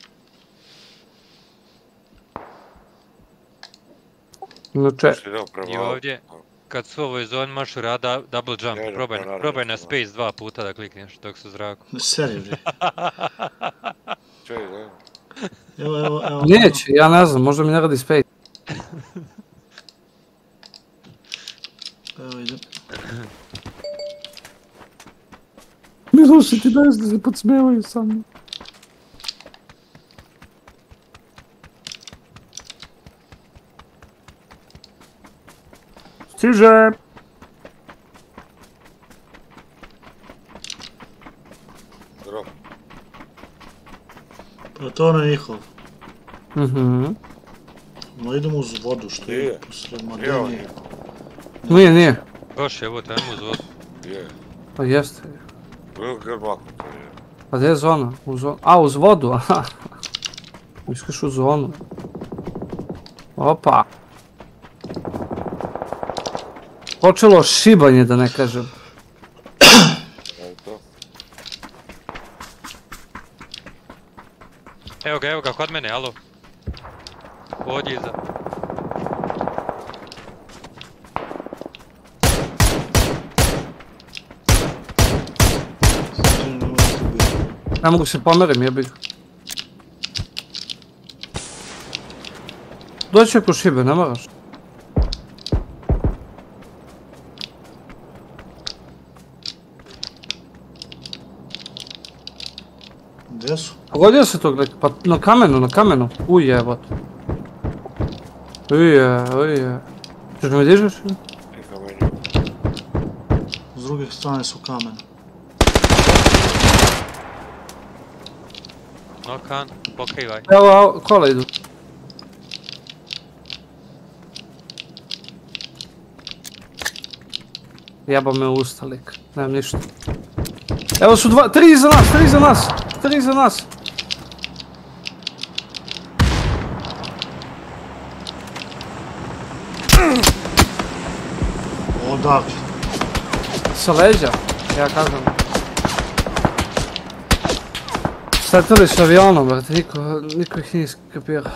Inače, Što idemo prema... I ovdje, kad su u ovoj zoni možeš rada double jump, Ja, probaj, naravno, probaj na naravno. space dva puta da klikneš dok su u zraku. Seriju li? Čej, da. Evo, evo, evo. neće, ja ne znam, možda mi ne radi space. Evo idem. Miloše, ti daješ da se podsmevaju sa mnom. Stiže! Drop. Pa to ono je njihov. Mhm. No idemo uz vodu, što je Je. posred Evo Madenije. je. Nije, nije. Boš, evo, tajmo uz vodu. Je. Pa jeste. Bilo kad mako to je. Pa gdje je zona? U zonu. A, uz vodu, aha. Miškaš u zonu. Opa. Počelo šibanje, da ne kažem. Evo to. Evo ga, evo ga, kod mene, alo. Ovdje iza. Znači, ne mogu se biti. Ne mogu se pomerim, jebi ga. Doći oko šibe, ne moraš. Gdje su? Pogodio se tog nek... Pa na kamenu, na kamenu. Uj jebot. Uje, uje. Češ da me dižeš? Neka meni. S druge strane su kamen. Nokan, pokrivaj. Evo, evo, kola idu. Jeba me usta, lik. Nemam ništa. Evo su dva, tri iza nas, tri iza nas, tri iza nas. Odakle? Sa leđa, ja kažem. Sletili s avionom, brate, niko, niko ih nije skapirao.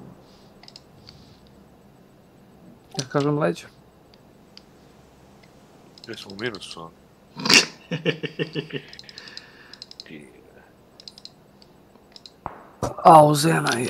Ja kažem leđa. Gdje smo u minusu, a? Au, Zena je.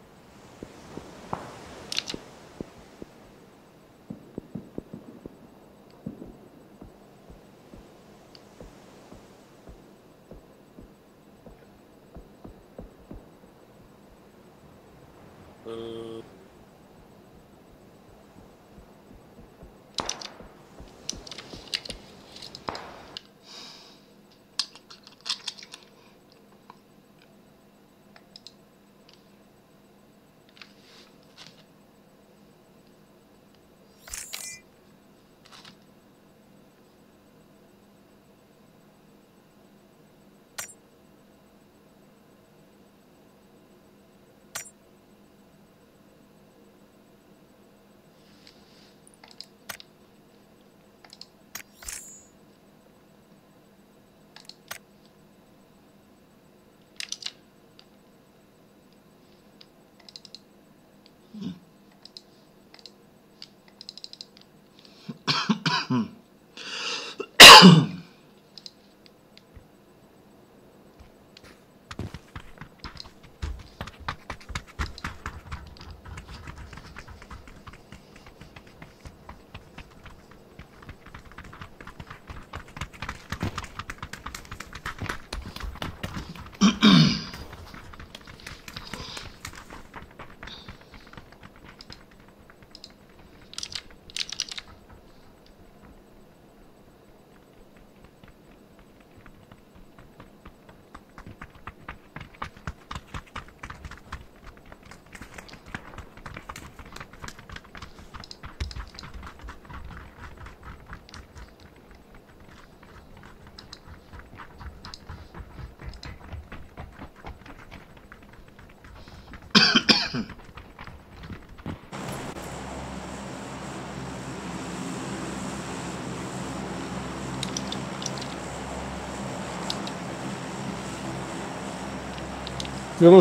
Još...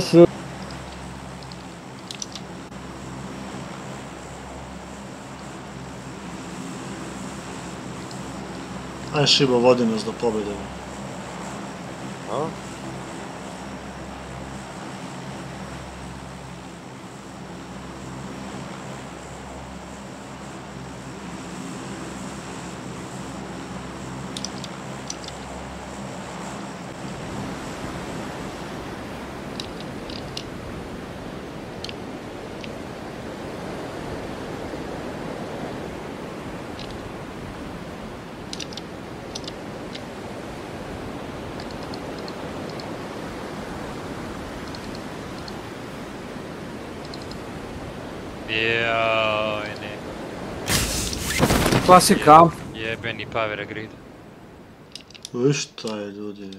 Aj Šiba, vodi nas do pobjede. A? Joj, ne. Klasika. Jebeni power grid. Viš šta je, ljudi.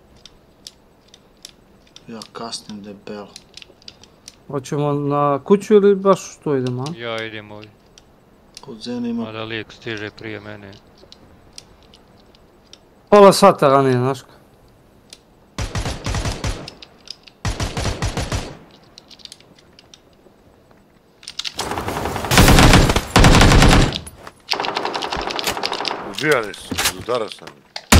Ja kasnim debelo. Hoćemo na kuću ili baš što idemo, a? Ja idem ovdje. Kod Zene ima... Mada lijek stiže prije mene. Pola sata ranije, znaš ka. Ubijali su, udara sam.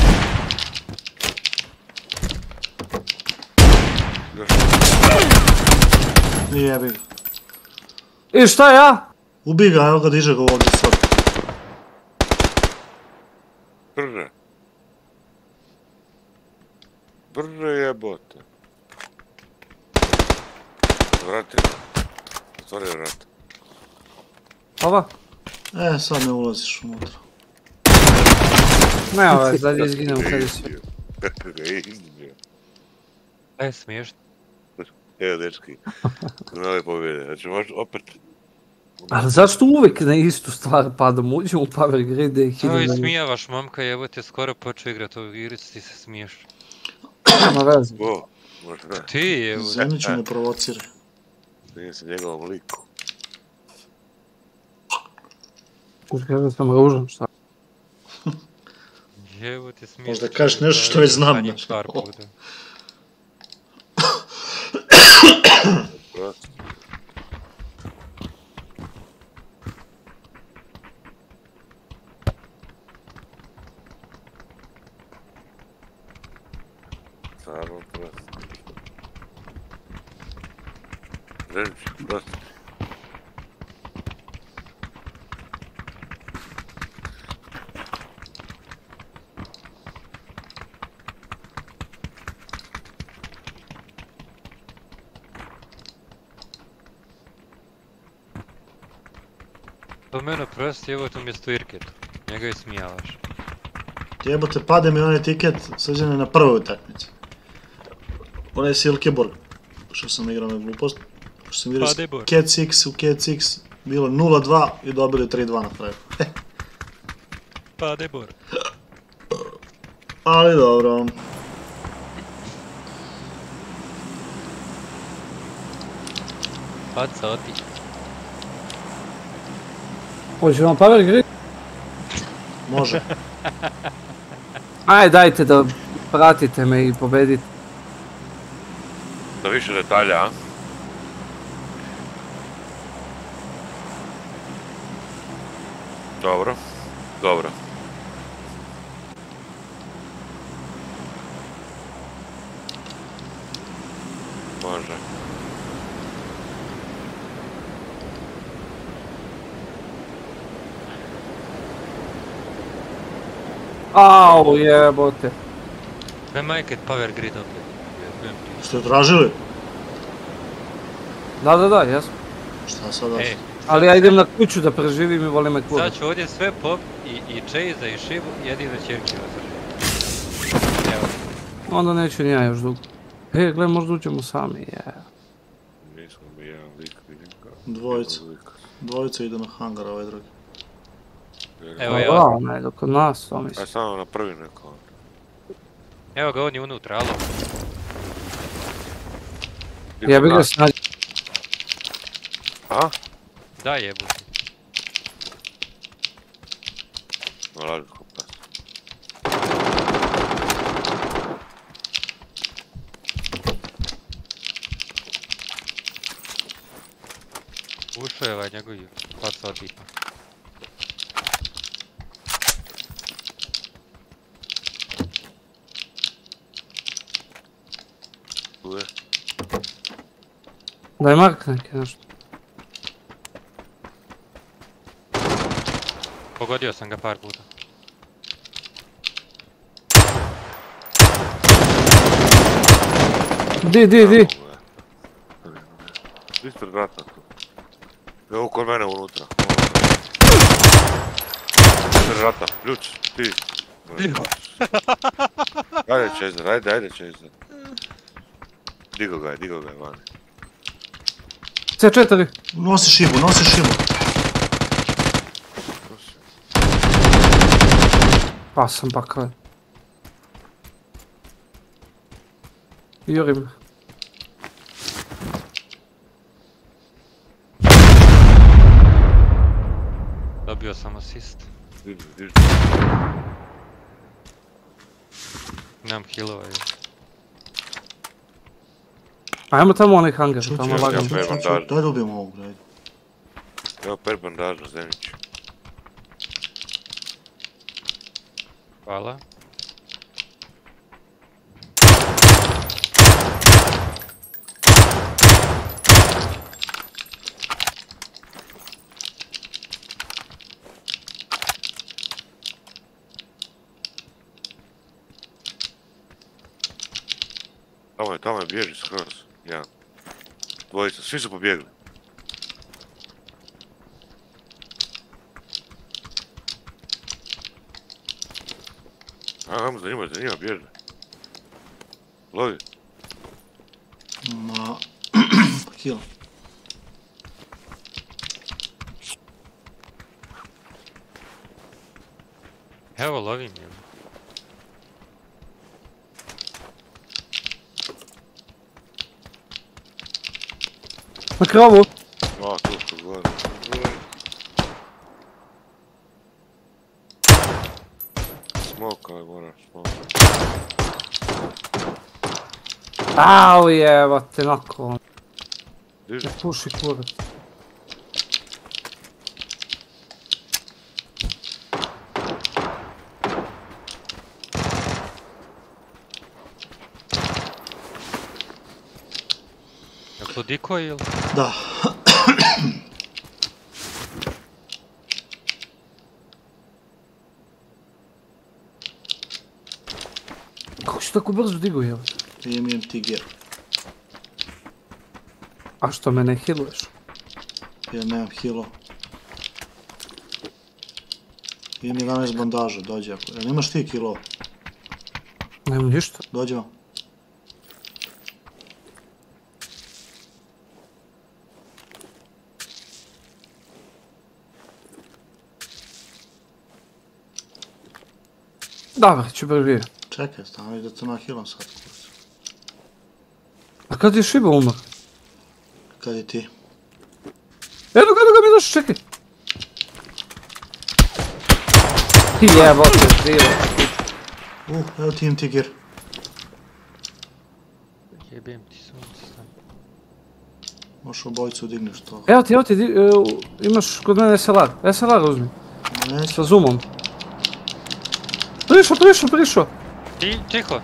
Jebi ga. I šta ja? Ubi ga, evo ga, diže ga ovdje sad. Brže. Brže jebote. Vrati. Otvori vrat. Ova? E, sad ne ulaziš unutra. Ne, ovaj, dalje izginem kada si. Kako ga je iznio. E, smiješno. Evo, dečki. Nove pobjede. Znači, možda opet... Ali zašto uvijek na istu stvar padamo? Uđemo u power grid i To i smijavaš, momka, jebote, skoro počeo igrat ovu igricu, ti se smiješ. Nema veze. O, možda. Ti je... Zeniću ne provocira. Nije se njegovom liku. Kažem sam ružan, šta? Jebote, smiješ. Možda kažeš nešto što već znam, znaš. prosto. Stvarno prosto. Zenić, prosto. To mene prosti, evo tu mjesto Irketu. Njega je smijavaš. Jebote, pade mi onaj tiket Srđane na prvoj utakmici. Onaj Silkeborg, što sam igrao na glupost. Što sam igrao s Cats X u Cats X, bilo nula dva i dobili tri dva na kraju. Padebor. Ali dobro. Pad sa oti. Hoće vam Pavel gri? Može. Aj, dajte da pratite me i pobedite. Da više detalja, a? Dobro, dobro. Može. Au, jebote. Kaj majke Power Grid opet? Jebem ti. Ste tražili? Da, da, da, jesmo. Šta sada? Ej, Ali ja idem na kuću da preživim i volim me kuda. sad ću ovdje sve pop i, i Chase i Shibu, jedino čerke osrži. Evo. Onda neću ni ja još dugo. E, gle, možda uđemo sami, je. Nismo mi jedan lik, vidim ga. Dvojica. Dvojica ide na hangar, ovaj drugi. Evo Ja, ja. onaj, dok kod nas, to Aj mislim. samo na prvi neko. Evo ga, on je unutra, alo. Ja bih ga snađe. A? Da jebute. No, lažu kupas. Ušao je ovaj njegov pad sa tipa. Tu je. Daj Mark neki nešto. Pogodio sam ga par puta. Di, di, di. Ispred vrata tu. Evo kod mene unutra. Ispred vrata, ključ, ti. Ajde Chaser, ajde, ajde Chaser. Digo ga je, digo ga je vani. C četiri. Nosi šibu, nosi šibu. Pa sam pakle. Jurim. Dobio sam asist. Diži, diži. Nemam healova je. Ajmo tamo onaj hangar, Čuć, tamo čuć, lagano. čuć, čuć, čuć. Daj da ubijemo ovog, daj. Evo per bandaža, Zenić. Hvala. Tamo je, tamo je, bježi skroz. Jedan. Dvojica, svi su pobjegli. Ajmo za njima, za njima, bježi. Lovi. Ma... Kill. Evo lovim je. Na krovu. A, tu su gore. Smoke, ali moraš smoke. Au, jebate, nakon. Diži. Puši kurac. Je to diko ili? Da. Kako si tako brzo digo, jel? Imam imam ti gear. A što me ne healuješ? Ja nemam healo. Imam jedanaest bandaža, dođi ako... Jel imaš ti kilo? Nemam ništa. Dođi vam. Dobar, ću prvi. Čekaj, stani da te nahilam sad. A kad je Šiba umar? Kad je ti? Edo ga, edo ga mi došli, čekaj. Ti jebote, zilo. Uh, evo ti imam ti gear. Jebim ti sunce sam. Možeš obojicu digneš to. Evo ti, evo ti, di- e, imaš kod mene S L R. S L R uzmi. Neću. Sa zoomom. Prišao, prišao, prišao. Ti, tiho.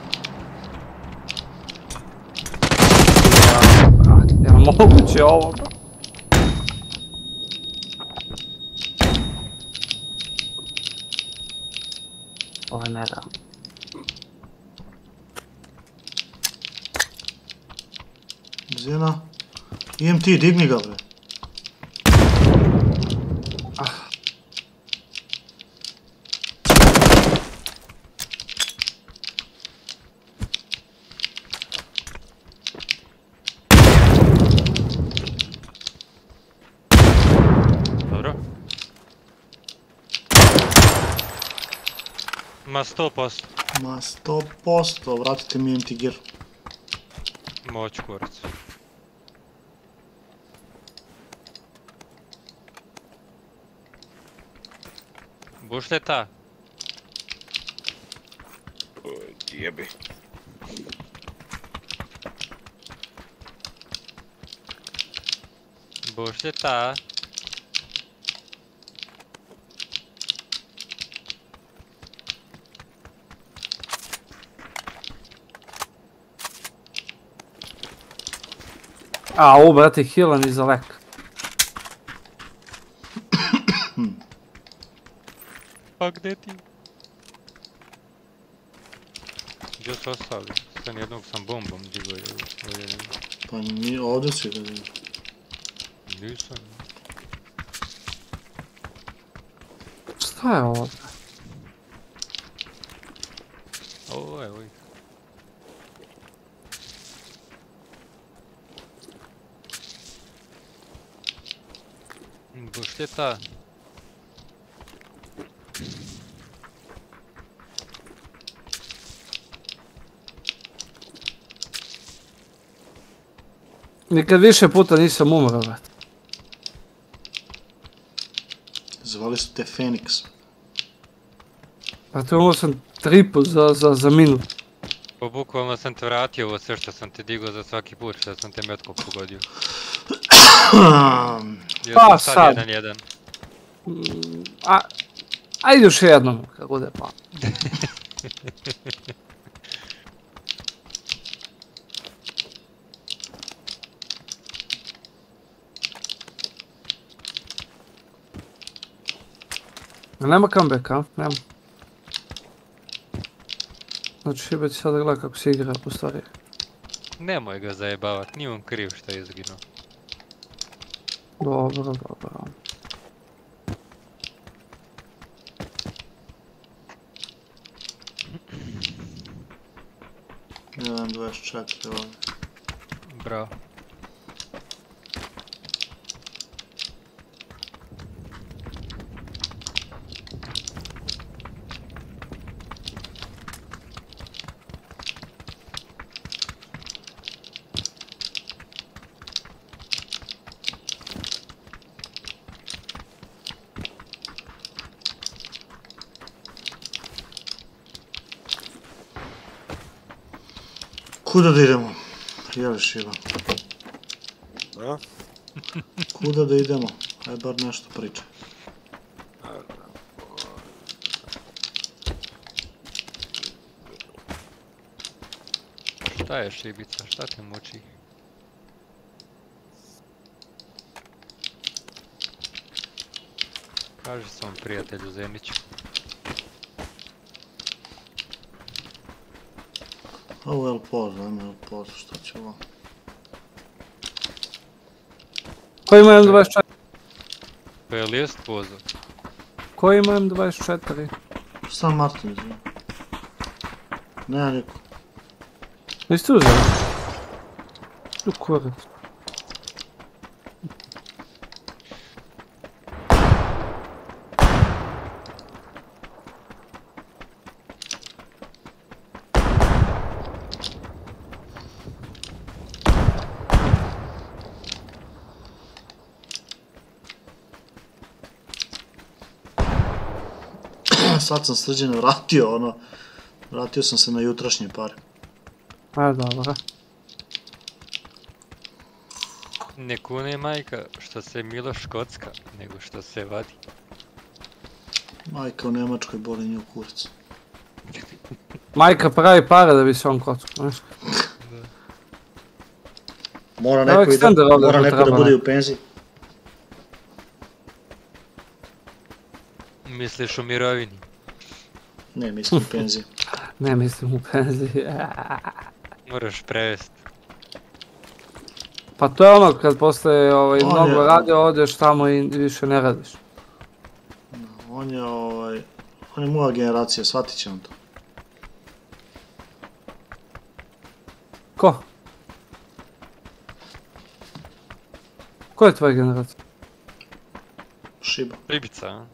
Jel moguće ovo? Ovo ne da. Zina. Imam ti, digni ga bre. Dobro. Ma sto posto. Ma sto posto, vratite mi imam ti gear. Moć kurac. Bušljeta. Oj, jebi. Bušljeta. A, ovo, brate, healan iza lek. Pa gdje ti? Gdje su ostali? Sam jednog sam bombom digao. Pa nije, ovdje si ga digao. Nisam. Šta je ovo? Ovo je, oj. Bušljeta. Nikad više puta nisam umro, brate. Zvali su te Feniks. Brate, umro sam tri put za, za, za minut. Pa bukvalno sam te vratio ovo sve što sam te digao za svaki put što sam te metko pogodio. Jer Pa sam sad sad. jedan jedan. A, ajde još jednom, kako bude pa. Nema comebacka, nema. Znači, Šiba će sada gleda kako se igra po stvari. Nemoj ga zajebavat, nije on kriv što je izginuo. Dobro, dobro. jedan dvadeset četiri ovdje. Bravo. Kuda da idemo? Jeli Šiba? A? Kuda da idemo? Aj bar nešto pričaj. Šta je šibica, šta te muči? Kaži svom prijatelju Zeniću. Ovo je L-Poz, dajme L-Poz, šta će ovo? Ko ima M dvadeset četiri? Pa je li jest pozor? Ko ima M dvadeset četiri? Sam Martin, izvijem. Nema niko. Nisi ti uzeli? U kurac. Sad sam Srđane vratio, ono, vratio sam se na jutrašnje pare. A, dobro. Ne kune majka što se Miloš kocka, nego što se vadi. Majka u Nemačkoj boli nju kurac. Majka pravi pare da bi se on kocko, znaš. Mora neko, i da, mora neko da bude u penziji. Misliš u mirovini? Ne, mislim u penziji. Ne mislim u penziji. Moraš prevesti. Pa to je ono kad posle ovaj, mnogo radi, odeš tamo i više ne radiš. On je ovaj, on je moja generacija, shvatit će on to. Ko? Ko je tvoja generacija? Šiba. Šibica, a?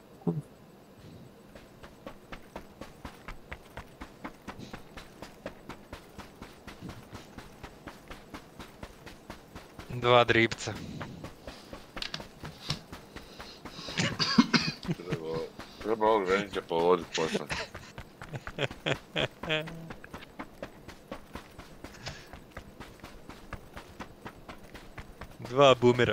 Dva dripca. Treba ovog Zenića povodit posle. Dva bumera.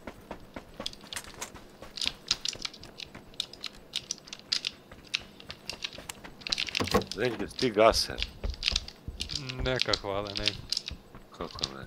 Negdje ti gase. Neka hvala, ne. Kako ne?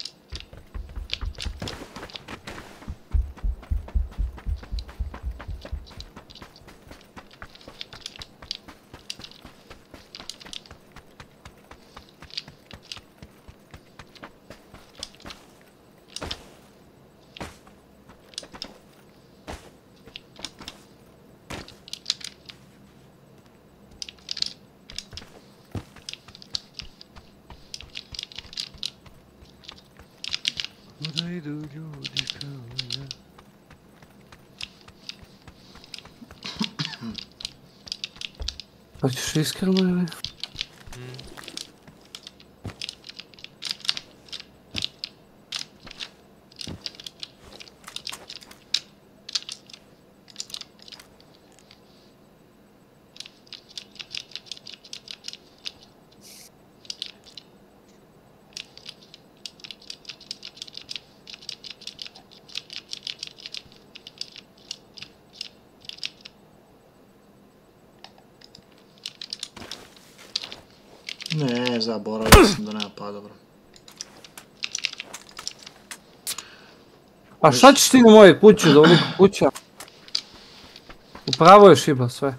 Kuda idu ljudi kao ja? Hoćeš iskreno ili? Ne, zaboravio sam da nema pa dobro. A šta ćeš ti na moje kući, da ovoliko kuća? Upravo je Šiba sve.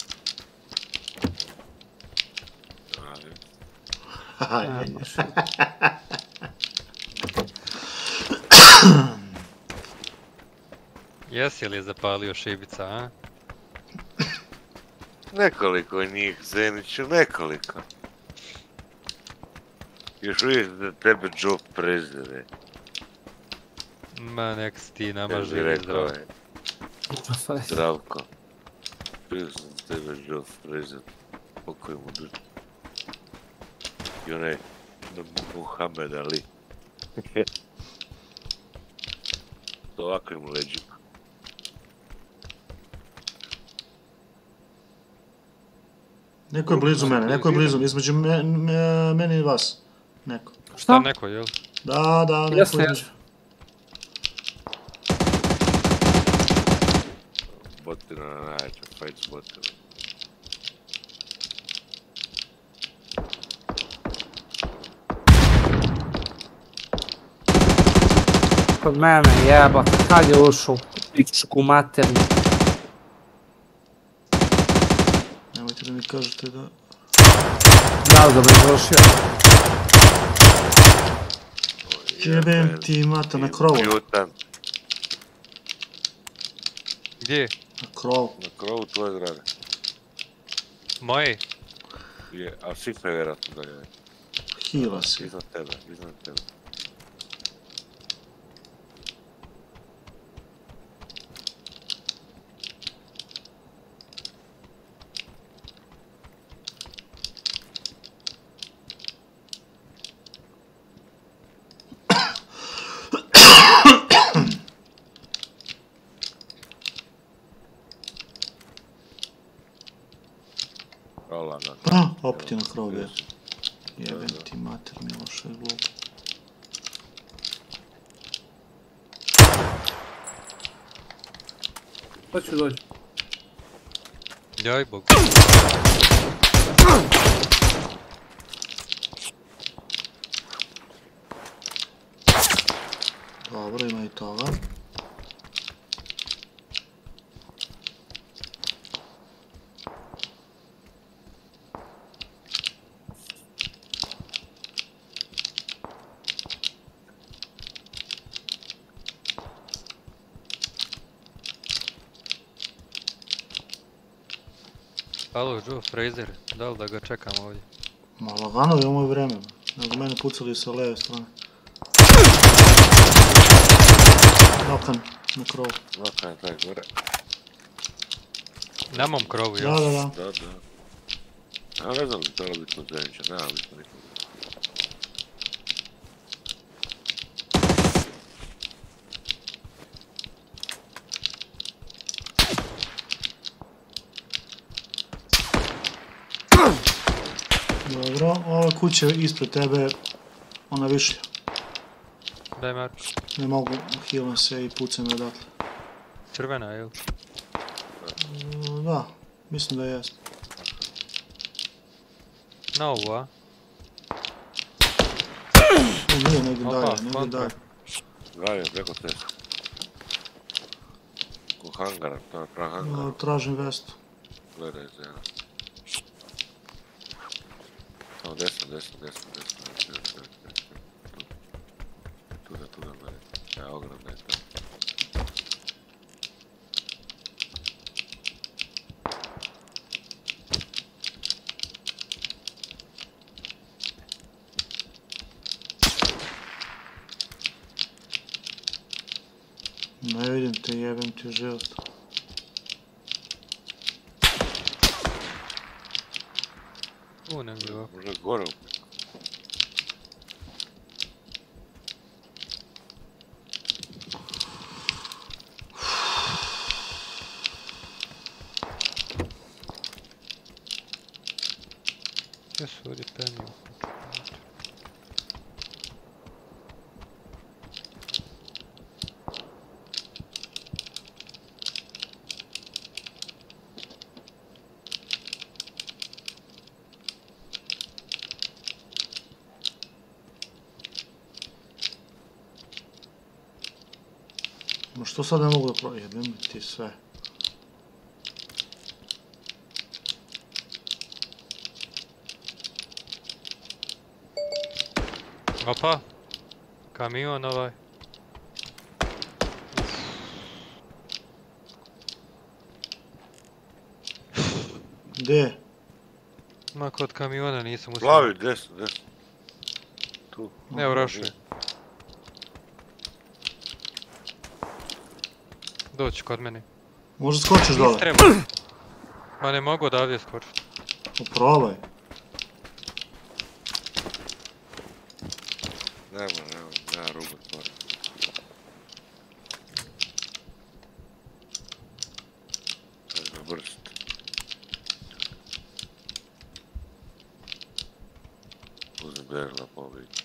Jesi li zapalio Šibica, a? Nekoliko njih, Zeniću, nekoliko. Još uvijek da tebe Joe prezire. Ma nek si ti nama živi zdrav. Zdravko. Prije sam tebe Joe prezire. Pokoj mu duži. I onaj Muhammed Ali. S ovakvim leđima. Neko je blizu mene, neko je blizu, između mene i vas. Neko. Šta? Neko, jel? Da, da, neko između. istina na najveća fight spotu. Kod mene jeba, kad je ušao u pičku materinu. Nemojte da mi kažete da... Da li da bi završio? Jebem ti mata na krovu. Jutan. Gdje? Na krovu. Na krovu tvoje zgrade. Moje? Je, a svi sve vjerojatno da je. Hila si. Iznad tebe, iznad tebe. Pa, opet je na krovu bio. Jebem ti mater, Miloše, glupo. Pa ću doći. Jaj bog. Dobro, ima i toga. Alo, Joe, Fraser, da li da ga čekam ovdje? Ma lagano je ovo vreme. Nego mene pucali sa leve strane. Nokan na krovu. Nokan je taj gore. Na mom krovu, Da, ja? da, da. Da, da. Ja ne znam da to biti kod Zenića, nema biti nikog. Dobro, ova kuća ispred tebe, ona višlja. Daj Marko. Ne mogu, healam se i pucam je odatle. Crvena, jel? Da, mislim da jest. Na ovu, a? O, nije, negdje Opa, dalje, negdje kontra. dalje. Dalje, preko cesta. Ko hangara, to je prav hangara. O, tražim vestu. Gledaj za jedan. Samo desno, desno, desno, desno, desno, desno, desno. Tuda, tuda, gledaj. Ja, ogromna je to. Ne vidim te, jebem ti život. U, negdje ovako. Možda gore opet. Gdje su ovdje penio? Ma što sad ne mogu da pro... Jebem ti sve. Opa! Kamion ovaj. Gdje? Ma kod kamiona nisam uspio. Plavi, desno, desno. Tu. Ne, u Rašu je. Doći kod mene. Možda skočiš dole? Treba. Ma ne mogu odavdje skočiti. Probaj. Nema, nema, nema rubu stvari. Treba brst. Uzem berla pobiti.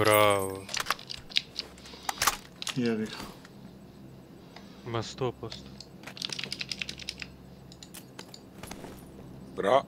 Bravo. Jebi ga. Ma sto posto. Bra.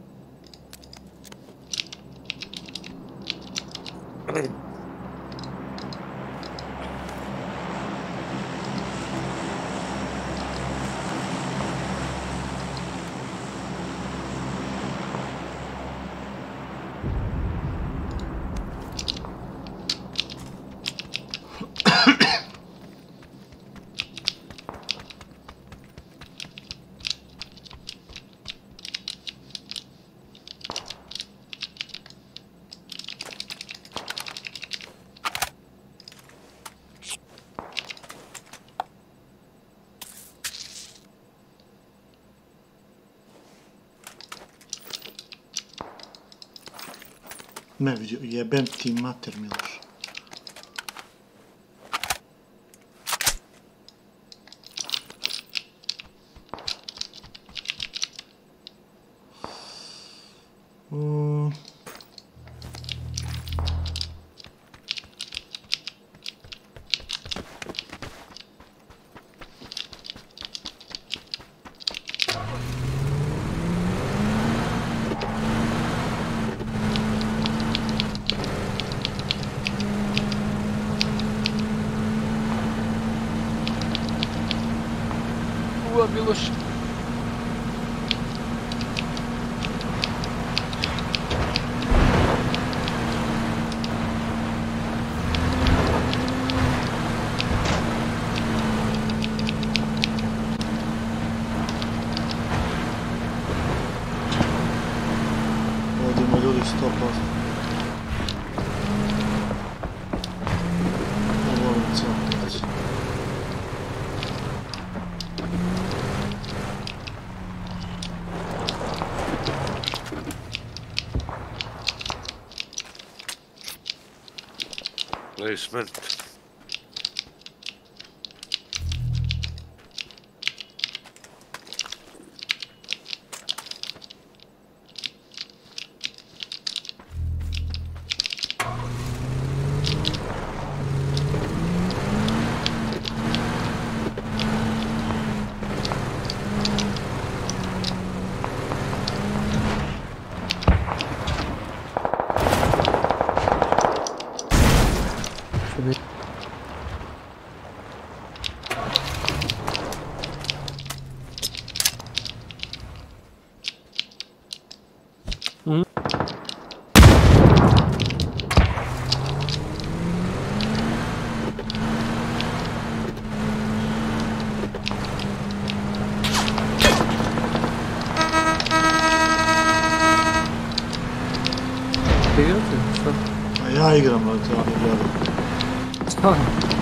Ne vidio, jebem ti mater, Miloš. Mm. Ua, Miloš. Ovdje ima ljudi sto posto. Ne volim cijelo plaći. Placement. Igrate? Šta? A ja igram, ali to ne gledam. Šta?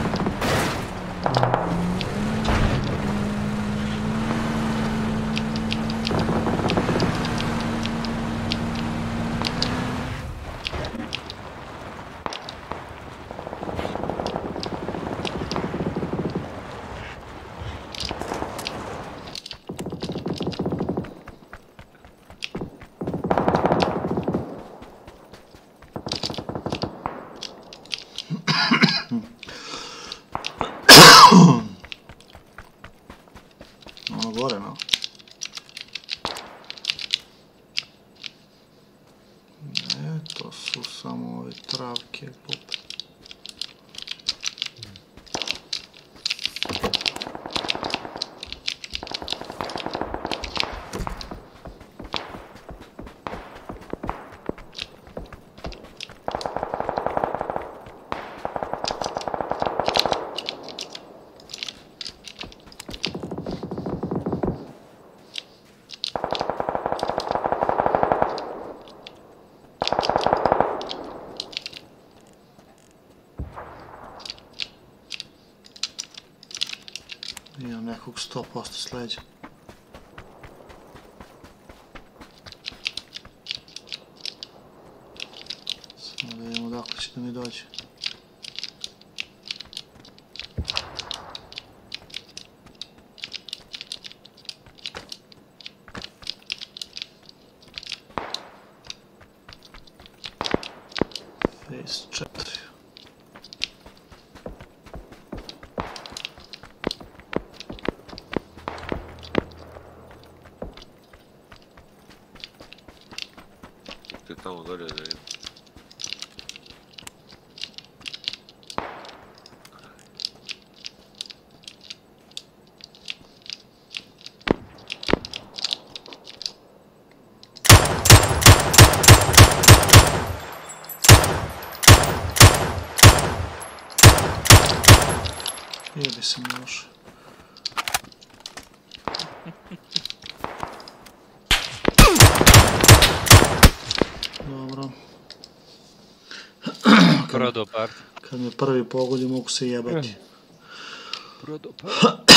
Ono gore, no. Ne, to su samo ove travke, pope. Imam nekog sto posto sleđa. Samo da vidimo dakle će da mi dođe. Face četiri. Idite tamo dalje da idem. Jebi se mi još. Dobro. Prodopart. Kad me prvi pogodi mogu se jebati. Prodopart.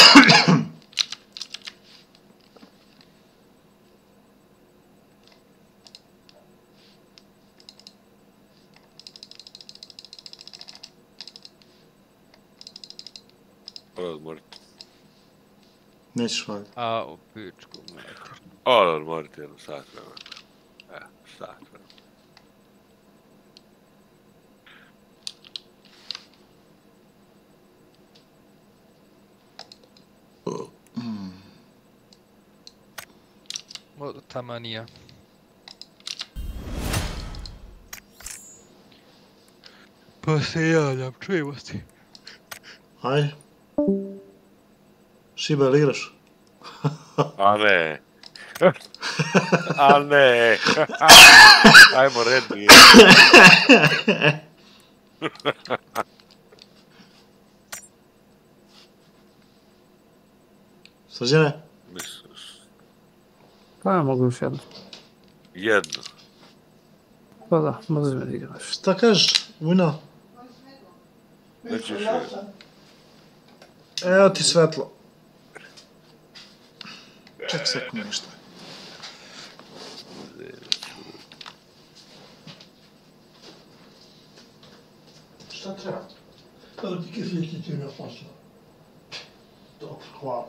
Odmoriti. Nećeš valjda. A, u pičku, mater. Odmoriti jednu sat vremena. Evo, sat vremena. Modo tamanija. Pa se javljam, čujemo se. Ajde. Šiba, ili igraš? A ne. A ne. Ajmo red nije. Srđene? Mislim. Pa ja mogu još jedno. Jedno. Pa da, možeš me da igraš. Šta kažeš, Vujna? Nećeš je. Evo ti svetlo. Ček sekund nešto. Šta treba? Evo ti kefirke ti mi osnoćno. Dobro, hvala.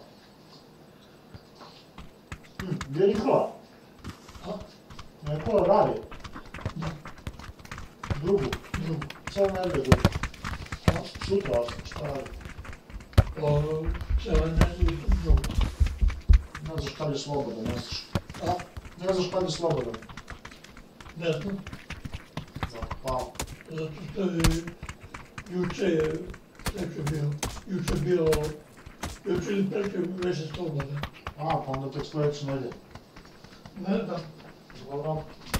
Gdje je Nikola? Nikola radi? Da. Drugu? Drugo. Samo ne ide drugu. Sutra šta radi? O, cijela nedelja drugo. Ne znaš kad je slobodan, ne znaš. A? Ne znaš kad je slobodan. Ne znam. Hvala. Zato što je juče je, preče bilo, juče bilo, juče ili preče već je slobodan. A, pa onda tek sljedeće nedelje. Ne znam. Dobro.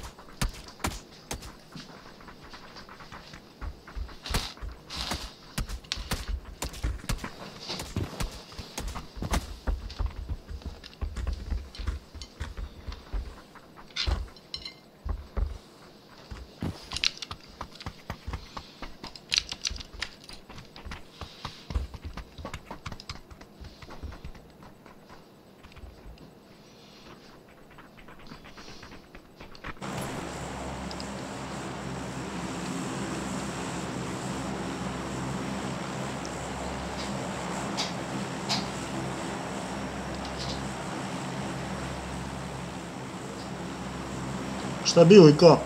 Šta je bilo i ko?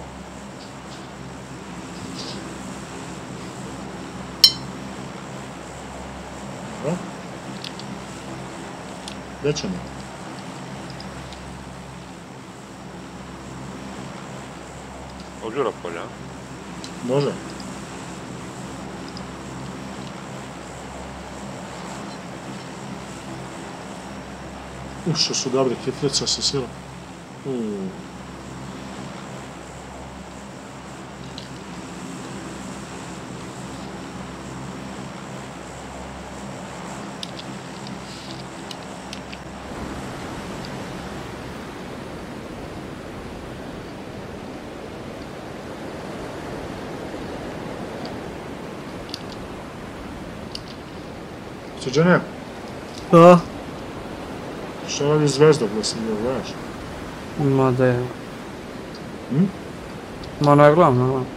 Dobro. Gdje ćemo? Od Đuropolja. Može. Ušto su dobri kitlica sa silom. Uuu. Srđane, Da? šta radi Zvezda, gdje sam ga gledaš? Ma da je. Hm? Ma ne gledam, ne gledam.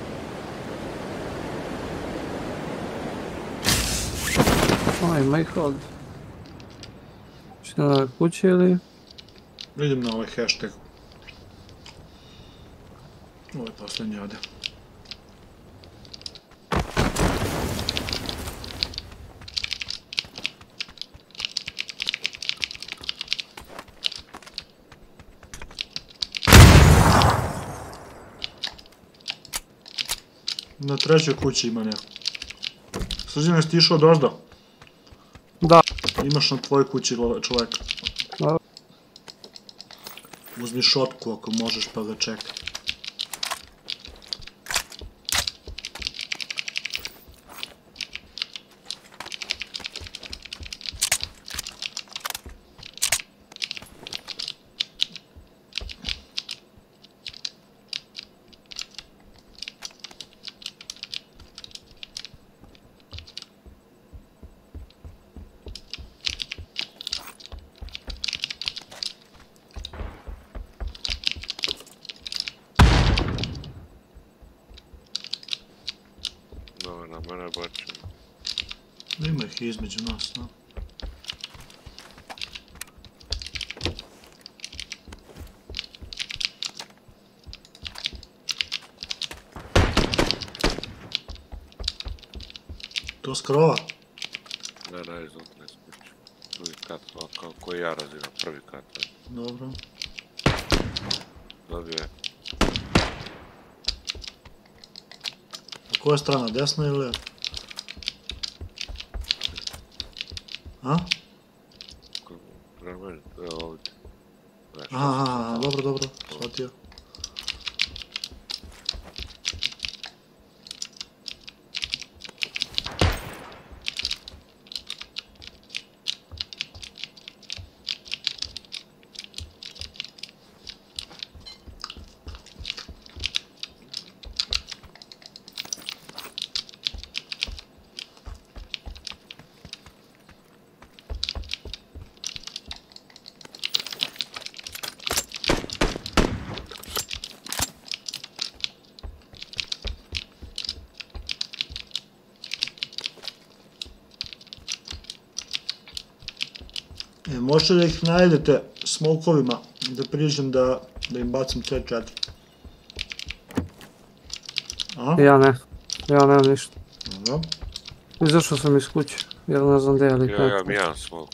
Aj, ima ih ovdje. Što na kući ili? Vidim na ovaj hashtag. Ovo je posljednji ode. Na trećoj kući ima neko. Srđane, si ti išao dozdo? Da. Imaš na tvojoj kući čoveka. Da. Uzmi šotku ako možeš pa ga čekaj. Ima ih između nas, no. To skrova? Ne, ne, iznutra ne spući. Drugi kat, kao koji ja raziram, prvi kat. Dobro. Dobio je. A koja strana, desna ili lijeva? A? Ovdje. Aha, dobro, dobro, shvatio. E, možete da ih najedete smokovima, da priđem da, da im bacim C četiri. A? Ja ne, ja nemam ništa. Dobro. Izašao sam iz kuće, jer ne znam gdje je ali Ja, ja imam jedan smok.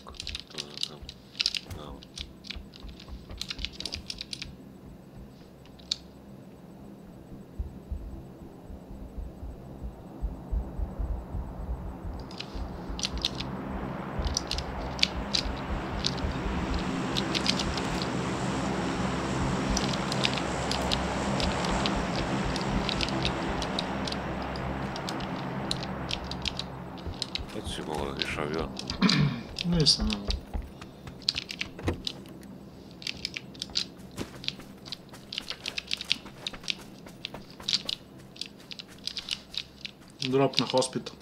Si mogu da diš avion? Nisam, nema. Drop na hospital.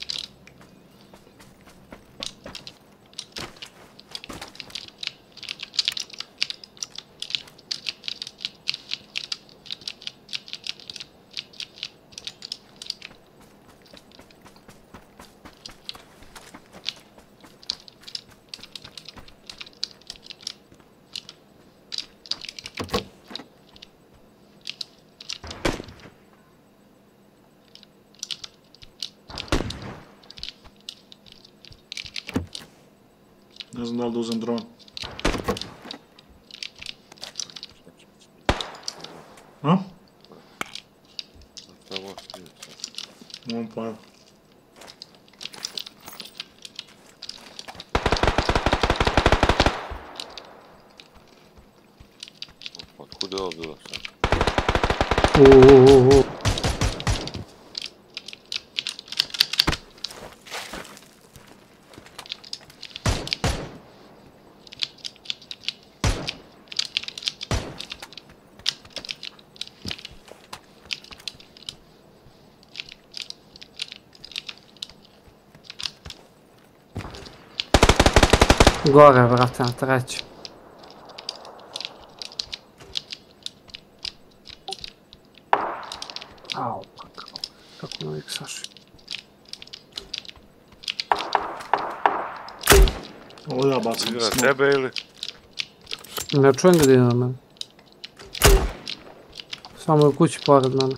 Ne znam da li da uzem dron. A? Nemam pojma. Otkud je ovo bilo sad? Uuuu. Gore, brate, na treći. Au, kako, kako me uvijek saši. Ovo ja bacam na tebe ili? Ne čujem gdje ide na mene. Samo je u kući pored mene.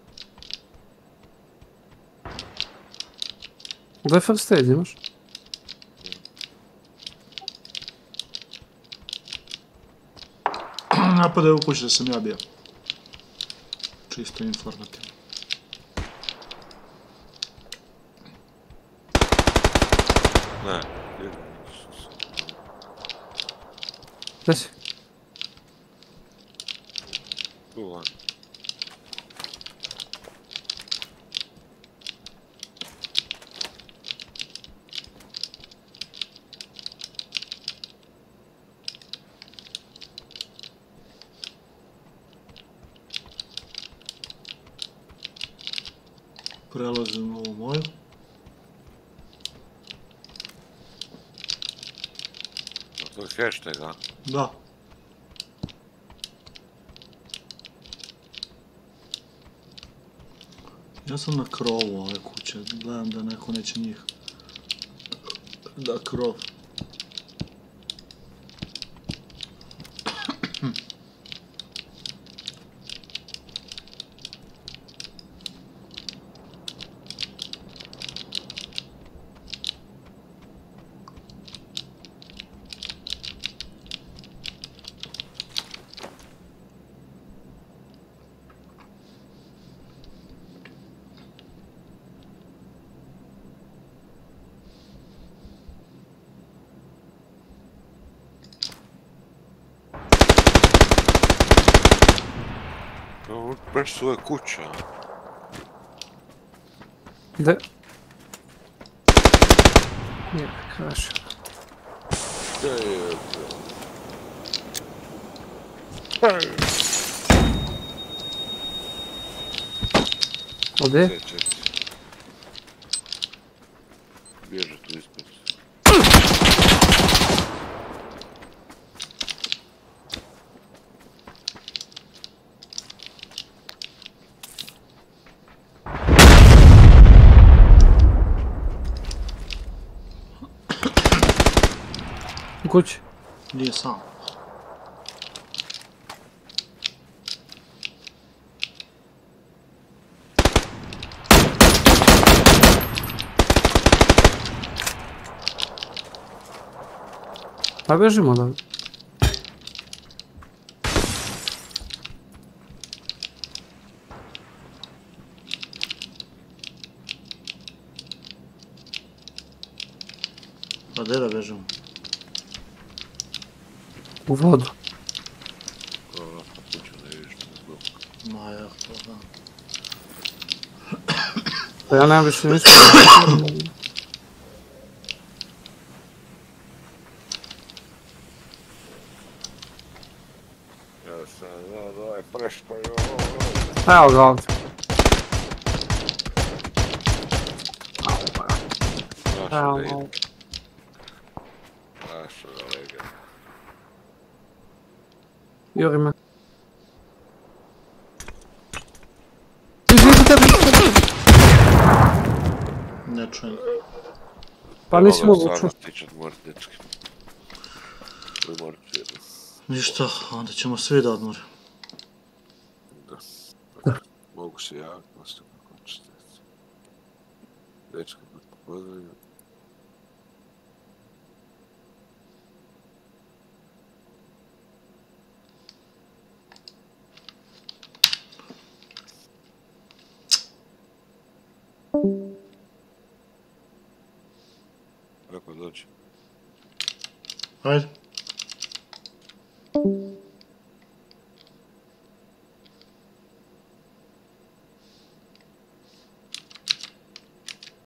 Gdje first aid imaš? napadaju u kući da sam ja bio. Čisto informativno. Ne. Gdje si? Tu van. Prelazim ovu moju. To je hashtag, a? Da. Ja sam na krovu ove kuće, gledam da neko neće njih da krov. Baš svoje kuća. Gdje? Nije, kraš. Gdje je? Ovdje? Bježe tu ispred. U kući? Nije sam. Pa bežimo da... Pa gdje da bežimo? U vodu. Ma ja, to da. Pa ja nemam više ništa. Ja sam, da, da, je preško, jo. Evo ga ovdje. Evo ga ovdje. Našo ga lega. Juri me. Iži, iži tebi, iži tebi. Ne čujem. Pa nisi mogu čuti. Stvarno stičat mort, dečki. Mort jedno. Ništa, onda ćemo svi da odmore. Da. Mogu se javiti, nastavno kako ćete. Dečki, pozdravljaju. Kako doći? Ajde.